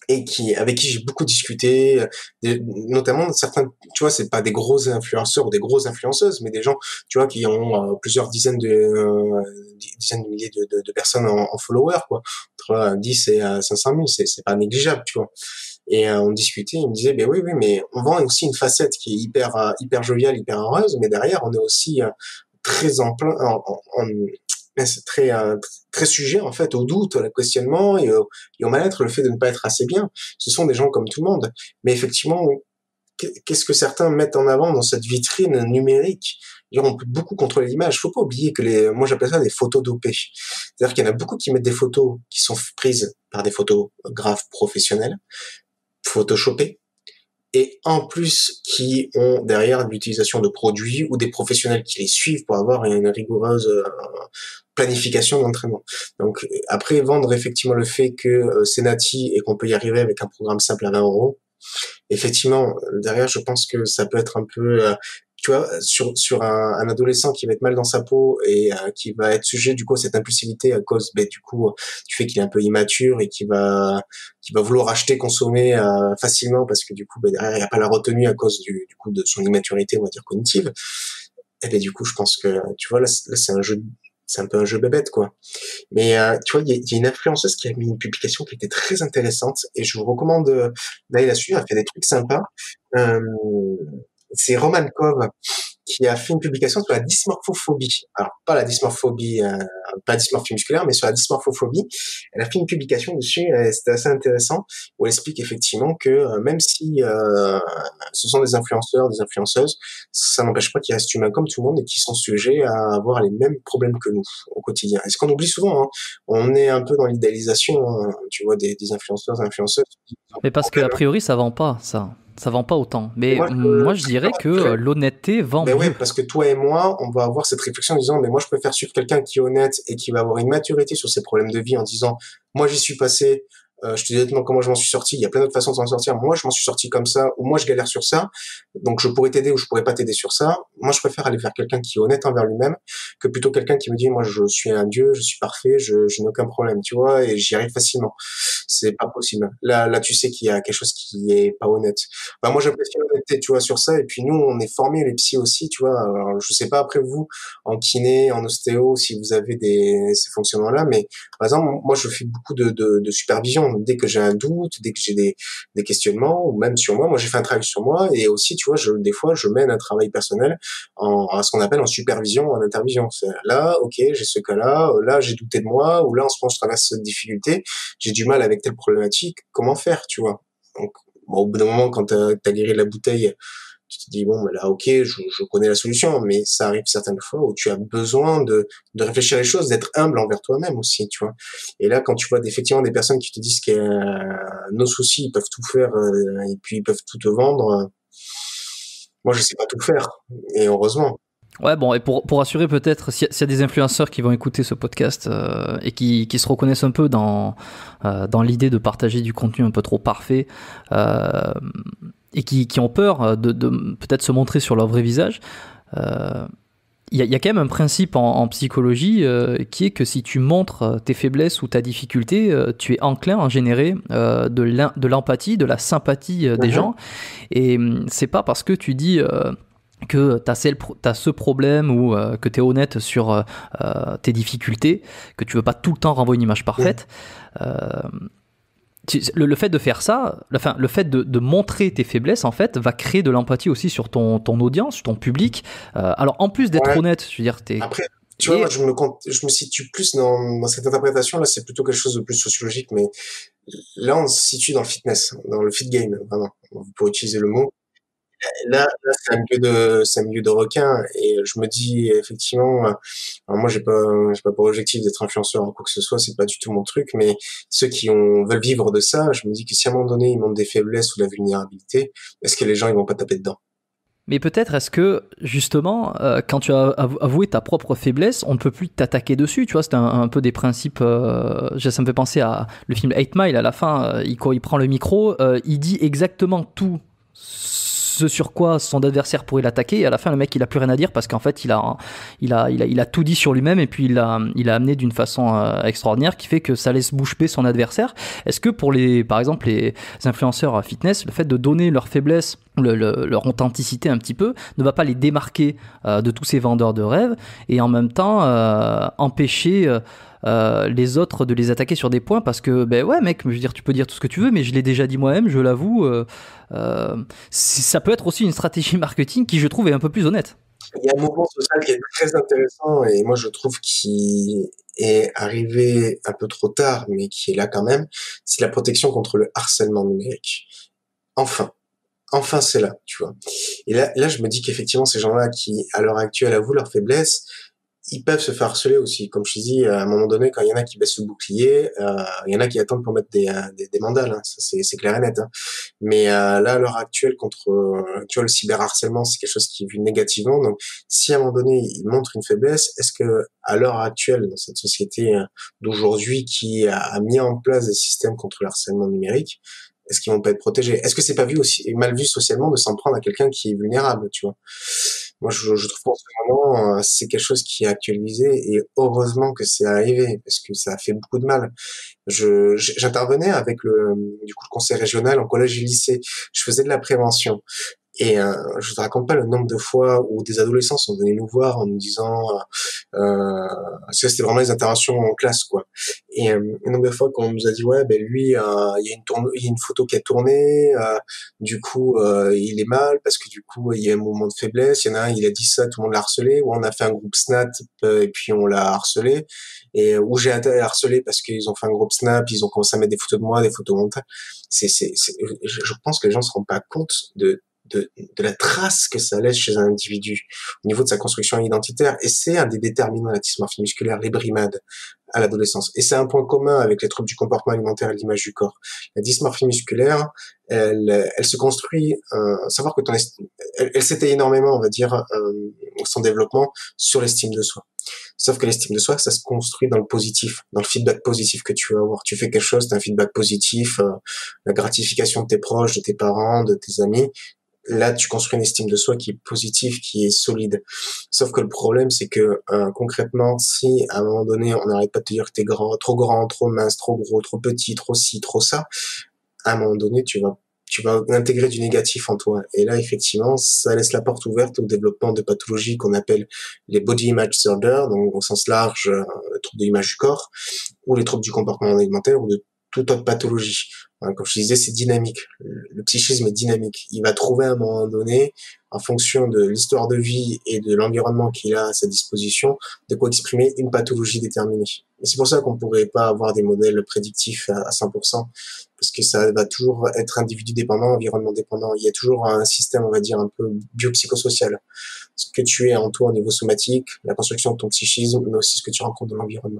et qui avec qui j'ai beaucoup discuté, des, notamment certains, tu vois, c'est pas des gros influenceurs ou des grosses influenceuses, mais des gens, tu vois, qui ont euh, plusieurs dizaines de euh, dizaines de milliers de, de, de personnes en, en followers, quoi, entre dix et euh, cinq cent mille, c'est c'est pas négligeable, tu vois. Et euh, on discutait, il me disait, ben oui, oui, mais on vend aussi une facette qui est hyper euh, hyper joviale, hyper heureuse, mais derrière on est aussi euh, très en plein en, en, en c'est très euh, très sujet en fait au doute, au questionnement et au, et au mal-être, le fait de ne pas être assez bien. Ce sont des gens comme tout le monde, mais effectivement, qu'est-ce que certains mettent en avant dans cette vitrine numérique? On peut beaucoup contrôler l'image. Faut pas oublier que les, moi j'appelle ça des photos dopées. C'est-à-dire qu'il y en a beaucoup qui mettent des photos qui sont prises par des photographes professionnels, photoshopées, et en plus qui ont derrière l'utilisation de produits ou des professionnels qui les suivent pour avoir une rigoureuse euh, planification d'entraînement. Donc après, vendre effectivement le fait que euh, c'est nati et qu'on peut y arriver avec un programme simple à vingt euros, effectivement, derrière, je pense que ça peut être un peu, euh, tu vois, sur sur un, un adolescent qui va être mal dans sa peau et euh, qui va être sujet du coup à cette impulsivité à cause, ben, du coup, du fait qu'il est un peu immature et qui va qui va vouloir acheter, consommer euh, facilement parce que du coup, ben, derrière, il n'y a pas la retenue à cause du, du coup de son immaturité, on va dire cognitive. Et ben du coup, je pense que tu vois là, là c'est un jeu. C'est un peu un jeu bébête, quoi. Mais euh, tu vois, il y a, y a une influenceuse qui a mis une publication qui était très intéressante et je vous recommande euh, d'aller là-dessus. Elle fait des trucs sympas. Euh, c'est Roman Kov qui a fait une publication sur la dysmorphophobie. Alors, pas la dysmorphobie, euh, pas la dysmorphie musculaire, mais sur la dysmorphophobie. Elle a fait une publication dessus, et c'était assez intéressant, où elle explique effectivement que euh, même si euh, ce sont des influenceurs, des influenceuses, ça n'empêche pas qu'ils restent humains comme tout le monde et qu'ils sont sujets à avoir les mêmes problèmes que nous au quotidien. Et ce qu'on oublie souvent, hein, on est un peu dans l'idéalisation, hein, tu vois, des, des influenceurs, des influenceuses. Mais parce qu'a priori, ça vend pas, ça. Ça vend pas autant. Mais moi, je, moi, je dirais que euh, l'honnêteté vend mais mieux. Ouais, parce que toi et moi, on va avoir cette réflexion en disant, mais moi, je préfère suivre quelqu'un qui est honnête et qui va avoir une maturité sur ses problèmes de vie en disant, moi, j'y suis passé, euh, je te dis honnêtement comment je m'en suis sorti, il y a plein d'autres façons de s'en sortir, moi, je m'en suis sorti comme ça, ou moi, je galère sur ça, donc je pourrais t'aider ou je pourrais pas t'aider sur ça. Moi, je préfère aller vers quelqu'un qui est honnête envers lui-même que plutôt quelqu'un qui me dit, moi, je suis un dieu, je suis parfait, je, je n'ai aucun problème, tu vois, et j'y arrive facilement. C'est pas possible. Là, là, tu sais qu'il y a quelque chose qui est pas honnête. Enfin, moi, j'apprécie l'honnêteté, tu vois, sur ça. Et puis, nous, on est formés, les psys aussi, tu vois. Alors, je sais pas après vous, en kiné, en ostéo, si vous avez des, ces fonctionnements-là. Mais, par exemple, moi, je fais beaucoup de, de, de supervision. Dès que j'ai un doute, dès que j'ai des, des questionnements, ou même sur moi, moi, j'ai fait un travail sur moi. Et aussi, tu vois, je, des fois, je mène un travail personnel en, à ce qu'on appelle en supervision, en intervision. C'est là, ok, j'ai ce cas-là. Là, j'ai douté de moi. Ou là, en ce moment, je traverse cette difficulté. J'ai du mal avec telle problématique, comment faire, tu vois. Donc, bon, au bout d'un moment, quand t'as, t'as guéri la bouteille, tu te dis, bon, ben là, ok, je, je connais la solution, mais ça arrive certaines fois où tu as besoin de, de réfléchir les choses, d'être humble envers toi-même aussi, tu vois. Et là, quand tu vois effectivement des personnes qui te disent que euh, nos soucis, ils peuvent tout faire, euh, et puis ils peuvent tout te vendre, euh, moi, je sais pas tout faire, et heureusement. Ouais, bon, et pour, pour assurer peut-être, s'il y, s'il y a des influenceurs qui vont écouter ce podcast euh, et qui, qui se reconnaissent un peu dans, euh, dans l'idée de partager du contenu un peu trop parfait euh, et qui, qui ont peur de, de peut-être se montrer sur leur vrai visage, euh, il y a, il y a quand même un principe en, en psychologie euh, qui est que si tu montres tes faiblesses ou ta difficulté, euh, tu es enclin à générer euh, de, l'in, de l'empathie, de la sympathie euh, des mm-hmm. gens. Et c'est pas parce que tu dis... Euh, que tu as ce problème ou euh, que tu es honnête sur euh, tes difficultés, que tu veux pas tout le temps renvoyer une image parfaite. Mmh. Euh, tu, le, le fait de faire ça, enfin, le fait de, de montrer tes faiblesses, en fait, va créer de l'empathie aussi sur ton, ton audience, sur ton public. Euh, alors, en plus d'être ouais. honnête, je veux dire, t'es... Après, tu vois, moi, je me, je me situe plus dans, dans cette interprétation, là, c'est plutôt quelque chose de plus sociologique, mais là, on se situe dans le fitness, dans le fit game, vraiment, pour utiliser le mot. Là, là c'est un milieu de, c'est un milieu de requins et je me dis effectivement, alors moi j'ai pas, j'ai pas pour objectif d'être influenceur ou quoi que ce soit, c'est pas du tout mon truc, mais ceux qui ont, veulent vivre de ça, je me dis que si à un moment donné ils montrent des faiblesses ou de la vulnérabilité, est-ce que les gens ils vont pas taper dedans? Mais peut-être est-ce que justement, euh, quand tu as avoué ta propre faiblesse, on ne peut plus t'attaquer dessus, tu vois, c'est un, un peu des principes, euh, ça me fait penser à le film Eight Mile, à la fin, euh, il, quand il prend le micro, euh, il dit exactement tout ce sur quoi son adversaire pourrait l'attaquer, et à la fin le mec il a plus rien à dire parce qu'en fait il a, il a, il a, il a tout dit sur lui-même, et puis il a, il a amené d'une façon euh, extraordinaire qui fait que ça laisse bouche bée son adversaire. Est-ce que pour les, par exemple les influenceurs fitness, le fait de donner leur faiblesse, le, le, leur authenticité un petit peu, ne va pas les démarquer euh, de tous ces vendeurs de rêves, et en même temps euh, empêcher euh, Euh, les autres de les attaquer sur des points, parce que ben ouais mec, je veux dire, tu peux dire tout ce que tu veux, mais je l'ai déjà dit moi-même, je l'avoue, euh, euh, ça peut être aussi une stratégie marketing qui je trouve est un peu plus honnête. Il y a un mouvement social qui est très intéressant, et moi je trouve qu'il est arrivé un peu trop tard, mais qui est là quand même, c'est la protection contre le harcèlement numérique. Enfin, enfin c'est là, tu vois. Et là, là je me dis qu'effectivement ces gens-là qui, à l'heure actuelle, avouent leur faiblesse, ils peuvent se faire harceler aussi. Comme je te dis, à un moment donné, quand il y en a qui baissent le bouclier, euh, il y en a qui attendent pour mettre des, des, des mandales, hein. Ça, c'est, c'est clair et net. Hein. Mais euh, là, à l'heure actuelle, contre, euh, tu vois, le cyberharcèlement, c'est quelque chose qui est vu négativement. Donc, si à un moment donné, ils montrent une faiblesse, est-ce que à l'heure actuelle, dans cette société euh, d'aujourd'hui qui a, a mis en place des systèmes contre le harcèlement numérique, est-ce qu'ils vont pas être protégés? Est-ce que c'est pas vu aussi, mal vu socialement de s'en prendre à quelqu'un qui est vulnérable, tu vois? Moi, je, je trouve qu'en ce moment, euh, c'est quelque chose qui est actualisé, et heureusement que c'est arrivé, parce que ça a fait beaucoup de mal. Je, j'intervenais avec le, du coup, le conseil régional en collège et lycée. Je faisais de la prévention. Et euh, je te raconte pas le nombre de fois où des adolescents sont venus nous voir en nous disant, euh, parce que c'était vraiment les interventions en classe, quoi. Et euh, un nombre de fois qu'on nous a dit, ouais, ben lui, euh, il y a une tourne, il y a une photo qui a tourné, euh, du coup, euh, il est mal parce que du coup, il y a un mouvement de faiblesse. Il y en a un, il a dit ça, tout le monde l'a harcelé. Ou on a fait un groupe Snap euh, et puis on l'a harcelé. Et où j'ai été harcelé parce qu'ils ont fait un groupe Snap, ils ont commencé à mettre des photos de moi, des photos montées. C'est, c'est, c'est, je pense que les gens se rendent pas compte de De, de la trace que ça laisse chez un individu au niveau de sa construction identitaire. Et c'est un des déterminants de la dysmorphie musculaire, les brimades à l'adolescence. Et c'est un point commun avec les troubles du comportement alimentaire et de l'image du corps. La dysmorphie musculaire, elle, elle se construit, euh, savoir que ton estime, elle, elle s'étaye énormément, on va dire, euh, son développement sur l'estime de soi. Sauf que l'estime de soi, ça se construit dans le positif, dans le feedback positif que tu vas avoir. Tu fais quelque chose, t'as un feedback positif, euh, la gratification de tes proches, de tes parents, de tes amis. Là, tu construis une estime de soi qui est positive, qui est solide. Sauf que le problème, c'est que euh, concrètement, si à un moment donné, on n'arrête pas de te dire que t'es grand, trop grand, trop mince, trop gros, trop petit, trop ci, trop ça, à un moment donné, tu vas tu vas intégrer du négatif en toi. Et là, effectivement, ça laisse la porte ouverte au développement de pathologies qu'on appelle les body image disorder, donc au sens large, euh, les troubles de l'image du corps, ou les troubles du comportement alimentaire, ou de toute autre pathologie. Comme je disais, c'est dynamique. Le psychisme est dynamique. Il va trouver à un moment donné, en fonction de l'histoire de vie et de l'environnement qu'il a à sa disposition, de quoi exprimer une pathologie déterminée. Et c'est pour ça qu'on pourrait pas avoir des modèles prédictifs à cent pour cent, parce que ça va toujours être individu dépendant, environnement dépendant. Il y a toujours un système, on va dire, un peu biopsychosocial. Ce que tu es en toi au niveau somatique, la construction de ton psychisme, mais aussi ce que tu rencontres dans l'environnement.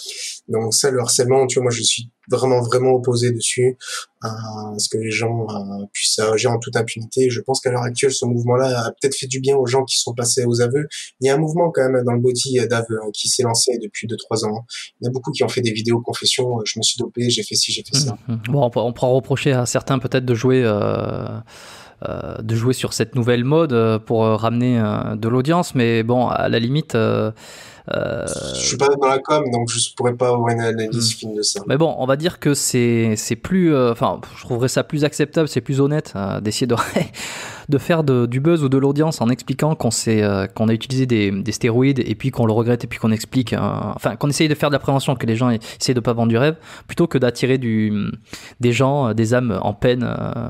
Donc ça, le harcèlement, tu vois, moi je suis vraiment vraiment opposé dessus à ce que les gens euh, puissent agir en toute impunité. Je pense qu'à l'heure actuelle, ce mouvement-là a peut-être fait du bien aux gens qui sont passés aux aveux. Il y a un mouvement quand même dans le body d'aveux hein, qui s'est lancé depuis deux trois ans. Il y a beaucoup qui ont fait des vidéos confessions. Je me suis dopé, j'ai fait ci, j'ai fait ça. Mmh. Bon, on pourra reprocher à certains peut-être de jouer. Euh... Euh, de jouer sur cette nouvelle mode euh, pour euh, ramener euh, de l'audience, mais bon, à la limite euh, euh... je suis pas dans la com, donc je pourrais pas avoir une analyse hmm. fine de ça. Mais bon, on va dire que c'est c'est plus enfin euh, je trouverais ça plus acceptable, c'est plus honnête euh, d'essayer de de faire de, du buzz ou de l'audience en expliquant qu'on s'est, euh, qu'on a utilisé des, des stéroïdes et puis qu'on le regrette et puis qu'on explique euh, enfin qu'on essaye de faire de la prévention, que les gens essayent de pas vendre du rêve, plutôt que d'attirer du des gens, des âmes en peine euh,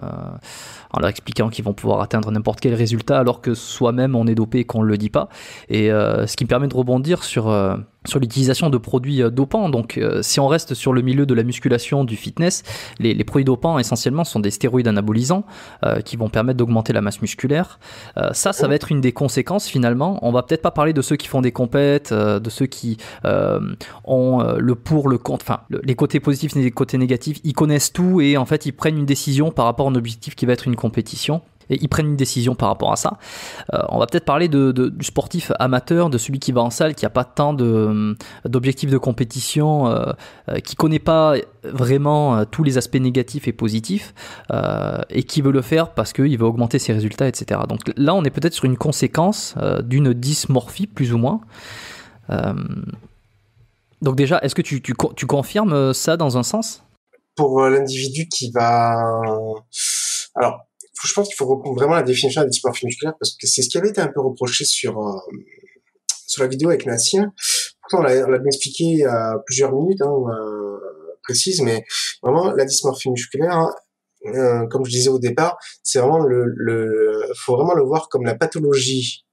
en leur expliquant qu'ils vont pouvoir atteindre n'importe quel résultat alors que soi-même on est dopé et qu'on ne le dit pas. Et euh, ce qui me permet de rebondir sur, euh, sur l'utilisation de produits euh, dopants. Donc euh, si on reste sur le milieu de la musculation, du fitness, les, les produits dopants essentiellement sont des stéroïdes anabolisants euh, qui vont permettre d'augmenter la masse musculaire. Euh, ça, ça va être une des conséquences finalement. On va peut-être pas parler de ceux qui font des compètes, euh, de ceux qui euh, ont euh, le pour, le contre, enfin le, les côtés positifs et les côtés négatifs. Ils connaissent tout et en fait ils prennent une décision par rapport à un objectif qui va être une compétition. et ils prennent une décision par rapport à ça. Euh, on va peut-être parler de, de, du sportif amateur, de celui qui va en salle, qui n'a pas tant de, d'objectifs de compétition, euh, euh, qui ne connaît pas vraiment euh, tous les aspects négatifs et positifs, euh, et qui veut le faire parce qu'il veut augmenter ses résultats, et cetera. Donc là, on est peut-être sur une conséquence euh, d'une dysmorphie, plus ou moins. Euh, donc déjà, est-ce que tu, tu, tu confirmes ça dans un sens ? Pour l'individu qui va... Alors, je pense qu'il faut reprendre vraiment la définition de la dysmorphie musculaire parce que c'est ce qui avait été un peu reproché sur euh, sur la vidéo avec Nassim. Pourtant, on l'a, on l'a bien expliqué il y a plusieurs minutes, hein, euh, précises, mais vraiment, la dysmorphie musculaire, hein, euh, comme je disais au départ, c'est vraiment le, le, faut vraiment le voir comme la pathologie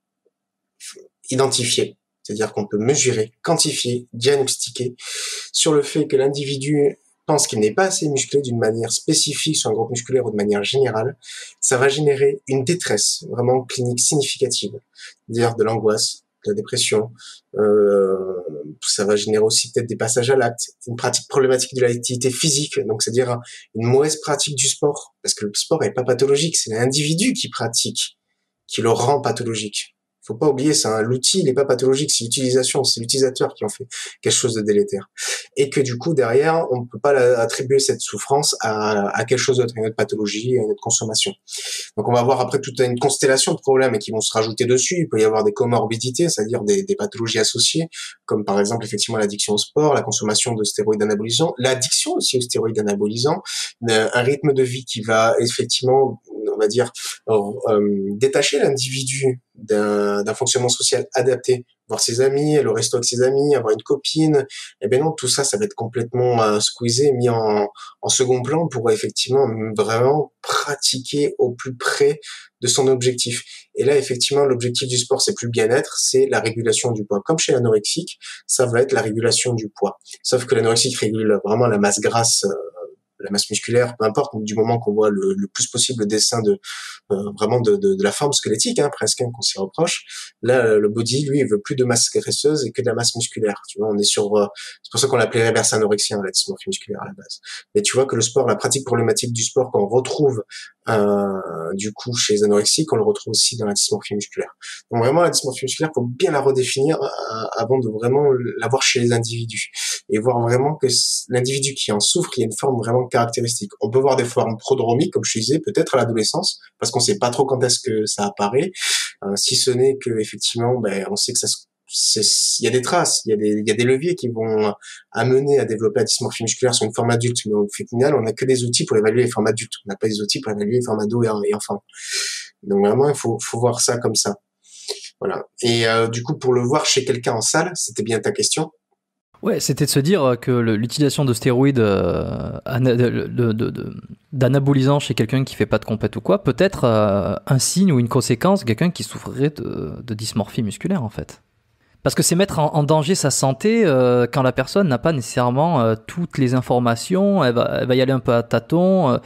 identifiée. C'est-à-dire qu'on peut mesurer, quantifier, diagnostiquer sur le fait que l'individu pense qu'il n'est pas assez musclé d'une manière spécifique sur un groupe musculaire ou de manière générale, ça va générer une détresse vraiment clinique significative, c'est-à-dire de l'angoisse, de la dépression, euh, ça va générer aussi peut-être des passages à l'acte, une pratique problématique de l'activité physique, donc c'est-à-dire une mauvaise pratique du sport, parce que le sport n'est pas pathologique, c'est l'individu qui pratique, qui le rend pathologique. Faut pas oublier ça, hein. L'outil, il est pas pathologique, c'est l'utilisation, c'est l'utilisateur qui en fait quelque chose de délétère. Et que du coup, derrière, on ne peut pas attribuer cette souffrance à, à quelque chose d'autre, à une autre pathologie, à une autre consommation. Donc on va avoir après toute une constellation de problèmes qui vont se rajouter dessus. Il peut y avoir des comorbidités, c'est-à-dire des, des pathologies associées, comme par exemple effectivement l'addiction au sport, la consommation de stéroïdes anabolisants, l'addiction aussi aux stéroïdes anabolisants, un rythme de vie qui va effectivement, on va dire, euh, détacher l'individu d'un, d'un fonctionnement social adapté, voir ses amis, le resto avec ses amis, avoir une copine, eh bien non, tout ça, ça va être complètement euh, squeezé, mis en, en second plan pour effectivement vraiment pratiquer au plus près de son objectif. Et là, effectivement, l'objectif du sport, c'est plus le bien-être, c'est la régulation du poids. Comme chez l'anorexique, ça va être la régulation du poids. Sauf que l'anorexique régule vraiment la masse grasse, euh, la masse musculaire, peu importe, du moment qu'on voit le, le plus possible le dessin de euh, vraiment de, de, de la forme squelettique, hein, presque, hein, qu'on s'y reproche. Là, le body, lui, il veut plus de masse graisseuse et que de la masse musculaire. Tu vois, on est sur, euh, c'est pour ça qu'on l'appelait reverse anorexien, la dysmorphie musculaire à la base. Mais tu vois que le sport, la pratique problématique du sport qu'on retrouve euh, du coup chez les anorexiques, on le retrouve aussi dans la dysmorphie musculaire. Donc vraiment, la dysmorphie musculaire, faut bien la redéfinir euh, avant de vraiment la voir chez les individus et voir vraiment que l'individu qui en souffre, il y a une forme vraiment caractéristique. On peut voir des formes prodromiques, comme je disais, peut-être à l'adolescence, parce qu'on sait pas trop quand est-ce que ça apparaît, euh, si ce n'est que effectivement, ben, on sait que ça se il y a des traces, il y a des, il y a des leviers qui vont amener à développer la dysmorphie musculaire sur une forme adulte, mais au final, on n'a que des outils pour évaluer les formes adultes, on n'a pas des outils pour évaluer les formes ados et, et enfants. Donc vraiment, il faut, faut voir ça comme ça. Voilà. Et euh, du coup, pour le voir chez quelqu'un en salle, c'était bien ta question. Ouais, c'était de se dire que le, l'utilisation de stéroïdes, euh, ana, de, de, de, de, d'anabolisants chez quelqu'un qui fait pas de compète ou quoi, peut être euh, un signe ou une conséquence de quelqu'un qui souffrirait de, de dysmorphie musculaire en fait. Parce que c'est mettre en, en danger sa santé euh, quand la personne n'a pas nécessairement euh, toutes les informations, elle va, elle va y aller un peu à tâtons euh,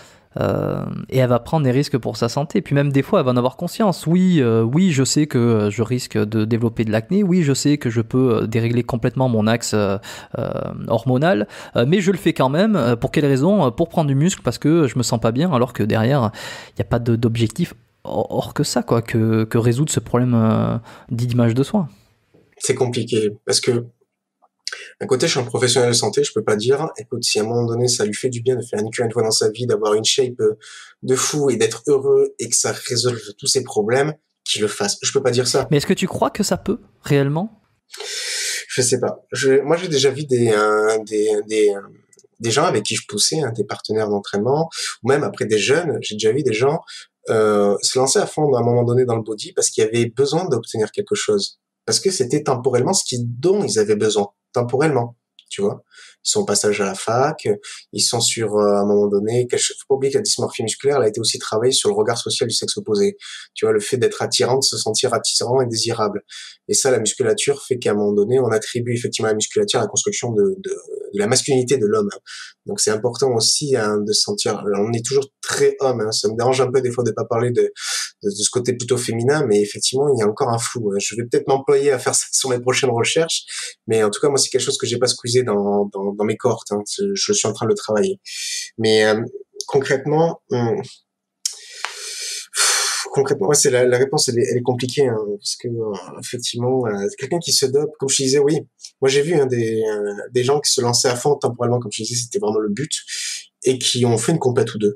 euh, et elle va prendre des risques pour sa santé. Puis même des fois, elle va en avoir conscience. Oui, euh, oui, je sais que je risque de développer de l'acné. Oui, je sais que je peux dérégler complètement mon axe euh, euh, hormonal, euh, mais je le fais quand même. Pour quelle raison ? Pour prendre du muscle parce que je me sens pas bien, alors que derrière, il n'y a pas de, d'objectif hors que ça, quoi, que, que résoudre ce problème euh, d'image de soi. C'est compliqué parce que d'un côté, je suis un professionnel de santé, je peux pas dire, écoute, si à un moment donné, ça lui fait du bien de faire une cure une fois dans sa vie, d'avoir une shape de fou et d'être heureux et que ça résolve tous ses problèmes, qu'il le fasse. Je peux pas dire ça. Mais est-ce que tu crois que ça peut, réellement ? Je sais pas. Je, moi, j'ai déjà vu des, euh, des, des, euh, des gens avec qui je poussais, hein, des partenaires d'entraînement, ou même après des jeunes, j'ai déjà vu des gens euh, se lancer à fond à un moment donné dans le body parce qu'ils avaient besoin d'obtenir quelque chose. Parce que c'était temporellement ce qui, dont ils avaient besoin, temporellement, tu vois. Ils sont au passage à la fac, ils sont sur, euh, à un moment donné, faut pas oublier que la dysmorphie musculaire, elle a été aussi travaillée sur le regard social du sexe opposé. Tu vois, le fait d'être attirant, de se sentir attirant et désirable. Et ça, la musculature fait qu'à un moment donné, on attribue effectivement à la musculature à la construction de, de, de la masculinité de l'homme. Donc c'est important aussi hein, de sentir, on est toujours très homme, hein. Ça me dérange un peu des fois de pas parler de, de, de ce côté plutôt féminin, mais effectivement, il y a encore un flou. Je vais peut-être m'employer à faire ça sur mes prochaines recherches, mais en tout cas, moi, c'est quelque chose que j'ai pas squeezé dans, dans, dans mes cohortes. Hein. Je suis en train de le travailler. Mais euh, concrètement, hum, Concrètement, ouais, c'est la, la réponse, elle est, elle est compliquée, hein, parce que euh, effectivement, euh, quelqu'un qui se dope, comme je disais, oui. Moi, j'ai vu hein, des euh, des gens qui se lançaient à fond temporellement, comme je disais, c'était vraiment le but, et qui ont fait une compète ou deux,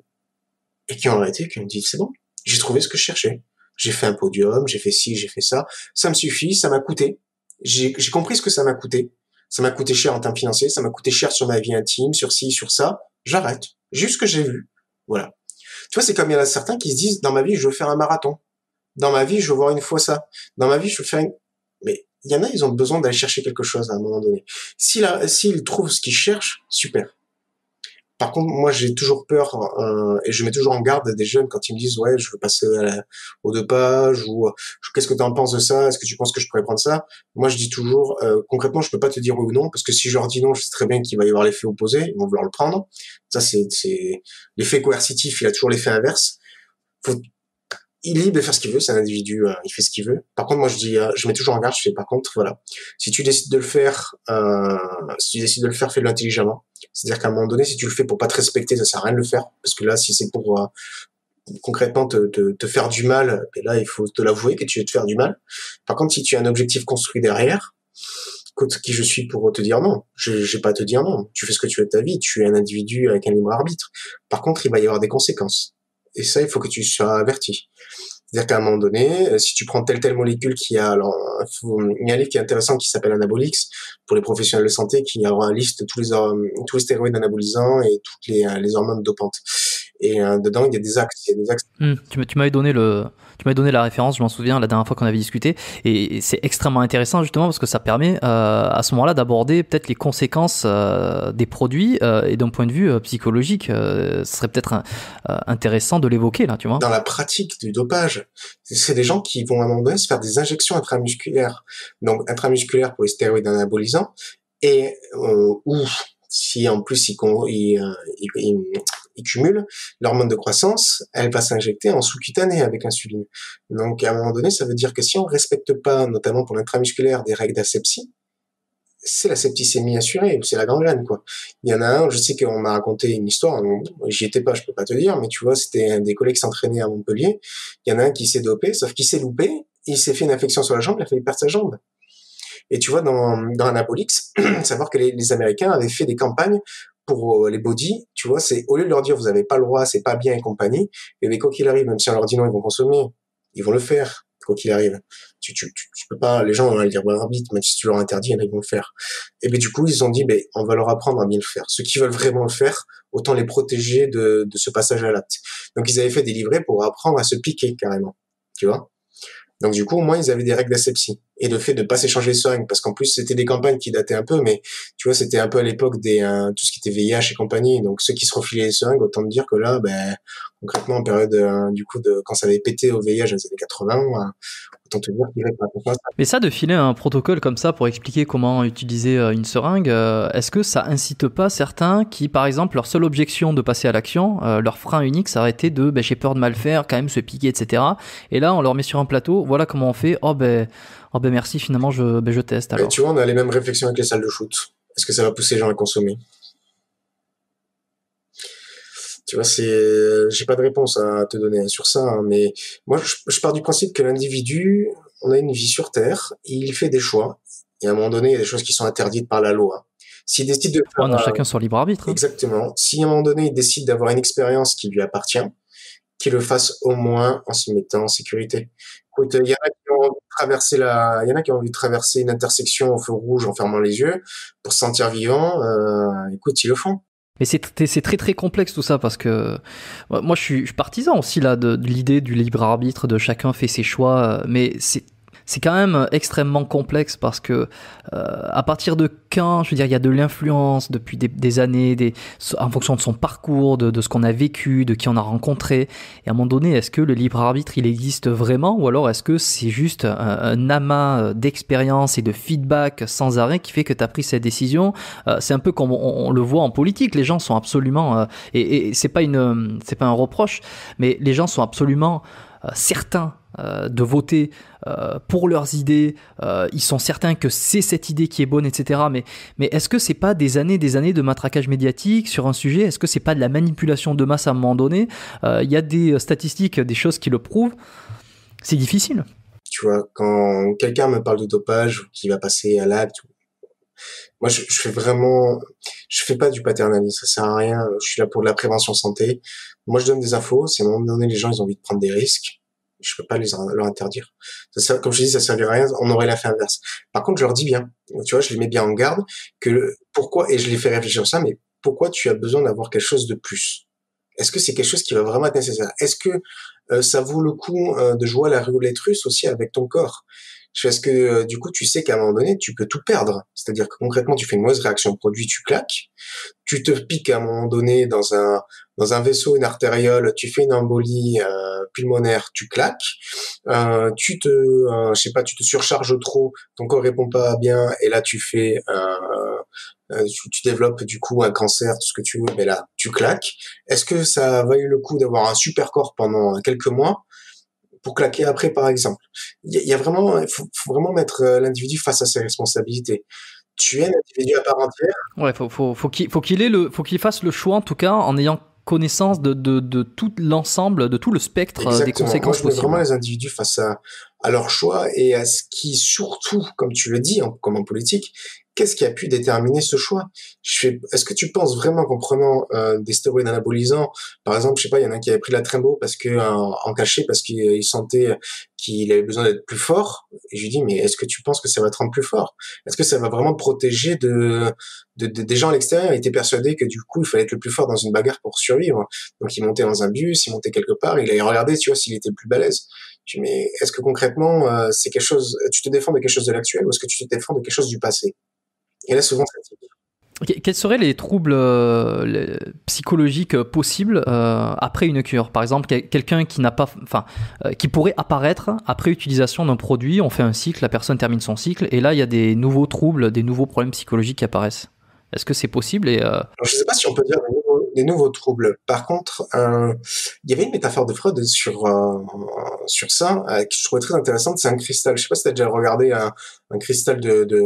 et qui ont arrêté, qui ont dit c'est bon, j'ai trouvé ce que je cherchais, j'ai fait un podium, j'ai fait ci, j'ai fait ça, ça me suffit, ça m'a coûté, j'ai j'ai compris ce que ça m'a coûté, ça m'a coûté cher en termes financiers, ça m'a coûté cher sur ma vie intime, sur ci, sur ça, j'arrête, juste ce que j'ai vu, voilà. Tu vois, c'est comme il y en a certains qui se disent, dans ma vie, je veux faire un marathon. Dans ma vie, je veux voir une fois ça. Dans ma vie, je veux faire une... Mais il y en a, ils ont besoin d'aller chercher quelque chose à un moment donné. S'ils, s'ils trouvent ce qu'ils cherchent, super. Par contre, moi, j'ai toujours peur, euh, et je mets toujours en garde des jeunes quand ils me disent, ouais, je veux passer à la, aux deux pages, ou qu'est-ce que tu en penses de ça? Est-ce que tu penses que je pourrais prendre ça? Moi, je dis toujours, euh, concrètement, je peux pas te dire oui ou non, parce que si je leur dis non, je sais très bien qu'il va y avoir l'effet opposé, ils vont vouloir le prendre. Ça, c'est, c'est, l'effet coercitif, il a toujours l'effet inverse. Faut, il est libre de faire ce qu'il veut, c'est un individu, euh, il fait ce qu'il veut. Par contre, moi, je dis, euh, je mets toujours en garde, je fais, par contre, voilà. Si tu décides de le faire, euh, si tu décides de le faire, fais-le intelligemment. C'est-à-dire qu'à un moment donné, si tu le fais pour pas te respecter, ça sert à rien de le faire. Parce que là, si c'est pour, euh, concrètement, te, te, te faire du mal, et là, il faut te l'avouer que tu veux te faire du mal. Par contre, si tu as un objectif construit derrière, écoute, qui je suis pour te dire non? Je, j'ai pas à te dire non. Tu fais ce que tu veux de ta vie. Tu es un individu avec un libre arbitre. Par contre, il va y avoir des conséquences. Et ça, il faut que tu sois averti. C'est-à-dire qu'à un moment donné, si tu prends telle telle molécule qui a, alors, il y a un livre qui est intéressant qui s'appelle Anabolix pour les professionnels de santé, qui a liste tous les tous les stéroïdes anabolisants et toutes les les hormones dopantes. Et euh, dedans, il y a des axes. Il y a des axes. Mmh, tu, tu m'avais donné le, tu m'avais donné la référence, je m'en souviens, la dernière fois qu'on avait discuté, et, et c'est extrêmement intéressant justement parce que ça permet euh, à ce moment-là d'aborder peut-être les conséquences euh, des produits euh, et d'un point de vue euh, psychologique, euh, ce serait peut-être un, euh, intéressant de l'évoquer là, tu vois. Dans la pratique du dopage, c'est des gens qui vont à un moment donné se faire des injections intramusculaires, donc intramusculaires pour les stéroïdes anabolisants, et euh, ou si en plus ils il, il, il, il cumulent l'hormone de croissance, elle va s'injecter en sous-cutané avec l'insuline. Donc à un moment donné, ça veut dire que si on respecte pas, notamment pour l'intramusculaire, des règles d'asepsie, c'est la septicémie assurée, c'est la gangrène, quoi. Il y en a un, je sais qu'on m'a raconté une histoire, j'y étais pas, je peux pas te dire, mais tu vois, c'était un des collègues qui s'entraînait à Montpellier, il y en a un qui s'est dopé, sauf qu'il s'est loupé, il s'est fait une infection sur la jambe, il a failli perdre sa jambe. Et tu vois, dans, dans Anabolix, savoir que les, les Américains avaient fait des campagnes pour les body, tu vois, c'est, au lieu de leur dire, vous avez pas le droit, c'est pas bien et compagnie, et bien, quoi qu'il arrive, même si on leur dit non, ils vont consommer, ils vont le faire, quoi qu'il arrive. Tu, tu, tu, tu peux pas, les gens vont dire, ouais, arbitre, même si tu leur interdis, ils vont le faire. Et bien, du coup, ils ont dit, ben, on va leur apprendre à bien le faire. Ceux qui veulent vraiment le faire, autant les protéger de, de ce passage à l'acte. Donc, ils avaient fait des livrets pour apprendre à se piquer, carrément. Tu vois? Donc du coup, au moins, ils avaient des règles d'asepsie. Et le fait de pas s'échanger les seringues, parce qu'en plus, c'était des campagnes qui dataient un peu, mais tu vois, c'était un peu à l'époque des euh, tout ce qui était V I H et compagnie. Donc ceux qui se refilaient les seringues, autant te dire que là, ben, concrètement, en période, euh, du coup, de quand ça avait pété au V I H dans les années quatre-vingts, euh, autant te dire qu'il y avait pas confiance. Mais ça, de filer un protocole comme ça pour expliquer comment utiliser une seringue, euh, est-ce que ça incite pas certains qui, par exemple, leur seule objection de passer à l'action, euh, leur frein unique, ça aurait été de ben, j'ai peur de mal faire, quand même se piquer, et cetera. Et là, on leur met sur un plateau, voilà comment on fait, oh ben, oh ben merci, finalement, je, ben, je teste. Alors. Mais tu vois, on a les mêmes réflexions avec les salles de shoot. Est-ce que ça va pousser les gens à consommer? Tu vois, c'est, j'ai pas de réponse à te donner sur ça, hein, mais moi, je, je pars du principe que l'individu, on a une vie sur Terre, il fait des choix, et à un moment donné, il y a des choses qui sont interdites par la loi. S'il décide de faire, on a chacun son libre arbitre. Hein. Exactement. Si à un moment donné, il décide d'avoir une expérience qui lui appartient, qu'il le fasse au moins en se mettant en sécurité. Écoute, il y en a qui ont envie de traverser la, il y en a qui ont envie de traverser une intersection au feu rouge en fermant les yeux pour se sentir vivant. Euh, écoute, ils le font. Mais c'est, c'est très très complexe tout ça parce que moi je suis, je suis partisan aussi là de, de l'idée du libre arbitre, de chacun fait ses choix, mais c'est c'est quand même extrêmement complexe parce que euh, à partir de quand, je veux dire, il y a de l'influence depuis des, des années, des, en fonction de son parcours, de, de ce qu'on a vécu, de qui on a rencontré. Et à un moment donné, est-ce que le libre arbitre, il existe vraiment, ou alors est-ce que c'est juste un, un amas d'expérience et de feedback sans arrêt qui fait que tu as pris cette décision? euh, C'est un peu comme on, on le voit en politique. Les gens sont absolument, euh, et, et c'est pas une, c'est pas un reproche, mais les gens sont absolument euh, certains euh, de voter euh, pour leurs idées, euh, ils sont certains que c'est cette idée qui est bonne, et cetera. Mais, mais est-ce que c'est pas des années, des années de matraquage médiatique sur un sujet? Est-ce que c'est pas de la manipulation de masse à un moment donné? Il euh, y a des statistiques, des choses qui le prouvent. C'est difficile. Tu vois, quand quelqu'un me parle de dopage ou qui va passer à l'acte, moi je, je fais vraiment, je fais pas du paternalisme, ça sert à rien. Je suis là pour de la prévention santé. Moi je donne des infos. Si à un moment donné les gens ils ont envie de prendre des risques, je peux pas les leur interdire. Ça, ça, comme je dis, ça servirait à rien. On aurait l'effet inverse. Par contre, je leur dis bien. Tu vois, je les mets bien en garde que le, pourquoi, et je les fais réfléchir à ça. Mais pourquoi tu as besoin d'avoir quelque chose de plus? Est-ce que c'est quelque chose qui va vraiment être nécessaire? Est-ce que euh, ça vaut le coup euh, de jouer à la roulette russe aussi avec ton corps? Parce que euh, du coup, tu sais qu'à un moment donné, tu peux tout perdre. C'est-à-dire que concrètement, tu fais une mauvaise réaction au produit, tu claques. Tu te piques à un moment donné dans un dans un vaisseau, une artériole, tu fais une embolie euh, pulmonaire, tu claques. Euh, tu te, euh, je sais pas, tu te surcharges trop, ton corps répond pas bien, et là tu fais, euh, euh, tu, tu développes du coup un cancer, tout ce que tu veux, mais là tu claques. Est-ce que ça a valu le coup d'avoir un super corps pendant quelques mois pour claquer après, par exemple? Il y, y a vraiment, il faut, faut vraiment mettre l'individu face à ses responsabilités. Tu es un individu à part entière. Ouais, faut, faut, faut qu'il, faut qu'il ait le, faut qu'il fasse le choix, en tout cas, en ayant connaissance de, de, de tout l'ensemble, de tout le spectre Exactement. Des conséquences possibles. Moi, je mets vraiment les individus face à, à leur choix et à ce qui, surtout, comme tu le dis, en, comme en politique, qu'est-ce qui a pu déterminer ce choix? Je fais, est-ce que tu penses vraiment qu'en prenant euh, des stéroïdes anabolisants, par exemple, je sais pas, il y en a un qui avait pris la Trimbo parce que en, en cachet parce qu'il il sentait qu'il avait besoin d'être plus fort, et je lui dis mais est-ce que tu penses que ça va te rendre plus fort? Est-ce que ça va vraiment te protéger de, de, de des gens à l'extérieur? Il était persuadé que du coup il fallait être le plus fort dans une bagarre pour survivre, donc il montait dans un bus, il montait quelque part, il allait regarder, tu vois, s'il était le plus balèze. Je dis mais est-ce que concrètement euh, c'est quelque chose, tu te défends de quelque chose de l'actuel ou est-ce que tu te défends de quelque chose du passé? Et là, souvent, ça tire. Okay. Quels seraient les troubles euh, les psychologiques possibles euh, après une cure? Par exemple, quelqu'un qui n'a pas, enfin, euh, qui pourrait apparaître après utilisation d'un produit. On fait un cycle, la personne termine son cycle, et là, il y a des nouveaux troubles, des nouveaux problèmes psychologiques qui apparaissent. Est-ce que c'est possible? Et euh... Alors, je ne sais pas si on peut dire des nouveaux, des nouveaux troubles. Par contre, euh, il y avait une métaphore de Freud sur euh, sur ça euh, que je trouvais très intéressante. C'est un cristal. Je sais pas si tu as déjà regardé un, un cristal de de,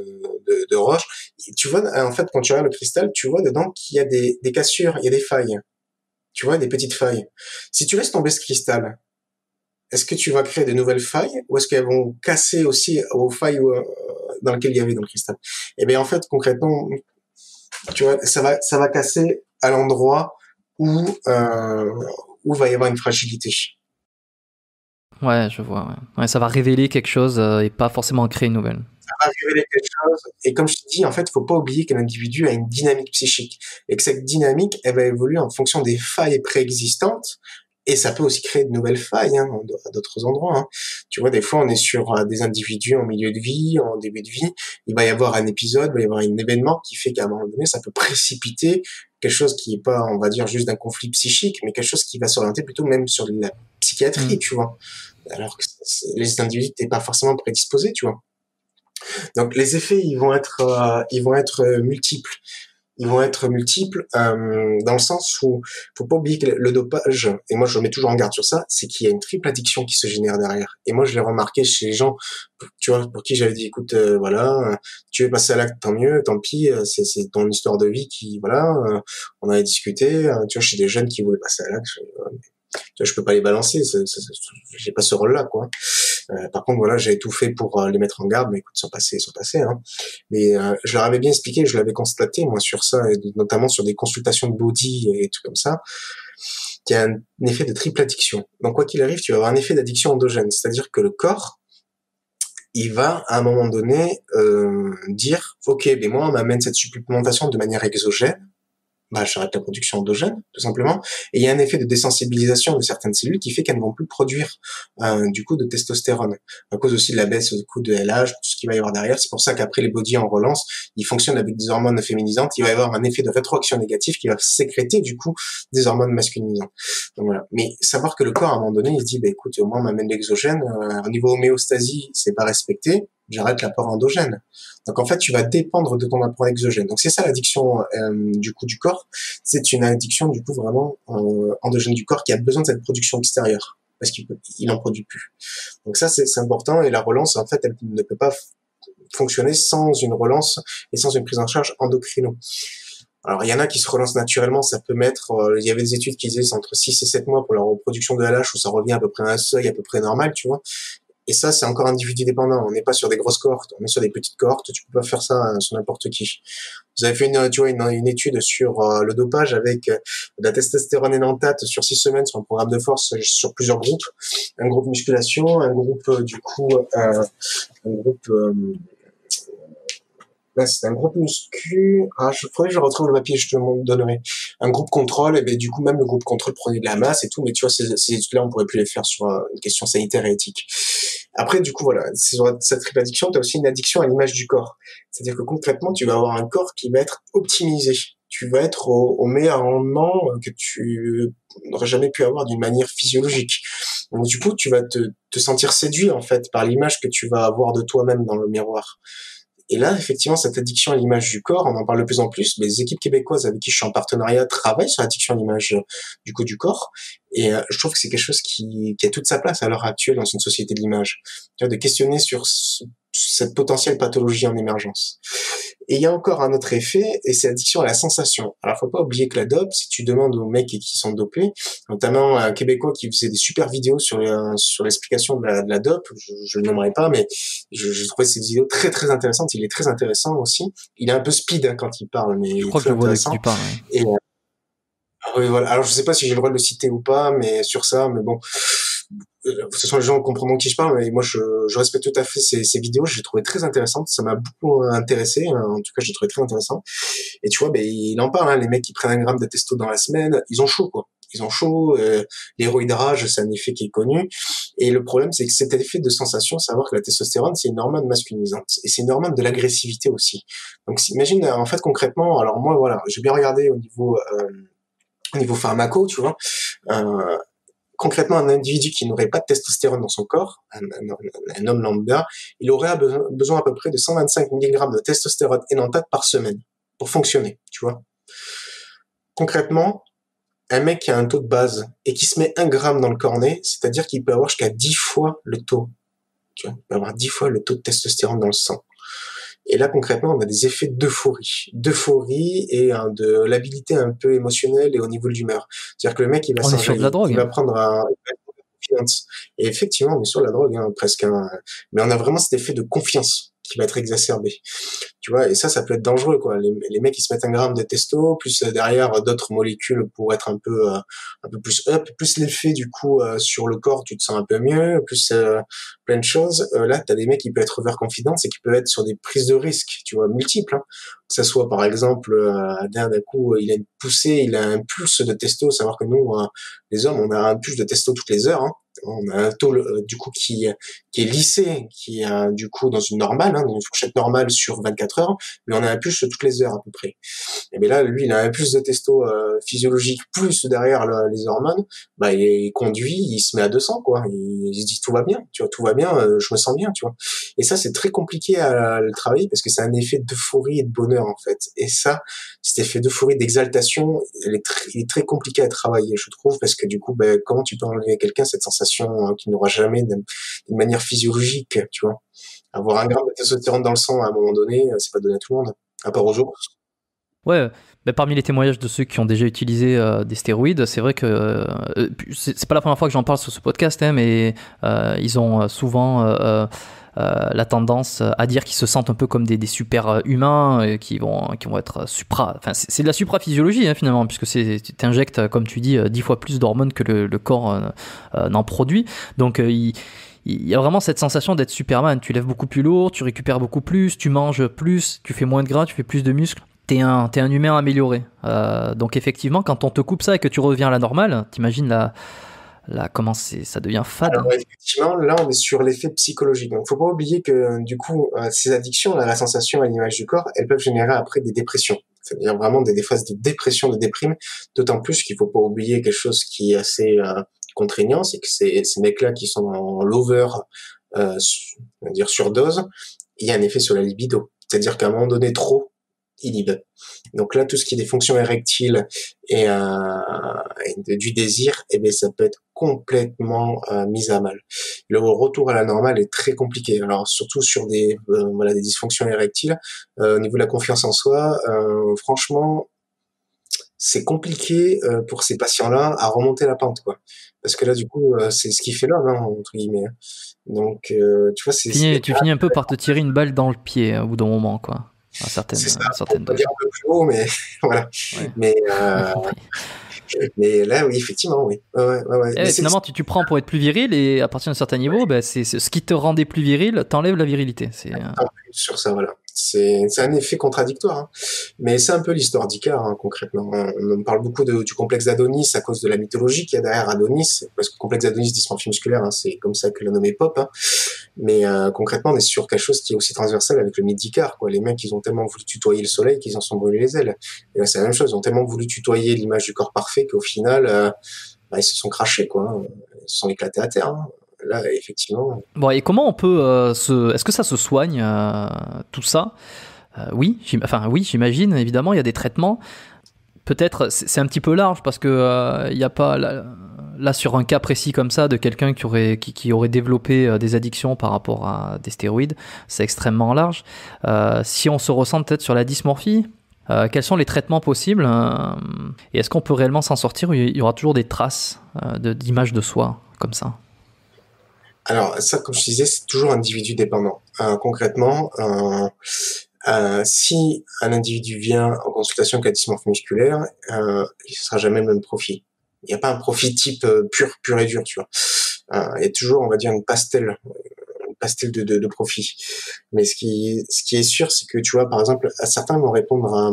de de roche. Tu vois, en fait, quand tu regardes le cristal, tu vois dedans qu'il y a des des cassures, il y a des failles. Tu vois, des petites failles. Si tu laisses tomber ce cristal, est-ce que tu vas créer de nouvelles failles ou est-ce qu'elles vont casser aussi aux failles euh, dans lesquelles il y avait dans le cristal? Eh bien, en fait, concrètement, tu vois, ça va, ça va casser à l'endroit où, euh, où va y avoir une fragilité. Ouais, je vois. Ouais. Ouais, ça va révéler quelque chose euh, et pas forcément créer une nouvelle. Ça va révéler quelque chose. Et comme je te dis, en fait, il faut pas oublier qu'un individu a une dynamique psychique et que cette dynamique, elle va évoluer en fonction des failles préexistantes. Et ça peut aussi créer de nouvelles failles hein, à d'autres endroits. Hein. Tu vois, des fois, on est sur euh, des individus en milieu de vie, en début de vie. Il va y avoir un épisode, il va y avoir un événement qui fait qu'à un moment donné, ça peut précipiter quelque chose qui est pas, on va dire, juste d'un conflit psychique, mais quelque chose qui va s'orienter plutôt même sur de la psychiatrie, mmh. tu vois. Alors que les individus n'étaient pas forcément prédisposés, tu vois. Donc, les effets, ils vont être, euh, ils vont être euh, multiples. Ils vont être multiples euh, dans le sens où faut pas oublier que le dopage, et moi je mets toujours en garde sur ça, c'est qu'il y a une triple addiction qui se génère derrière. Et moi je l'ai remarqué chez les gens, tu vois, pour qui j'avais dit écoute, euh, voilà, tu veux passer à l'acte, tant mieux, tant pis, c'est, c'est ton histoire de vie qui, voilà, euh, on avait discuté, euh, tu vois, chez des jeunes qui voulaient passer à l'acte, je, euh, tu vois, je peux pas les balancer, c'est, c'est, c'est, j'ai pas ce rôle-là, quoi. Euh, par contre, voilà, j'ai tout fait pour euh, les mettre en garde, mais écoute, ils sont passés, ils sont passés, hein. Mais euh, je leur avais bien expliqué, je l'avais constaté, moi, sur ça, et notamment sur des consultations de body et tout comme ça, qu'il y a un, un effet de triple addiction. Donc, quoi qu'il arrive, tu vas avoir un effet d'addiction endogène, c'est-à-dire que le corps, il va, à un moment donné, euh, dire, ok, mais moi, on m'amène cette supplémentation de manière exogène, bah, j'arrête la production endogène, tout simplement. Et il y a un effet de désensibilisation de certaines cellules qui fait qu'elles ne vont plus produire, euh, du coup, de testostérone. À cause aussi de la baisse, du coup, de L H, tout ce qu'il va y avoir derrière. C'est pour ça qu'après, les body en relance, ils fonctionnent avec des hormones féminisantes. Il va y avoir un effet de rétroaction négative qui va sécréter, du coup, des hormones masculinisantes. Donc voilà. Mais savoir que le corps, à un moment donné, il se dit, bah, écoute, au moins, on m'amène l'exogène, euh, au niveau homéostasie, c'est pas respecté. J'arrête l'apport endogène. Donc en fait, tu vas dépendre de ton apport exogène. Donc c'est ça l'addiction euh, du coup du corps. C'est une addiction du coup vraiment euh, endogène du corps qui a besoin de cette production extérieure. parce qu'il peut, il en produit plus. Donc ça, c'est, c'est important, et la relance, en fait, elle ne peut pas fonctionner sans une relance et sans une prise en charge endocrino. Alors, il y en a qui se relancent naturellement, ça peut mettre, euh, il y avait des études qui disaient c'est entre six et sept mois pour la reproduction de L H, où ça revient à peu près à un seuil à peu près normal, tu vois. Et ça, c'est encore individu dépendant. On n'est pas sur des grosses cohortes, on est sur des petites cohortes. Tu peux pas faire ça euh, sur n'importe qui. Vous avez fait une, tu vois, une, une étude sur euh, le dopage avec euh, de la testostérone énanthate sur six semaines sur un programme de force euh, sur plusieurs groupes. Un groupe musculation, un groupe, euh, du coup, euh, un groupe, euh, là, c'est un groupe muscu. Ah, je faudrait que je retrouve le papier, je te le donnerai. Un groupe contrôle, et ben, du coup, même le groupe contrôle prenait de la masse et tout, mais tu vois, ces, ces études-là, on pourrait plus les faire sur euh, une question sanitaire et éthique. Après, du coup, voilà, sur cette triple addiction, tu as aussi une addiction à l'image du corps. C'est-à-dire que concrètement, tu vas avoir un corps qui va être optimisé. Tu vas être au, au meilleur rendement que tu n'aurais jamais pu avoir d'une manière physiologique. Donc, du coup, tu vas te, te sentir séduit, en fait, par l'image que tu vas avoir de toi-même dans le miroir. Et là, effectivement, cette addiction à l'image du corps, on en parle de plus en plus. Les équipes québécoises avec qui je suis en partenariat travaillent sur l'addiction à l'image du coup du corps. Et euh, je trouve que c'est quelque chose qui, qui a toute sa place à l'heure actuelle dans une société de l'image. Tu vois, de questionner sur ce, cette potentielle pathologie en émergence. Et il y a encore un autre effet, et c'est l'addiction à la sensation. Alors, faut pas oublier que la dope, si tu demandes aux mecs qui sont dopés, notamment un Québécois qui faisait des super vidéos sur euh, sur l'explication de la, de la dope, je, je le nommerai pas, mais je, je trouvais ces vidéos très très intéressantes. Il est très intéressant aussi. Il est un peu speed hein, quand il parle, mais Je il est crois que très je vois de qui intéressant. tu parles. Ouais. Et euh, oui, voilà. Alors, je sais pas si j'ai le droit de le citer ou pas, mais sur ça, mais bon. De toute façon, les gens comprendront qui je parle, mais moi, je, je respecte tout à fait ces, ces vidéos. Je les trouvais très intéressantes. Ça m'a beaucoup intéressé. En tout cas, je les trouvais très intéressants. Et tu vois, ben, il en parle, hein, les mecs qui prennent un gramme de testo dans la semaine, ils ont chaud, quoi. Ils ont chaud. Euh, l'héroïde rage, c'est un effet qui est connu. Et le problème, c'est que cet effet de sensation, savoir que la testostérone, c'est une hormone masculinisante. Et c'est une hormone de l'agressivité aussi. Donc, imagine, en fait, concrètement, alors moi, voilà, j'ai bien regardé au niveau, euh, au niveau pharmaco, tu vois, euh, concrètement, un individu qui n'aurait pas de testostérone dans son corps, un, un, un homme lambda, il aurait besoin, besoin à peu près de cent vingt-cinq milligrammes de testostérone énanthate par semaine pour fonctionner, tu vois. Concrètement, un mec qui a un taux de base et qui se met un gramme dans le cornet, c'est-à-dire qu'il peut avoir jusqu'à dix fois le taux, tu vois, il peut avoir dix fois le taux de testostérone dans le sang. Et là, concrètement, on a des effets d'euphorie. D'euphorie et hein, de l'habilité un peu émotionnelle et au niveau de l'humeur. C'est-à-dire que le mec, il va s'enjailler, il va prendre un... Et effectivement, on est sur la drogue, hein, presque. Hein. Mais on a vraiment cet effet de confiance qui va être exacerbé. Tu vois, et ça, ça peut être dangereux, quoi. Les, les mecs, ils se mettent un gramme de testo, plus euh, derrière euh, d'autres molécules pour être un peu, euh, un peu plus up, plus l'effet, du coup, euh, sur le corps, tu te sens un peu mieux, plus euh, plein de choses. Euh, là, t'as des mecs qui peuvent être overconfidence et qui peuvent être sur des prises de risques, tu vois, multiples. Hein. Que ça soit, par exemple, euh, d'un coup, il a une poussée, il a un pulse de testo, savoir que nous, euh, les hommes, on a un pulse de testo toutes les heures, hein. On a un taux euh, du coup qui qui est lissé, qui est euh, du coup dans une normale, hein, dans une fourchette normale sur vingt-quatre heures, mais on a un pulse toutes les heures à peu près. Et bien là, lui, il a un pulse de testo euh, physiologique plus derrière le, les hormones, bah il conduit, il se met à deux cents quoi. Il, il se dit tout va bien, tu vois, tout va bien, euh, je me sens bien, tu vois. Et ça, c'est très compliqué à, à le travailler parce que c'est un effet d'euphorie et de bonheur en fait. Et ça, cet effet d'euphorie, d'exaltation, il est, très, il est très compliqué à travailler, je trouve, parce que du coup, ben, comment tu peux enlever à quelqu'un cette sensation qu'il n'aura jamais d'une manière physiologique, tu vois. Avoir un gramme de testostérone dans le sang à un moment donné, c'est pas donné à tout le monde, à part aux ours. Ouais, bah parmi les témoignages de ceux qui ont déjà utilisé euh, des stéroïdes, c'est vrai que euh, c'est, c'est pas la première fois que j'en parle sur ce podcast, hein, mais euh, ils ont souvent euh, euh, la tendance à dire qu'ils se sentent un peu comme des, des super humains euh, qui vont qui vont être supra. Enfin, c'est, c'est de la supraphysiologie hein, finalement, puisque c'est, tu t'injectes, comme tu dis, dix fois plus d'hormones que le, le corps euh, euh, n'en produit. Donc euh, il il y a vraiment cette sensation d'être Superman. Tu lèves beaucoup plus lourd, tu récupères beaucoup plus, tu manges plus, tu fais moins de gras, tu fais plus de muscles. T'es un, t'es un humain amélioré. Euh, donc effectivement, quand on te coupe ça et que tu reviens à la normale, t'imagines la, la, comment c'est, ça devient fade. Alors, effectivement, là, on est sur l'effet psychologique. Donc, faut pas oublier que, du coup, euh, ces addictions, là, la sensation à l'image du corps, elles peuvent générer après des dépressions. C'est-à-dire vraiment des, des phases de dépression, de déprime. D'autant plus qu'il faut pas oublier quelque chose qui est assez euh, contraignant, c'est que ces, ces mecs-là qui sont en lover, euh, on va dire surdose, il y a un effet sur la libido. C'est-à-dire qu'à un moment donné, trop, inhibe. Donc là, tout ce qui est des fonctions érectiles et, euh, et de, du désir, eh bien, ça peut être complètement euh, mis à mal. Le retour à la normale est très compliqué. Alors surtout sur des euh, voilà des dysfonctions érectiles, euh, au niveau de la confiance en soi, euh, franchement, c'est compliqué euh, pour ces patients-là à remonter la pente, quoi. Parce que là, du coup, euh, c'est ce qui fait l'homme, hein, entre guillemets. Donc, euh, tu vois, c'est c'est Finis, tu finis un peu par te tirer une balle dans le pied euh, au bout d'un moment, quoi. À certaines, c'est ça. à On certaines peut dire doses. un peu plus haut, mais voilà. Ouais, Mais j'ai euh, compris. mais là, oui, effectivement, oui. Ouais, ouais, ouais. ouais. Et Mais ouais, c'est finalement, tu, tu prends pour être plus viril et à partir d'un certain niveau, ben, c'est, c'est ce qui te rendait plus viril, t'enlève la virilité. C'est, euh, un peu sur ça, voilà. C'est c'est un effet contradictoire, hein. Mais c'est un peu l'histoire d'Icare, hein, concrètement. On, on parle beaucoup de, du complexe d'Adonis à cause de la mythologie qu'il y a derrière Adonis, parce que le complexe d'Adonis, dysmorphie musculaire, hein, c'est comme ça que l'a nommé Pop. Hein. Mais euh, concrètement, on est sur quelque chose qui est aussi transversal avec le mythe d'Icare, quoi. Les mecs, ils ont tellement voulu tutoyer le soleil qu'ils en sont brûlés les ailes. Et là, c'est la même chose. Ils ont tellement voulu tutoyer l'image du corps parfait qu'au final, euh, bah, ils se sont crachés, quoi. Hein. Ils se sont éclatés à terre. Hein. Là, effectivement. Bon, et comment on peut euh, se... Est-ce que ça se soigne, euh, tout ça? Euh, Oui, j'im- enfin oui, j'imagine, évidemment, il y a des traitements. Peut-être, c'est c'est un petit peu large parce que euh, il y a pas... Là, là, sur un cas précis comme ça, de quelqu'un qui aurait, qui, qui aurait développé euh, des addictions par rapport à des stéroïdes, c'est extrêmement large. Euh, si on se ressent peut-être sur la dysmorphie, euh, quels sont les traitements possibles euh, et est-ce qu'on peut réellement s'en sortir ou il y aura toujours des traces euh, de, d'image de soi comme ça? Alors, ça, comme je disais, c'est toujours individu dépendant. Euh, concrètement, euh, euh, si un individu vient en consultation avec la dysmorphie musculaire, euh, il ne sera jamais le même profil. Il n'y a pas un profil type euh, pur, pur et dur, tu vois. Euh, il y a toujours, on va dire, une pastel, une pastel de, de, de profil. Mais ce qui, ce qui est sûr, c'est que, tu vois, par exemple, certains vont répondre à,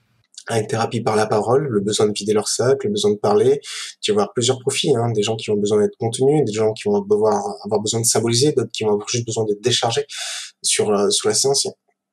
à une thérapie par la parole, le besoin de vider leur sac, le besoin de parler. Tu vas avoir plusieurs profils, hein, des gens qui ont besoin d'être contenus, des gens qui vont avoir, avoir besoin de symboliser, d'autres qui vont avoir juste besoin d'être déchargés sur, euh, sur la séance.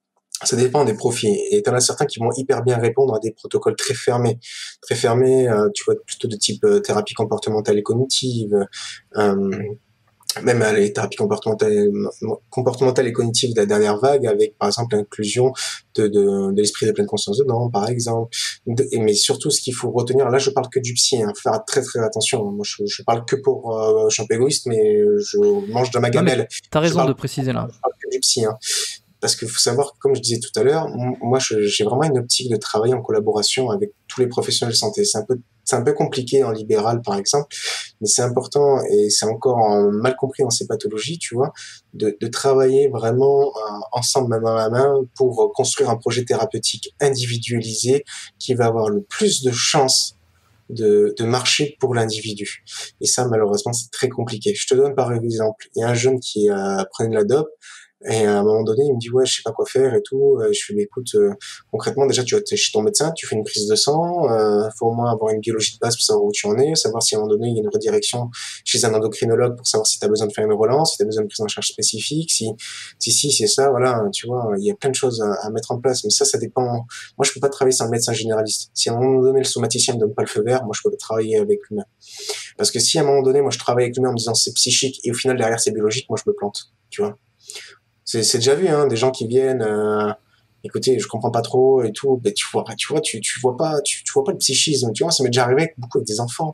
Ça dépend des profils. Et t'en as certains qui vont hyper bien répondre à des protocoles très fermés. Très fermés, euh, tu vois, plutôt de type euh, thérapie comportementale et cognitive, euh, même à les thérapies comportementales, comportementales et cognitives de la dernière vague, avec par exemple l'inclusion de, de, de l'esprit de pleine conscience dedans, par exemple. De, mais surtout, ce qu'il faut retenir, là, je parle que du psy, hein, faire très très attention. Moi, je, je parle que pour, euh, je suis un peu égoïste, mais je mange de ma Non mais gamelle. t'as Je raison parle, de préciser là. je parle que du psy, hein. Parce qu'il faut savoir, comme je disais tout à l'heure, moi, je, j'ai vraiment une optique de travailler en collaboration avec tous les professionnels de santé. C'est un peu, c'est un peu compliqué en libéral, par exemple, mais c'est important et c'est encore mal compris dans ces pathologies, tu vois, de, de travailler vraiment euh, ensemble, main dans la main, pour construire un projet thérapeutique individualisé qui va avoir le plus de chances de, de marcher pour l'individu. Et ça, malheureusement, c'est très compliqué. Je te donne par exemple, il y a un jeune qui euh, prenait de la dope. Et à un moment donné, il me dit ouais, je sais pas quoi faire et tout. Je fais mais écoute, euh, concrètement déjà tu vas chez ton médecin, tu fais une prise de sang, euh, faut au moins avoir une biologie de base pour savoir où tu en es, savoir si à un moment donné il y a une redirection chez un endocrinologue pour savoir si tu as besoin de faire une relance, si tu as besoin de prise en charge spécifique, si si si c'est ça, voilà, tu vois, il y a plein de choses à, à mettre en place. Mais ça, ça dépend. Moi, je peux pas travailler sans le médecin généraliste. Si à un moment donné le somaticien me donne pas le feu vert, moi je peux pas travailler avec l'humain. Parce que si à un moment donné, moi je travaille avec l'humain en me disant c'est psychique et au final derrière c'est biologique, moi je me plante, tu vois. C'est, c'est déjà vu, hein, des gens qui viennent, euh, écoutez, je comprends pas trop et tout, mais tu vois, tu vois, tu, tu vois pas, tu, tu vois pas le psychisme, tu vois, ça m'est déjà arrivé avec beaucoup avec des enfants.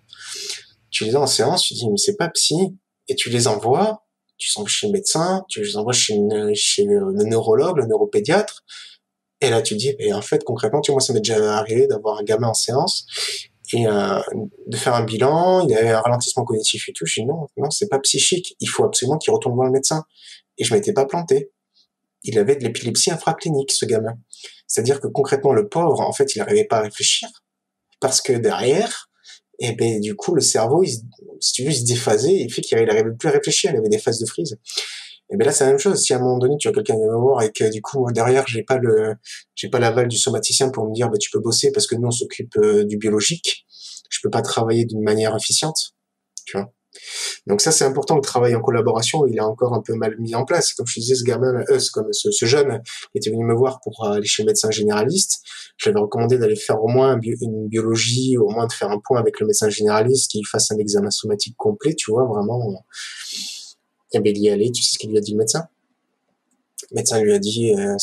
Tu les as en séance, tu dis, mais c'est pas psy, et tu les envoies, tu les envoies chez le médecin, tu les envoies chez, une, chez le, le neurologue, le neuropédiatre, et là tu dis, et en fait, concrètement, tu vois, moi ça m'est déjà arrivé d'avoir un gamin en séance, et euh, de faire un bilan, il y avait un ralentissement cognitif et tout, je dis non, non, c'est pas psychique, il faut absolument qu'il retourne voir le médecin. Et je m'étais pas planté. Il avait de l'épilepsie infraclinique, ce gamin. C'est-à-dire que concrètement, le pauvre, en fait, il n'arrivait pas à réfléchir parce que derrière, et ben du coup, le cerveau, il, si tu veux, il se déphasait, et fait qu'il n'arrivait plus à réfléchir. Il avait des phases de freeze. Et ben là, c'est la même chose. Si à un moment donné, tu as quelqu'un qui vient me voir et que du coup, derrière, j'ai pas le, j'ai pas l'aval du somaticien pour me dire, bah, tu peux bosser parce que nous, on s'occupe euh, du biologique. Je peux pas travailler d'une manière efficiente, tu vois. Donc ça, c'est important, le travail en collaboration, il est encore un peu mal mis en place. Comme je disais, ce gamin, euh, comme ce, ce jeune qui était venu me voir pour aller chez le médecin généraliste, je lui avais recommandé d'aller faire au moins une biologie, au moins de faire un point avec le médecin généraliste, qu'il fasse un examen somatique complet, tu vois, vraiment. Et bien, il y allait, tu sais ce qu'il lui a dit le médecin? Le médecin lui a dit, euh, c'est,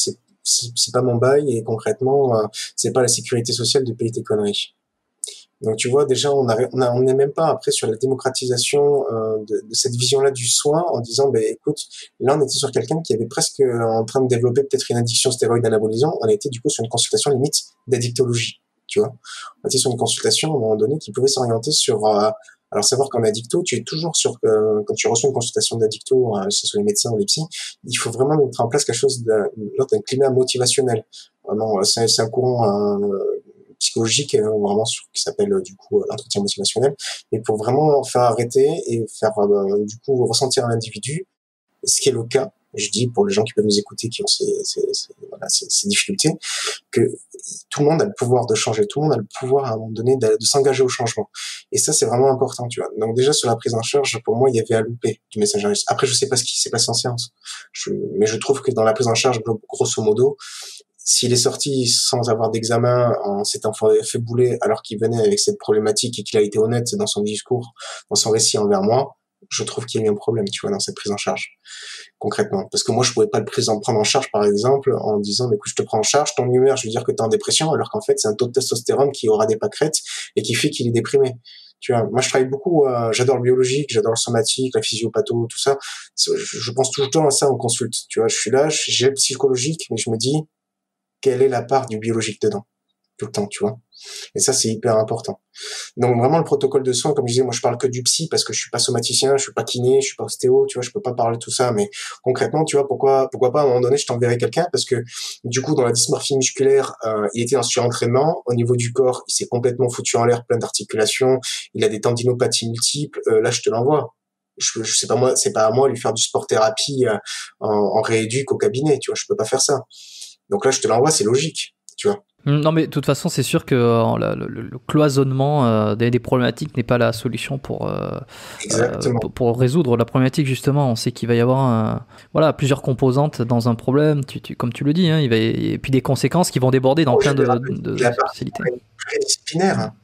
c'est, c'est pas mon bail et concrètement, euh, c'est pas la sécurité sociale de payer tes conneries. Donc tu vois, déjà on a, on a, on n'est même pas après sur la démocratisation euh, de, de cette vision-là du soin en disant, ben écoute, là on était sur quelqu'un qui avait presque euh, en train de développer peut-être une addiction stéroïde anabolisant, on était du coup sur une consultation limite d'addictologie, tu vois. On était sur une consultation à un moment donné qui pouvait s'orienter sur, euh, alors savoir qu'en addicto, tu es toujours sur, euh, quand tu reçois une consultation d'addicto, euh, que ce soit les médecins ou les psys, il faut vraiment mettre en place quelque chose d'un, d'un climat motivationnel. Vraiment, c'est, c'est un courant euh, psychologique euh, vraiment sur, qui s'appelle euh, du coup euh, l'entretien motivationnel, mais pour vraiment faire arrêter et faire euh, du coup ressentir à l'individu, ce qui est le cas, je dis pour les gens qui peuvent nous écouter qui ont ces, ces, ces, voilà, ces, ces difficultés, que tout le monde a le pouvoir de changer, tout le monde a le pouvoir à un moment donné de, de s'engager au changement. Et ça, c'est vraiment important, tu vois. Donc déjà, sur la prise en charge, pour moi, il y avait à louper du message. Après, je sais pas ce qui s'est passé en séance, je, mais je trouve que dans la prise en charge, grosso modo, s'il est sorti sans avoir d'examen, en s'étant fait bouler alors qu'il venait avec cette problématique et qu'il a été honnête dans son discours, dans son récit envers moi, je trouve qu'il y a eu un problème, tu vois, dans cette prise en charge, concrètement. Parce que moi, je pouvais pas le prendre en charge, par exemple, en disant, mais écoute, je te prends en charge, ton humeur, je veux dire que t'es en dépression, alors qu'en fait, c'est un taux de testostérone qui aura des pâquerettes et qui fait qu'il est déprimé. Tu vois, moi, je travaille beaucoup, euh, j'adore le biologique, j'adore le somatique, la physiopatho, tout ça. Je, je pense tout le temps à ça en consulte. Tu vois, je suis là, j'ai le psychologique, mais je me dis, quelle est la part du biologique dedans? Tout le temps, tu vois. Et ça, c'est hyper important. Donc vraiment, le protocole de soins, comme je disais, moi, je parle que du psy parce que je suis pas somaticien, je suis pas kiné, je suis pas ostéo, tu vois, je peux pas parler de tout ça. Mais concrètement, tu vois, pourquoi, pourquoi pas à un moment donné, je t'enverrai quelqu'un parce que du coup, dans la dysmorphie musculaire, euh, il était en surentraînement. Au niveau du corps, il s'est complètement foutu en l'air, plein d'articulations. Il a des tendinopathies multiples. Euh, là, je te l'envoie. Je, je sais pas moi, c'est pas à moi de lui faire du sport thérapie euh, en, en rééduque au cabinet, tu vois, je peux pas faire ça. Donc là, je te l'envoie, c'est logique, tu vois. Non, mais de toute façon, c'est sûr que euh, le, le, le cloisonnement euh, des, des problématiques n'est pas la solution pour, euh, Exactement. Euh, pour, pour résoudre la problématique, justement. On sait qu'il va y avoir un, voilà, plusieurs composantes dans un problème, tu, tu, comme tu le dis, hein, il va y, et puis des conséquences qui vont déborder dans Oh, plein de, rappelle, de, de il spécialités. Pluridisciplinaire. Hein.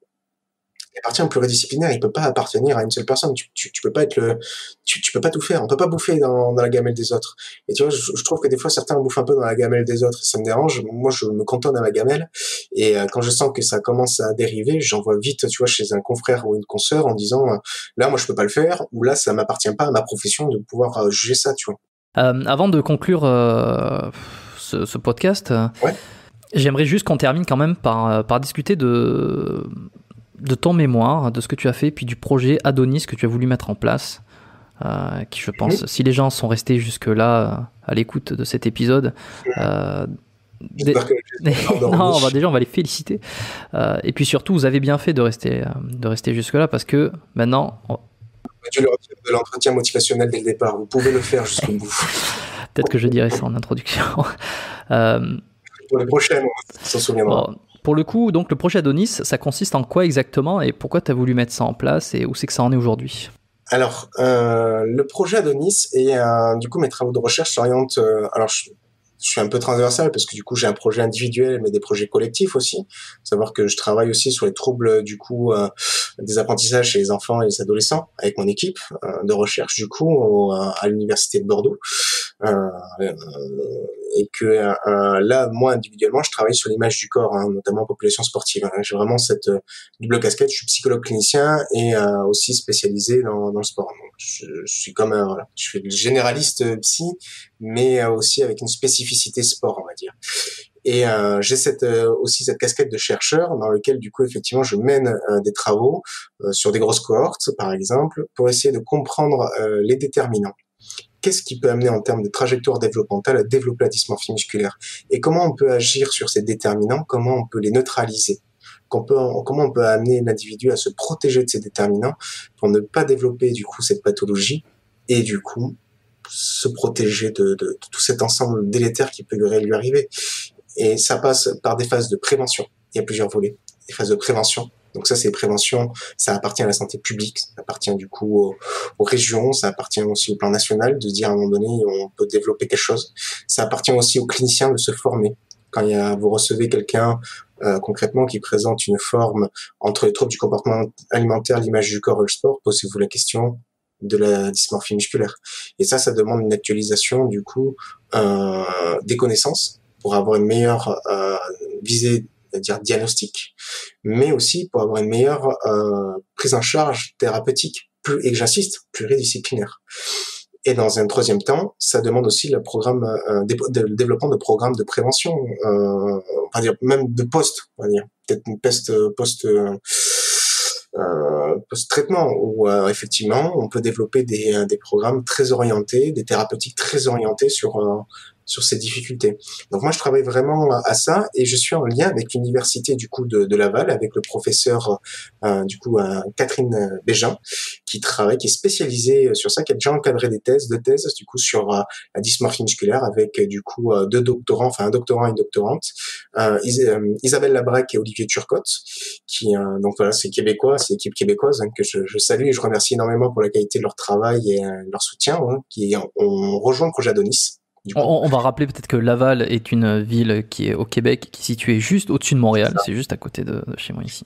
Il appartient au pluridisciplinaire, il peut pas appartenir à une seule personne. Tu, tu, tu peux pas être le, tu, tu peux pas tout faire. On peut pas bouffer dans, dans la gamelle des autres. Et tu vois, je, je trouve que des fois certains bouffent un peu dans la gamelle des autres et ça me dérange. Moi, je me cantonne à ma gamelle et euh, quand je sens que ça commence à dériver, j'envoie vite, tu vois, chez un confrère ou une consoeur en disant euh, là, moi, je peux pas le faire ou là, ça m'appartient pas à ma profession de pouvoir euh, juger ça, tu vois. Euh, avant de conclure euh, ce, ce podcast, ouais. J'aimerais juste qu'on termine quand même par, par discuter de de ton mémoire, de ce que tu as fait, puis du projet Adonis que tu as voulu mettre en place, euh, qui je pense, mmh. si les gens sont restés jusque-là à l'écoute de cet épisode, euh, des... non, on va, déjà on va les féliciter. Euh, et puis surtout, vous avez bien fait de rester, de rester jusque-là parce que maintenant... On... Tu le retires de l'entretien motivationnel dès le départ, vous pouvez le faire jusqu'au bout. Peut-être que je dirais ça en introduction. euh... Pour les prochaines, on s'en souviendra. Bon. Pour le coup, donc le projet Adonis, ça consiste en quoi exactement et pourquoi tu as voulu mettre ça en place et où c'est que ça en est aujourd'hui? Alors, euh, le projet Adonis et euh, du coup mes travaux de recherche s'orientent. Euh, alors, je, je suis un peu transversal parce que du coup j'ai un projet individuel mais des projets collectifs aussi. Savoir que je travaille aussi sur les troubles du coup euh, des apprentissages chez les enfants et les adolescents avec mon équipe euh, de recherche du coup au, à l'université de Bordeaux. Euh, euh, et que euh, là, moi individuellement, je travaille sur l'image du corps, hein, notamment en population sportive. Hein. J'ai vraiment cette euh, double casquette. Je suis psychologue clinicien et euh, aussi spécialisé dans, dans le sport. Donc, je, je suis comme un, voilà, je suis généraliste psy, mais euh, aussi avec une spécificité sport, on va dire. Et euh, j'ai cette euh, aussi cette casquette de chercheur dans lequel du coup effectivement je mène euh, des travaux euh, sur des grosses cohortes, par exemple, pour essayer de comprendre euh, les déterminants. Qu'est-ce qui peut amener en termes de trajectoire développementale à développer la dysmorphie musculaire? Et comment on peut agir sur ces déterminants? Comment on peut les neutraliser? Qu'on peut, comment on peut amener l'individu à se protéger de ces déterminants pour ne pas développer du coup cette pathologie et du coup se protéger de, de, de tout cet ensemble délétère qui peut lui arriver? Et ça passe par des phases de prévention. Il y a plusieurs volets. Des phases de prévention. Donc ça, c'est prévention, ça appartient à la santé publique, ça appartient du coup aux, aux régions, ça appartient aussi au plan national de dire à un moment donné, on peut développer quelque chose. Ça appartient aussi aux cliniciens de se former. Quand il y a, vous recevez quelqu'un euh, concrètement qui présente une forme entre les troubles du comportement alimentaire, l'image du corps et le sport, posez-vous la question de la dysmorphie musculaire. Et ça, ça demande une actualisation du coup euh, des connaissances, pour avoir une meilleure euh, visée, c'est-à-dire diagnostic, mais aussi pour avoir une meilleure euh, prise en charge thérapeutique, plus, et j'insiste, pluridisciplinaire. Et dans un troisième temps, ça demande aussi le programme, euh, le développement de programmes de prévention, euh, on va dire même de post, on va dire peut-être une peste post. Euh, Euh, post-traitement où euh, effectivement on peut développer des, des programmes très orientés, des thérapeutiques très orientées sur euh, sur ces difficultés. Donc moi je travaille vraiment à ça et je suis en lien avec l'université du coup de, de Laval avec le professeur euh, du coup euh, Catherine Bégin qui travaille, qui est spécialisée sur ça, qui a déjà encadré des thèses, deux thèses du coup sur euh, la dysmorphie musculaire avec euh, du coup euh, deux doctorants, enfin un doctorant et une doctorante, euh, Is- euh, Isabelle Labrec et Olivier Turcotte, qui euh, donc voilà c'est québécois, c'est l'équipe québécoise hein, que je, je salue et je remercie énormément pour la qualité de leur travail et euh, leur soutien, hein, qui ont rejoint le projet Adonis. On, on va rappeler peut-être que Laval est une ville qui est au Québec, qui est située juste au-dessus de Montréal, c'est juste à côté de, de chez moi ici.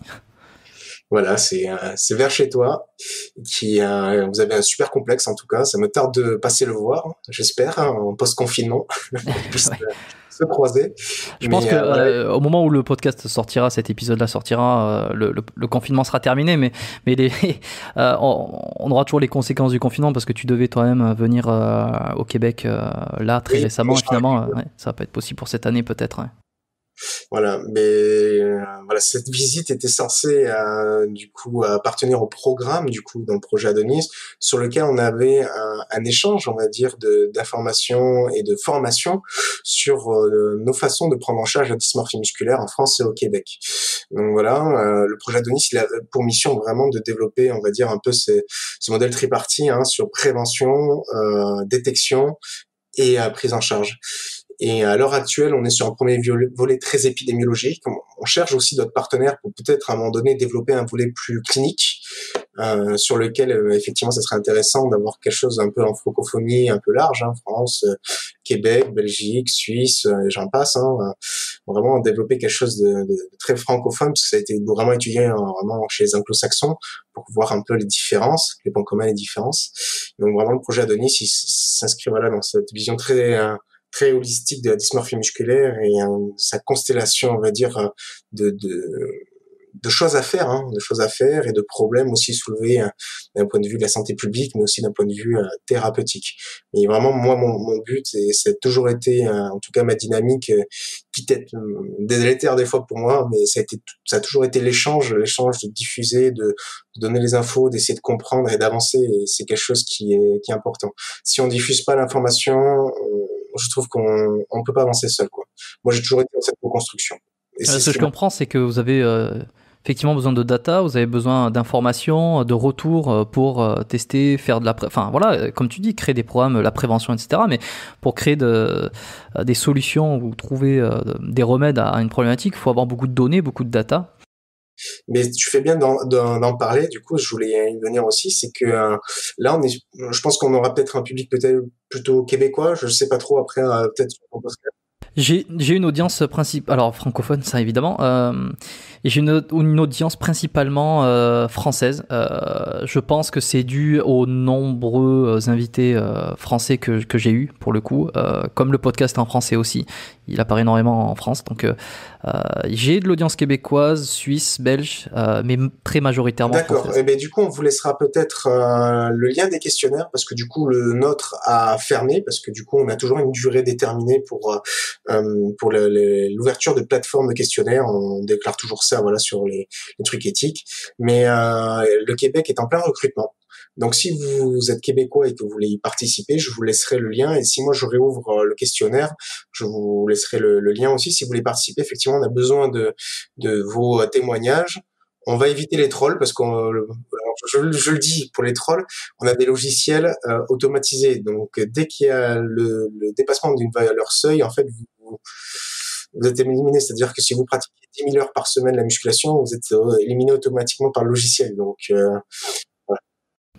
Voilà, c'est euh, c'est vers chez toi. Qui euh, vous avez un super complexe en tout cas. Ça me tarde de passer le voir, j'espère, hein, en post-confinement, qu'on puisse ouais. se croiser. Je Mais pense que euh, euh, au moment où le podcast sortira, cet épisode-là sortira, euh, le, le, le confinement sera terminé, mais mais les, euh, on, on aura toujours les conséquences du confinement parce que tu devais toi-même venir euh, au Québec euh, là très oui, récemment. Et finalement, euh, ouais, ça va pas être possible pour cette année peut-être. Ouais. Voilà, mais euh, voilà, cette visite était censée euh, du coup appartenir au programme du coup dans le projet Adonis, sur lequel on avait un, un échange, on va dire, de d'informations et de formation sur euh, nos façons de prendre en charge la dysmorphie musculaire en France et au Québec. Donc voilà, euh, le projet Adonis, il a pour mission vraiment de développer, on va dire, un peu ces, ce modèle tripartite hein, sur prévention, euh, détection et euh, prise en charge. Et à l'heure actuelle, on est sur un premier volet très épidémiologique. On cherche aussi d'autres partenaires pour peut-être à un moment donné développer un volet plus clinique, euh, sur lequel euh, effectivement, ça serait intéressant d'avoir quelque chose un peu en francophonie, un peu large, hein, France, euh, Québec, Belgique, Suisse, euh, j'en passe. Hein, euh, vraiment développer quelque chose de, de, de très francophone, parce que ça a été vraiment étudié hein, vraiment chez les anglo-saxons pour voir un peu les différences, les points communs, les différences. Donc vraiment, le projet Adonis, il s'inscrit voilà dans cette vision très euh, très holistique de la dysmorphie musculaire et euh, sa constellation, on va dire, de, de, de choses à faire, hein, de choses à faire et de problèmes aussi soulevés euh, d'un point de vue de la santé publique, mais aussi d'un point de vue euh, thérapeutique. Mais vraiment, moi, mon, mon but, et ça a toujours été, euh, en tout cas, ma dynamique, euh, qui peut-être euh, délétère des fois pour moi, mais ça a été, ça a toujours été l'échange, l'échange de diffuser, de, de donner les infos, d'essayer de comprendre et d'avancer. Et c'est quelque chose qui est, qui est important. Si on diffuse pas l'information, on, je trouve qu'on on peut pas avancer seul, quoi. Moi, j'ai toujours été dans cette co-construction. Et ce que je comprends, c'est que vous avez euh, effectivement besoin de data, vous avez besoin d'informations, de retours pour euh, tester, faire de la... Pré- enfin, voilà, comme tu dis, créer des programmes, la prévention, et cetera. Mais pour créer de, euh, des solutions ou trouver euh, des remèdes à une problématique, il faut avoir beaucoup de données, beaucoup de data. Mais tu fais bien d'en, d'en, d'en parler. Du coup, je voulais y venir aussi. C'est que euh, là, on est. Je pense qu'on aura peut-être un public peut-être plutôt québécois. Je sais pas trop. Après, euh, peut-être. J'ai, j'ai une audience principale, alors francophone, ça évidemment, euh, et j'ai une, une audience principalement euh, française. Euh, je pense que c'est dû aux nombreux invités euh, français que, que j'ai eus, pour le coup, euh, comme le podcast en français aussi. Il apparaît énormément en France, donc euh, j'ai de l'audience québécoise, suisse, belge, euh, mais très majoritairement D'accord. française. Et ben du coup, on vous laissera peut-être euh, le lien des questionnaires parce que du coup, le nôtre a fermé parce que du coup, on a toujours une durée déterminée pour euh, pour le, le, l'ouverture de plateformes de questionnaires. On déclare toujours ça, voilà, sur les, les trucs éthiques. Mais euh, le Québec est en plein recrutement. Donc, si vous êtes québécois et que vous voulez y participer, je vous laisserai le lien. Et si moi, je réouvre le questionnaire, je vous laisserai le, le lien aussi. Si vous voulez participer, effectivement, on a besoin de, de vos témoignages. On va éviter les trolls parce qu'on, je, je le dis pour les trolls, on a des logiciels euh, automatisés. Donc, dès qu'il y a le, le dépassement d'une valeur seuil, en fait, vous, vous êtes éliminé. C'est-à-dire que si vous pratiquez dix mille heures par semaine la musculation, vous êtes éliminé automatiquement par le logiciel. Donc, euh,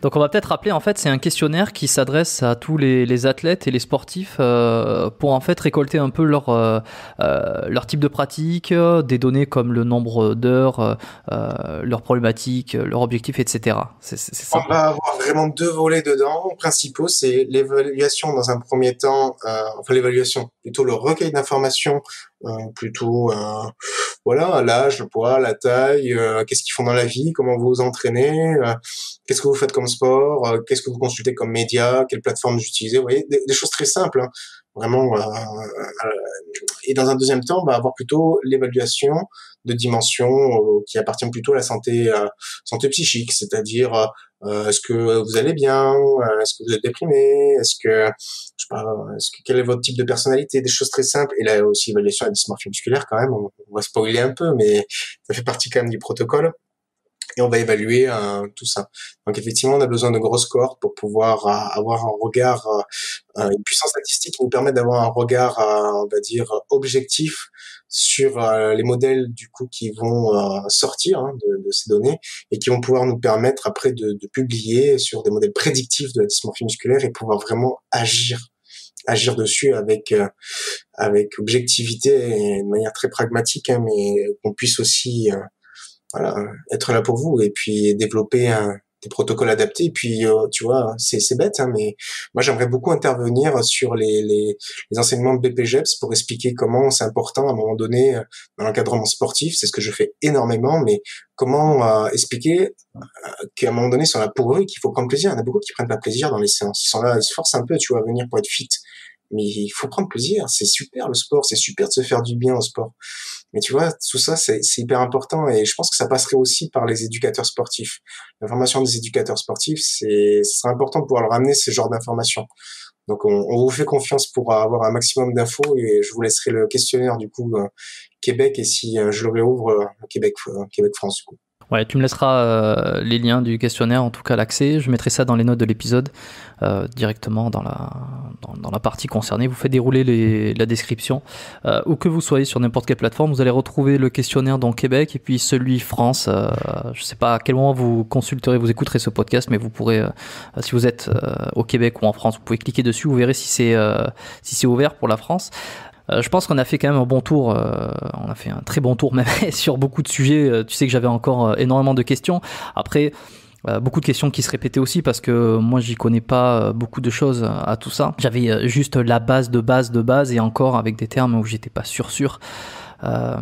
Donc on va peut-être rappeler, en fait, c'est un questionnaire qui s'adresse à tous les, les athlètes et les sportifs euh, pour en fait récolter un peu leur, euh, euh, leur type de pratique, euh, des données comme le nombre d'heures, euh, leurs problématiques, leurs objectifs, et cetera. C'est, c'est, c'est ça. On va avoir vraiment deux volets dedans. Principaux, c'est l'évaluation dans un premier temps, euh, enfin l'évaluation, plutôt le recueil d'informations, euh, plutôt euh, voilà, l'âge, le poids, la taille, euh, qu'est-ce qu'ils font dans la vie, comment vous vous entraînez, euh, qu'est-ce que vous faites comme sport, euh, qu'est-ce que vous consultez comme médias, quelle plateforme vous utilisez, vous voyez, des, des choses très simples, hein, vraiment. Euh, euh, et dans un deuxième temps, on va avoir plutôt l'évaluation de dimensions euh, qui appartiennent plutôt à la santé, euh, santé psychique, c'est-à-dire euh, est-ce que vous allez bien, euh, est-ce que vous êtes déprimé, est-ce que je sais pas, est-ce que quel est votre type de personnalité, des choses très simples. Et là aussi évaluation de la dysmorphie musculaire quand même, on, on va spoiler un peu, mais ça fait partie quand même du protocole. Et on va évaluer euh, tout ça. Donc effectivement, on a besoin de grosses cohortes pour pouvoir euh, avoir un regard, euh, une puissance statistique qui nous permet d'avoir un regard, euh, on va dire, objectif sur euh, les modèles du coup qui vont euh, sortir hein, de, de ces données et qui vont pouvoir nous permettre après de, de publier sur des modèles prédictifs de la dysmorphie musculaire et pouvoir vraiment agir agir dessus avec euh, avec objectivité et de manière très pragmatique, hein, mais qu'on puisse aussi euh, voilà, être là pour vous et puis développer un, des protocoles adaptés. Et puis, euh, tu vois, c'est, c'est bête, hein, mais moi, j'aimerais beaucoup intervenir sur les, les, les enseignements de B P G E P S pour expliquer comment c'est important à un moment donné dans l'encadrement sportif. C'est ce que je fais énormément, mais comment euh, expliquer euh, qu'à un moment donné, ils sont là pour eux et qu'il faut prendre plaisir. Il y en a beaucoup qui prennent pas plaisir dans les séances. Ils sont là, ils se forcent un peu, tu vois, à venir pour être fit. Mais il faut prendre plaisir. C'est super le sport, c'est super de se faire du bien au sport. Mais tu vois, tout ça, c'est, c'est hyper important et je pense que ça passerait aussi par les éducateurs sportifs. La formation des éducateurs sportifs, c'est, c'est important de pouvoir leur amener ce genre d'informations. Donc, on, on vous fait confiance pour avoir un maximum d'infos et je vous laisserai le questionnaire du coup euh, Québec et si euh, je le réouvre euh, Québec, euh, Québec France du coup. Ouais, tu me laisseras euh, les liens du questionnaire, en tout cas l'accès. Je mettrai ça dans les notes de l'épisode, euh, directement dans la, dans, dans la partie concernée. Vous faites dérouler les, la description. Euh, où que vous soyez sur n'importe quelle plateforme, vous allez retrouver le questionnaire dans Québec et puis celui France. Euh, je ne sais pas à quel moment vous consulterez, vous écouterez ce podcast, mais vous pourrez, euh, si vous êtes euh, au Québec ou en France, vous pouvez cliquer dessus. Vous verrez si c'est, euh, si c'est ouvert pour la France. Euh, je pense qu'on a fait quand même un bon tour, euh, on a fait un très bon tour même sur beaucoup de sujets. Euh, tu sais que j'avais encore euh, énormément de questions. Après, euh, beaucoup de questions qui se répétaient aussi parce que moi j'y connais pas euh, beaucoup de choses à, à tout ça. J'avais euh, juste la base de base de base et encore avec des termes où j'étais pas sûr sûr. Euh,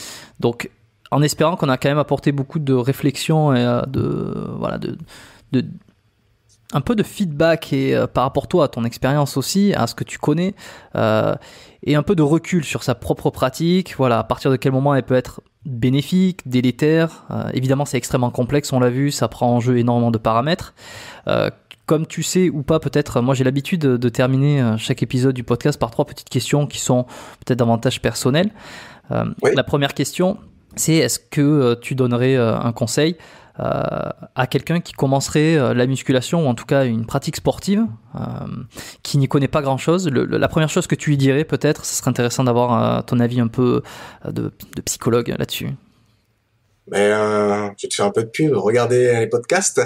donc en espérant qu'on a quand même apporté beaucoup de réflexion et euh, de voilà de, de un peu de feedback et euh, par rapport toi à ton expérience aussi, à ce que tu connais, euh, et un peu de recul sur sa propre pratique. Voilà, à partir de quel moment elle peut être bénéfique, délétère. Euh, évidemment, c'est extrêmement complexe, on l'a vu, ça prend en jeu énormément de paramètres. Euh, comme tu sais ou pas, peut-être, moi j'ai l'habitude de, de terminer chaque épisode du podcast par trois petites questions qui sont peut-être davantage personnelles. Euh, oui. La première question, c'est est-ce que euh, tu donnerais euh, un conseil Euh, à quelqu'un qui commencerait euh, la musculation ou en tout cas une pratique sportive, euh, qui n'y connaît pas grand chose. Le, le, la première chose que tu lui dirais peut-être, ce serait intéressant d'avoir euh, ton avis un peu euh, de, de psychologue là-dessus. Ben, euh, je vais te faire un peu de pub, regardez les podcasts.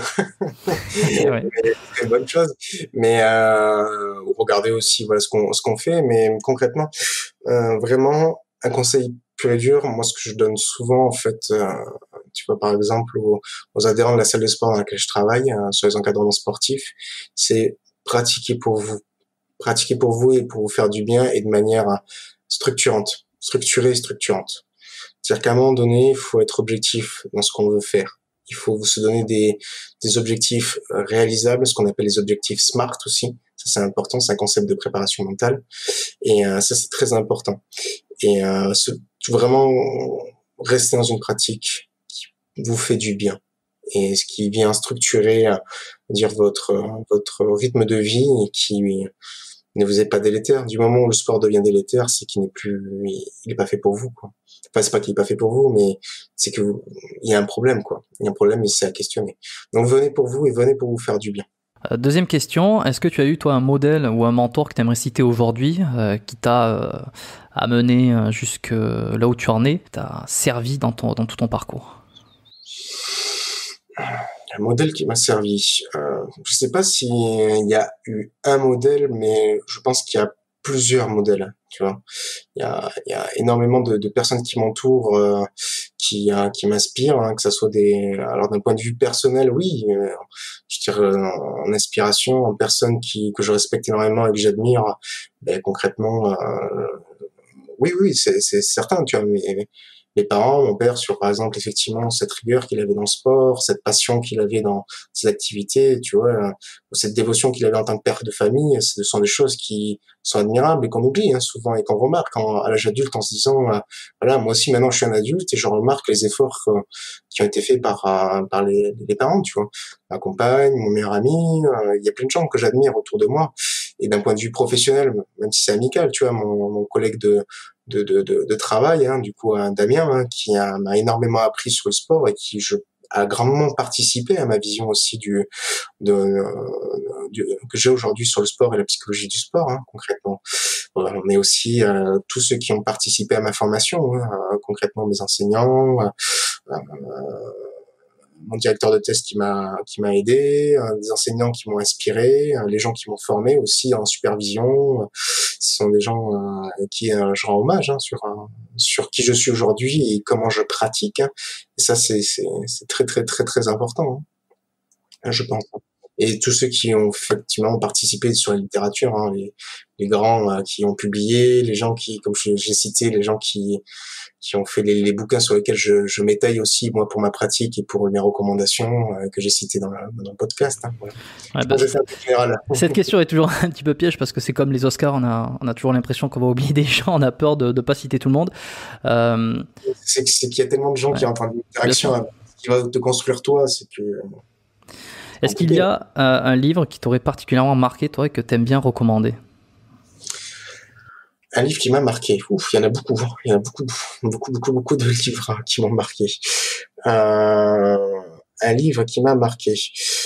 Ouais. C'est une bonne chose. Mais euh, regardez aussi voilà ce qu'on ce qu'on fait. Mais concrètement, euh, vraiment un conseil pur et dur. Moi, ce que je donne souvent, en fait, euh, tu vois, par exemple, aux, aux adhérents de la salle de sport dans laquelle je travaille, euh, sur les encadrements sportifs, c'est pratiquer pour vous, pratiquer pour vous et pour vous faire du bien et de manière structurante, structurée et structurante. C'est-à-dire qu'à un moment donné, il faut être objectif dans ce qu'on veut faire. Il faut se donner des, des objectifs réalisables, ce qu'on appelle les objectifs SMART aussi. Ça, c'est important, c'est un concept de préparation mentale. Et euh, ça, c'est très important. Et euh, ce, vraiment rester dans une pratique qui vous fait du bien et ce qui vient structurer, euh, dire votre votre rythme de vie et qui ne vous est pas délétère. Du moment où le sport devient délétère, c'est qu'il n'est plus, il est pas fait pour vous, quoi. Enfin, c'est pas qu'il est pas fait pour vous, mais c'est que vous, il y a un problème, quoi. Il y a un problème et c'est à questionner. Donc venez pour vous et venez pour vous faire du bien. Deuxième question, est-ce que tu as eu toi un modèle ou un mentor que tu aimerais citer aujourd'hui, euh, qui t'a euh, amené jusque là où tu en es, t'a servi dans ton dans tout ton parcours? Un modèle qui m'a servi. Euh, je sais pas s'il y a eu un modèle, mais je pense qu'il y a plusieurs modèles. Tu vois, il y a, il y a énormément de, de personnes qui m'entourent, euh, qui, euh, qui m'inspirent, hein, que ça soit des. Alors d'un point de vue personnel, oui, euh, je dirais en, en inspiration, en personnes qui que je respecte énormément et que j'admire. Ben, concrètement, euh, oui, oui, c'est, c'est certain. Tu vois, mais mes parents, mon père, sur par exemple effectivement cette rigueur qu'il avait dans le sport, cette passion qu'il avait dans ses activités, tu vois, euh, cette dévotion qu'il avait en tant que père de famille, ce sont des choses qui sont admirables et qu'on oublie hein, souvent et qu'on remarque en, à l'âge adulte en se disant, euh, voilà, moi aussi maintenant je suis un adulte et je remarque les efforts euh, qui ont été faits par euh, par les, les parents, tu vois, ma compagne, mon meilleur ami, euh, il y a plein de gens que j'admire autour de moi et d'un point de vue professionnel, même si c'est amical, tu vois, mon, mon collègue de de, de, de, de travail, hein, du coup, un Damien, hein, qui a, m'a énormément appris sur le sport et qui je, a grandement participé à ma vision aussi du, de, euh, du que j'ai aujourd'hui sur le sport et la psychologie du sport, hein, concrètement. Voilà, mais aussi euh, tous ceux qui ont participé à ma formation, hein, euh, concrètement mes enseignants, euh, euh, mon directeur de thèse qui m'a qui m'a aidé, euh, des enseignants qui m'ont inspiré, euh, les gens qui m'ont formé aussi en supervision. Euh, ce sont des gens euh, qui euh, je rends hommage hein, sur euh, sur qui je suis aujourd'hui et comment je pratique. Hein. Et ça c'est c'est c'est très très très très important, hein, je pense. Et tous ceux qui ont effectivement participé sur la littérature, hein, les les grands euh, qui ont publié, les gens qui, comme je, j'ai cité, les gens qui qui ont fait les, les bouquins sur lesquels je, je m'étaye aussi, moi, pour ma pratique et pour mes recommandations euh, que j'ai citées dans, la, dans le podcast. Hein, voilà. Ouais, bah, je fais un général. Cette question est toujours un petit peu piège parce que c'est comme les Oscars, on a, on a toujours l'impression qu'on va oublier des gens, on a peur de ne pas citer tout le monde. Euh... C'est, c'est qu'il y a tellement de gens ouais. qui ont en train d'interaction qui va te construire toi, c'est que... Est-ce qu'il y a euh, un livre qui t'aurait particulièrement marqué, toi, et que tu aimes bien recommander ? Un livre qui m'a marqué. Ouf, il y en a beaucoup. Il y en a beaucoup, beaucoup, beaucoup, beaucoup de livres hein, qui m'ont marqué. Euh, un livre qui m'a marqué.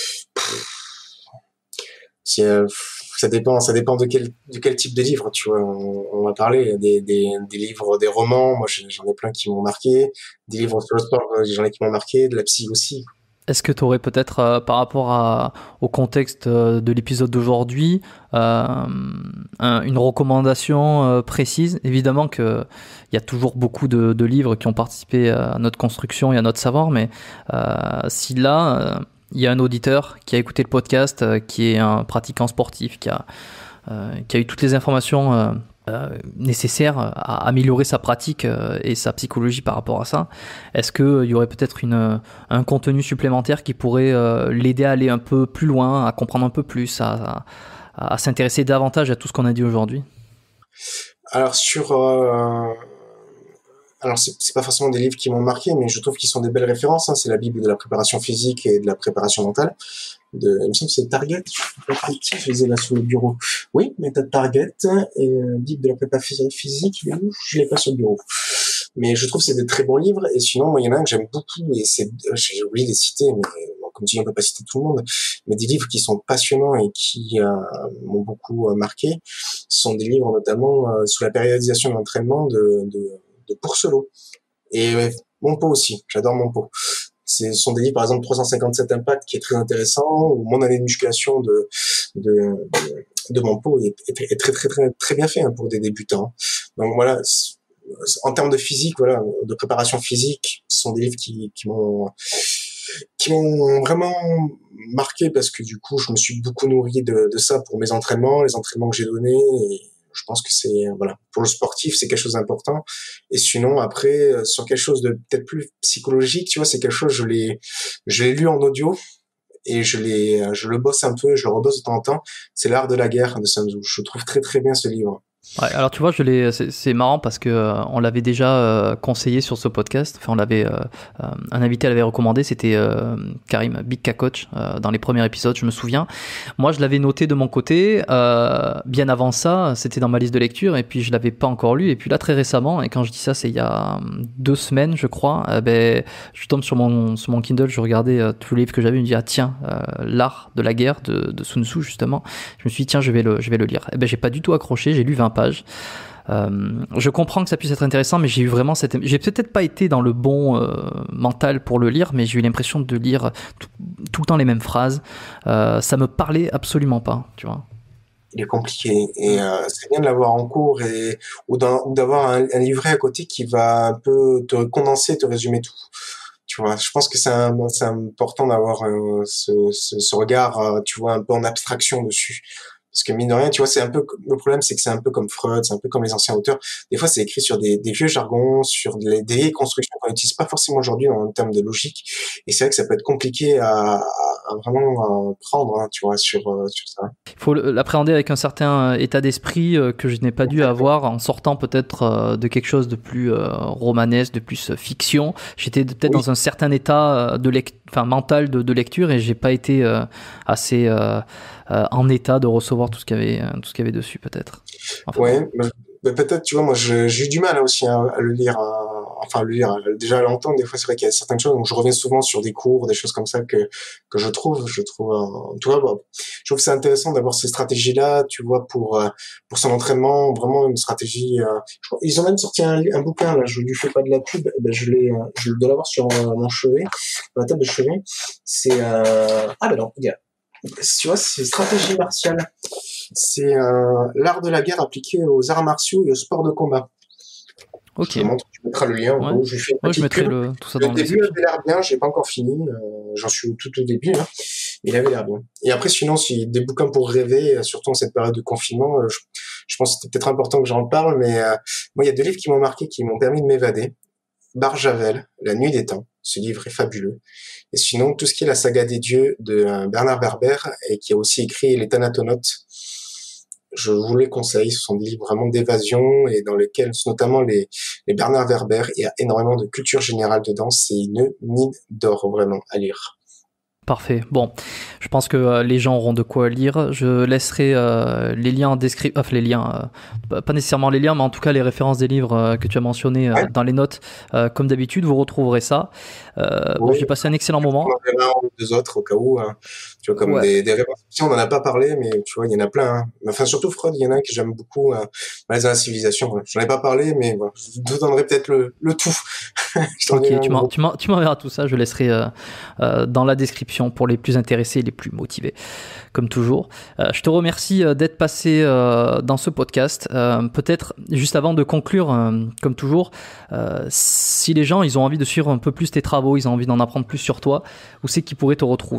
C'est, euh, ça dépend, ça dépend de quel, de quel type de livre, tu vois. On, on va parler des, des, des livres, des romans. Moi, j'en ai plein qui m'ont marqué. Des livres sur le sport, j'en ai qui m'ont marqué. De la psy aussi. Est-ce que tu aurais peut-être, euh, par rapport à, au contexte euh, de l'épisode d'aujourd'hui, euh, un, une recommandation euh, précise ? Évidemment qu'il y a toujours beaucoup de, de livres qui ont participé à notre construction et à notre savoir, mais euh, si là, il euh, y a un auditeur qui a écouté le podcast, euh, qui est un pratiquant sportif, qui a, euh, qui a eu toutes les informations euh, Euh, nécessaire à améliorer sa pratique euh, et sa psychologie par rapport à ça, est-ce qu'il euh, y aurait peut-être une, un contenu supplémentaire qui pourrait euh, l'aider à aller un peu plus loin, à comprendre un peu plus, à, à, à s'intéresser davantage à tout ce qu'on a dit aujourd'hui ? Alors sur... Euh... Alors c'est, c'est pas forcément des livres qui m'ont marqué, mais je trouve qu'ils sont des belles références. Hein. C'est la Bible de la préparation physique et de la préparation mentale. De, il me semble que c'est Target. Je faisais là sur le bureau. Oui, méthode Target et euh, Bible de la préparation physique. Il est où ? Je l'ai pas sur le bureau. Mais je trouve que c'est des très bons livres. Et sinon, moi, il y en a un que j'aime beaucoup et c'est, j'ai oublié de les citer, mais bon, comme dit, on peut pas citer tout le monde. Mais des livres qui sont passionnants et qui euh, m'ont beaucoup euh, marqué sont des livres notamment euh, sur la périodisation de l'entraînement de, de de Pourcelot et ouais, Monpo aussi, j'adore Monpo. Ce sont des livres par exemple trois cent cinquante-sept Impact qui est très intéressant, ou Mon année de musculation de de de, de Monpo est, est, est très très très très bien fait hein, pour des débutants. Donc voilà, en termes de physique, voilà, de préparation physique, ce sont des livres qui qui m'ont qui m'ont vraiment marqué parce que du coup je me suis beaucoup nourri de de ça pour mes entraînements, les entraînements que j'ai donnés et je pense que c'est, voilà, pour le sportif, c'est quelque chose d'important. Et sinon, après, sur quelque chose de peut-être plus psychologique, tu vois, c'est quelque chose, je l'ai, je l'ai lu en audio et je l'ai, je le bosse un peu, je le rebosse de temps en temps. C'est L'art de la guerre de Sun Tzu. Je trouve très très bien ce livre. Ouais, alors tu vois, je l'ai, c'est, c'est marrant parce que euh, on l'avait déjà euh, conseillé sur ce podcast. Enfin, on l'avait, euh, euh, un invité l'avait recommandé, c'était euh, Karim Big K Coach euh, dans les premiers épisodes, je me souviens. Moi, je l'avais noté de mon côté. Euh, bien avant ça, c'était dans ma liste de lecture et puis je l'avais pas encore lu. Et puis là, très récemment, et quand je dis ça, c'est il y a deux semaines, je crois. Euh, ben, je tombe sur mon sur mon Kindle, je regardais euh, tous les livres que j'avais, je me dis ah tiens, euh, l'art de la guerre de, de Sun Tzu justement. Je me suis dit tiens, je vais le je vais le lire. Et ben j'ai pas du tout accroché, j'ai lu vingt pages. Euh, je comprends que ça puisse être intéressant, mais j'ai eu vraiment cette... J'ai peut-être pas été dans le bon euh, mental pour le lire, mais j'ai eu l'impression de lire tout, tout le temps les mêmes phrases. Euh, ça me parlait absolument pas, tu vois. Il est compliqué et euh, c'est bien de l'avoir en cours et ou d'avoir un, un livret à côté qui va un peu te condenser, te résumer tout. Tu vois, je pense que c'est un, c'est important d'avoir euh, ce, ce, ce regard, euh, tu vois, un peu en abstraction dessus. Parce que mine de rien, tu vois, c'est un peu le problème, c'est que c'est un peu comme Freud, c'est un peu comme les anciens auteurs. Des fois, c'est écrit sur des, des vieux jargons, sur des, des vieilles constructions qu'on n'utilise pas forcément aujourd'hui en termes de logique. Et c'est vrai que ça peut être compliqué à, à, à vraiment à prendre, hein, tu vois, sur, sur ça. Il faut l'appréhender avec un certain état d'esprit que je n'ai pas dû avoir en sortant peut-être de quelque chose de plus romanesque, de plus fiction. J'étais peut-être oui. dans un certain état de lect... enfin, mental de, de lecture et j'ai pas été euh, assez euh, euh, en état de recevoir tout ce qu'il y avait, tout ce qu'il y avait dessus peut-être. Enfin, ouais, bon. bah, peut-être, tu vois, moi je, j'ai eu du mal aussi hein, à le lire, hein, enfin à le lire, déjà à l'entendre. Des fois, c'est vrai qu'il y a certaines choses, donc je reviens souvent sur des cours, des choses comme ça que que je trouve, je trouve, euh, tu vois, bah, je trouve que c'est intéressant d'avoir ces stratégies-là, tu vois, pour euh, pour son entraînement, vraiment une stratégie. Euh, je crois, ils ont même sorti un, un bouquin là, je lui fais pas de la pub, ben je l'ai, euh, je dois l'avoir sur euh, mon chevet, ma table de chevet. C'est euh... ah ben non, regarde. Tu vois, c'est stratégie martiale. C'est euh, l'art de la guerre appliqué aux arts martiaux et aux sports de combat. Ok. Je te montre, tu mettras le lien. Ouais. En gros, je, fais ouais, je mettrai le, tout ça dans le début. Le début avait l'air bien, j'ai pas encore fini. Euh, j'en suis tout au début, hein, mais il avait l'air bien. Et après, sinon, si des bouquins pour rêver, surtout en cette période de confinement, euh, je, je pense que c'était peut-être important que j'en parle, mais euh, moi, il y a deux livres qui m'ont marqué, qui m'ont permis de m'évader. Barjavel, La Nuit des Temps. Ce livre est fabuleux. Et sinon, tout ce qui est la saga des dieux de Bernard Werber et qui a aussi écrit Les Thanatonautes, je vous les conseille. Ce sont des livres vraiment d'évasion et dans lesquels, notamment les, les Bernard Werber, il y a énormément de culture générale dedans. C'est une mine d'or vraiment à lire. Parfait. Bon, je pense que euh, les gens auront de quoi lire. Je laisserai euh, les liens en description, enfin les liens, euh, pas nécessairement les liens, mais en tout cas les références des livres euh, que tu as mentionnés euh, ouais. dans les notes. Euh, comme d'habitude, vous retrouverez ça. Euh, oui. Bon, j'ai passé un excellent moment. Il y en a un ou deux autres au cas où. Hein. Tu vois, comme ouais. des, des références. On n'en a pas parlé, mais tu vois, il y en a plein. Hein. Enfin, surtout Freud, il y en a un que j'aime beaucoup. Euh, dans la civilisation. Ouais. J'en ai pas parlé, mais bon, je vous donnerai peut-être le, le tout. Ok, tu, m'en, tu, m'en, tu m'enverras tout ça. Je laisserai euh, euh, dans la description pour les plus intéressés et les plus motivés, comme toujours. Euh, je te remercie d'être passé euh, dans ce podcast. Euh, peut-être, juste avant de conclure, euh, comme toujours, euh, si les gens ils ont envie de suivre un peu plus tes travaux, ils ont envie d'en apprendre plus sur toi, où c'est qu'ils pourraient te retrouver ?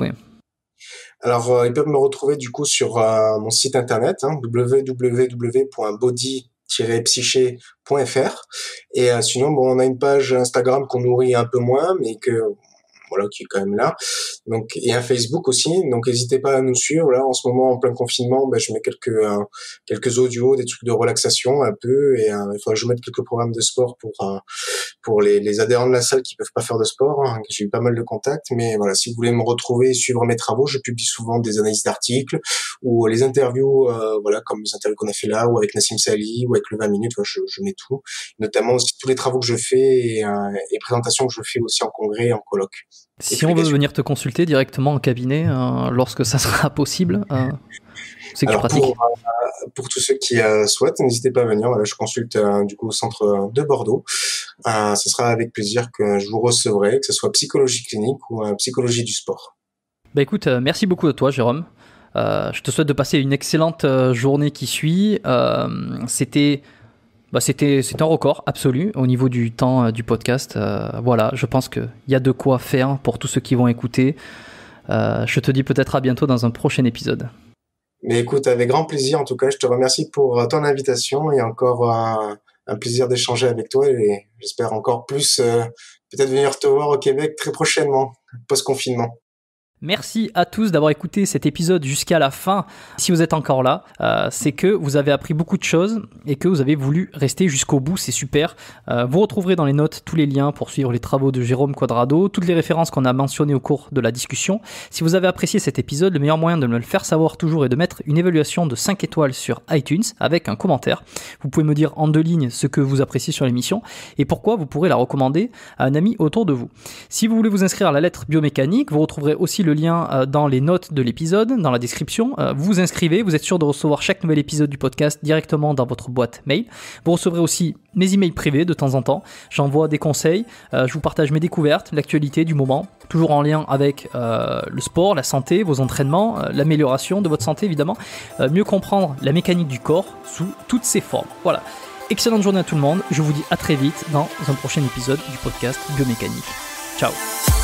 Alors, euh, ils peuvent me retrouver du coup sur euh, mon site internet, hein, w w w point body tiret psyché point f r et euh, sinon, bon, on a une page Instagram qu'on nourrit un peu moins, mais que voilà, qui est quand même là. Donc, et un Facebook aussi. Donc, n'hésitez pas à nous suivre. Là, en ce moment, en plein confinement, ben, je mets quelques, euh, quelques audios, des trucs de relaxation un peu. Et, euh, il faudra que je mette quelques programmes de sport pour, euh, pour les, les adhérents de la salle qui peuvent pas faire de sport. Hein. J'ai eu pas mal de contacts. Mais voilà, si vous voulez me retrouver et suivre mes travaux, je publie souvent des analyses d'articles ou les interviews, euh, voilà, comme les interviews qu'on a fait là, ou avec Nassim Sali, ou avec le vingt minutes. Voilà, je, je mets tout. Notamment aussi tous les travaux que je fais et, euh, et présentations que je fais aussi en congrès et en colloque. Si on veut venir te consulter directement en cabinet, euh, lorsque ça sera possible, euh, c'est que Alors tu pratiques. Pour, euh, pour tous ceux qui euh, souhaitent, n'hésitez pas à venir. Voilà, je consulte euh, du coup au centre de Bordeaux. Euh, ce sera avec plaisir que je vous recevrai, que ce soit psychologie clinique ou euh, psychologie du sport. Bah écoute, euh, merci beaucoup à toi, Jérôme. Euh, je te souhaite de passer une excellente euh, journée qui suit. Euh, c'était Bah c'était, c'est un record absolu au niveau du temps euh, du podcast. Euh, voilà, je pense qu'il y a de quoi faire pour tous ceux qui vont écouter. Euh, je te dis peut-être à bientôt dans un prochain épisode. Mais écoute, avec grand plaisir. En tout cas, je te remercie pour ton invitation et encore un, un plaisir d'échanger avec toi et j'espère encore plus euh, peut-être venir te voir au Québec très prochainement, post-confinement. Merci à tous d'avoir écouté cet épisode jusqu'à la fin. Si vous êtes encore là, euh, c'est que vous avez appris beaucoup de choses et que vous avez voulu rester jusqu'au bout, c'est super. Euh, vous retrouverez dans les notes tous les liens pour suivre les travaux de Jérôme Quadrado, toutes les références qu'on a mentionnées au cours de la discussion. Si vous avez apprécié cet épisode, le meilleur moyen de me le faire savoir toujours est de mettre une évaluation de cinq étoiles sur iTunes avec un commentaire. Vous pouvez me dire en deux lignes ce que vous appréciez sur l'émission et pourquoi vous pourrez la recommander à un ami autour de vous. Si vous voulez vous inscrire à la lettre biomécanique, vous retrouverez aussi le le lien euh, dans les notes de l'épisode, dans la description. Euh, vous vous inscrivez, vous êtes sûr de recevoir chaque nouvel épisode du podcast directement dans votre boîte mail. Vous recevrez aussi mes emails privés de temps en temps. J'envoie des conseils, euh, je vous partage mes découvertes, l'actualité du moment, toujours en lien avec euh, le sport, la santé, vos entraînements, euh, l'amélioration de votre santé évidemment, euh, mieux comprendre la mécanique du corps sous toutes ses formes. Voilà. Excellente journée à tout le monde, je vous dis à très vite dans un prochain épisode du podcast Biomécanique. Ciao.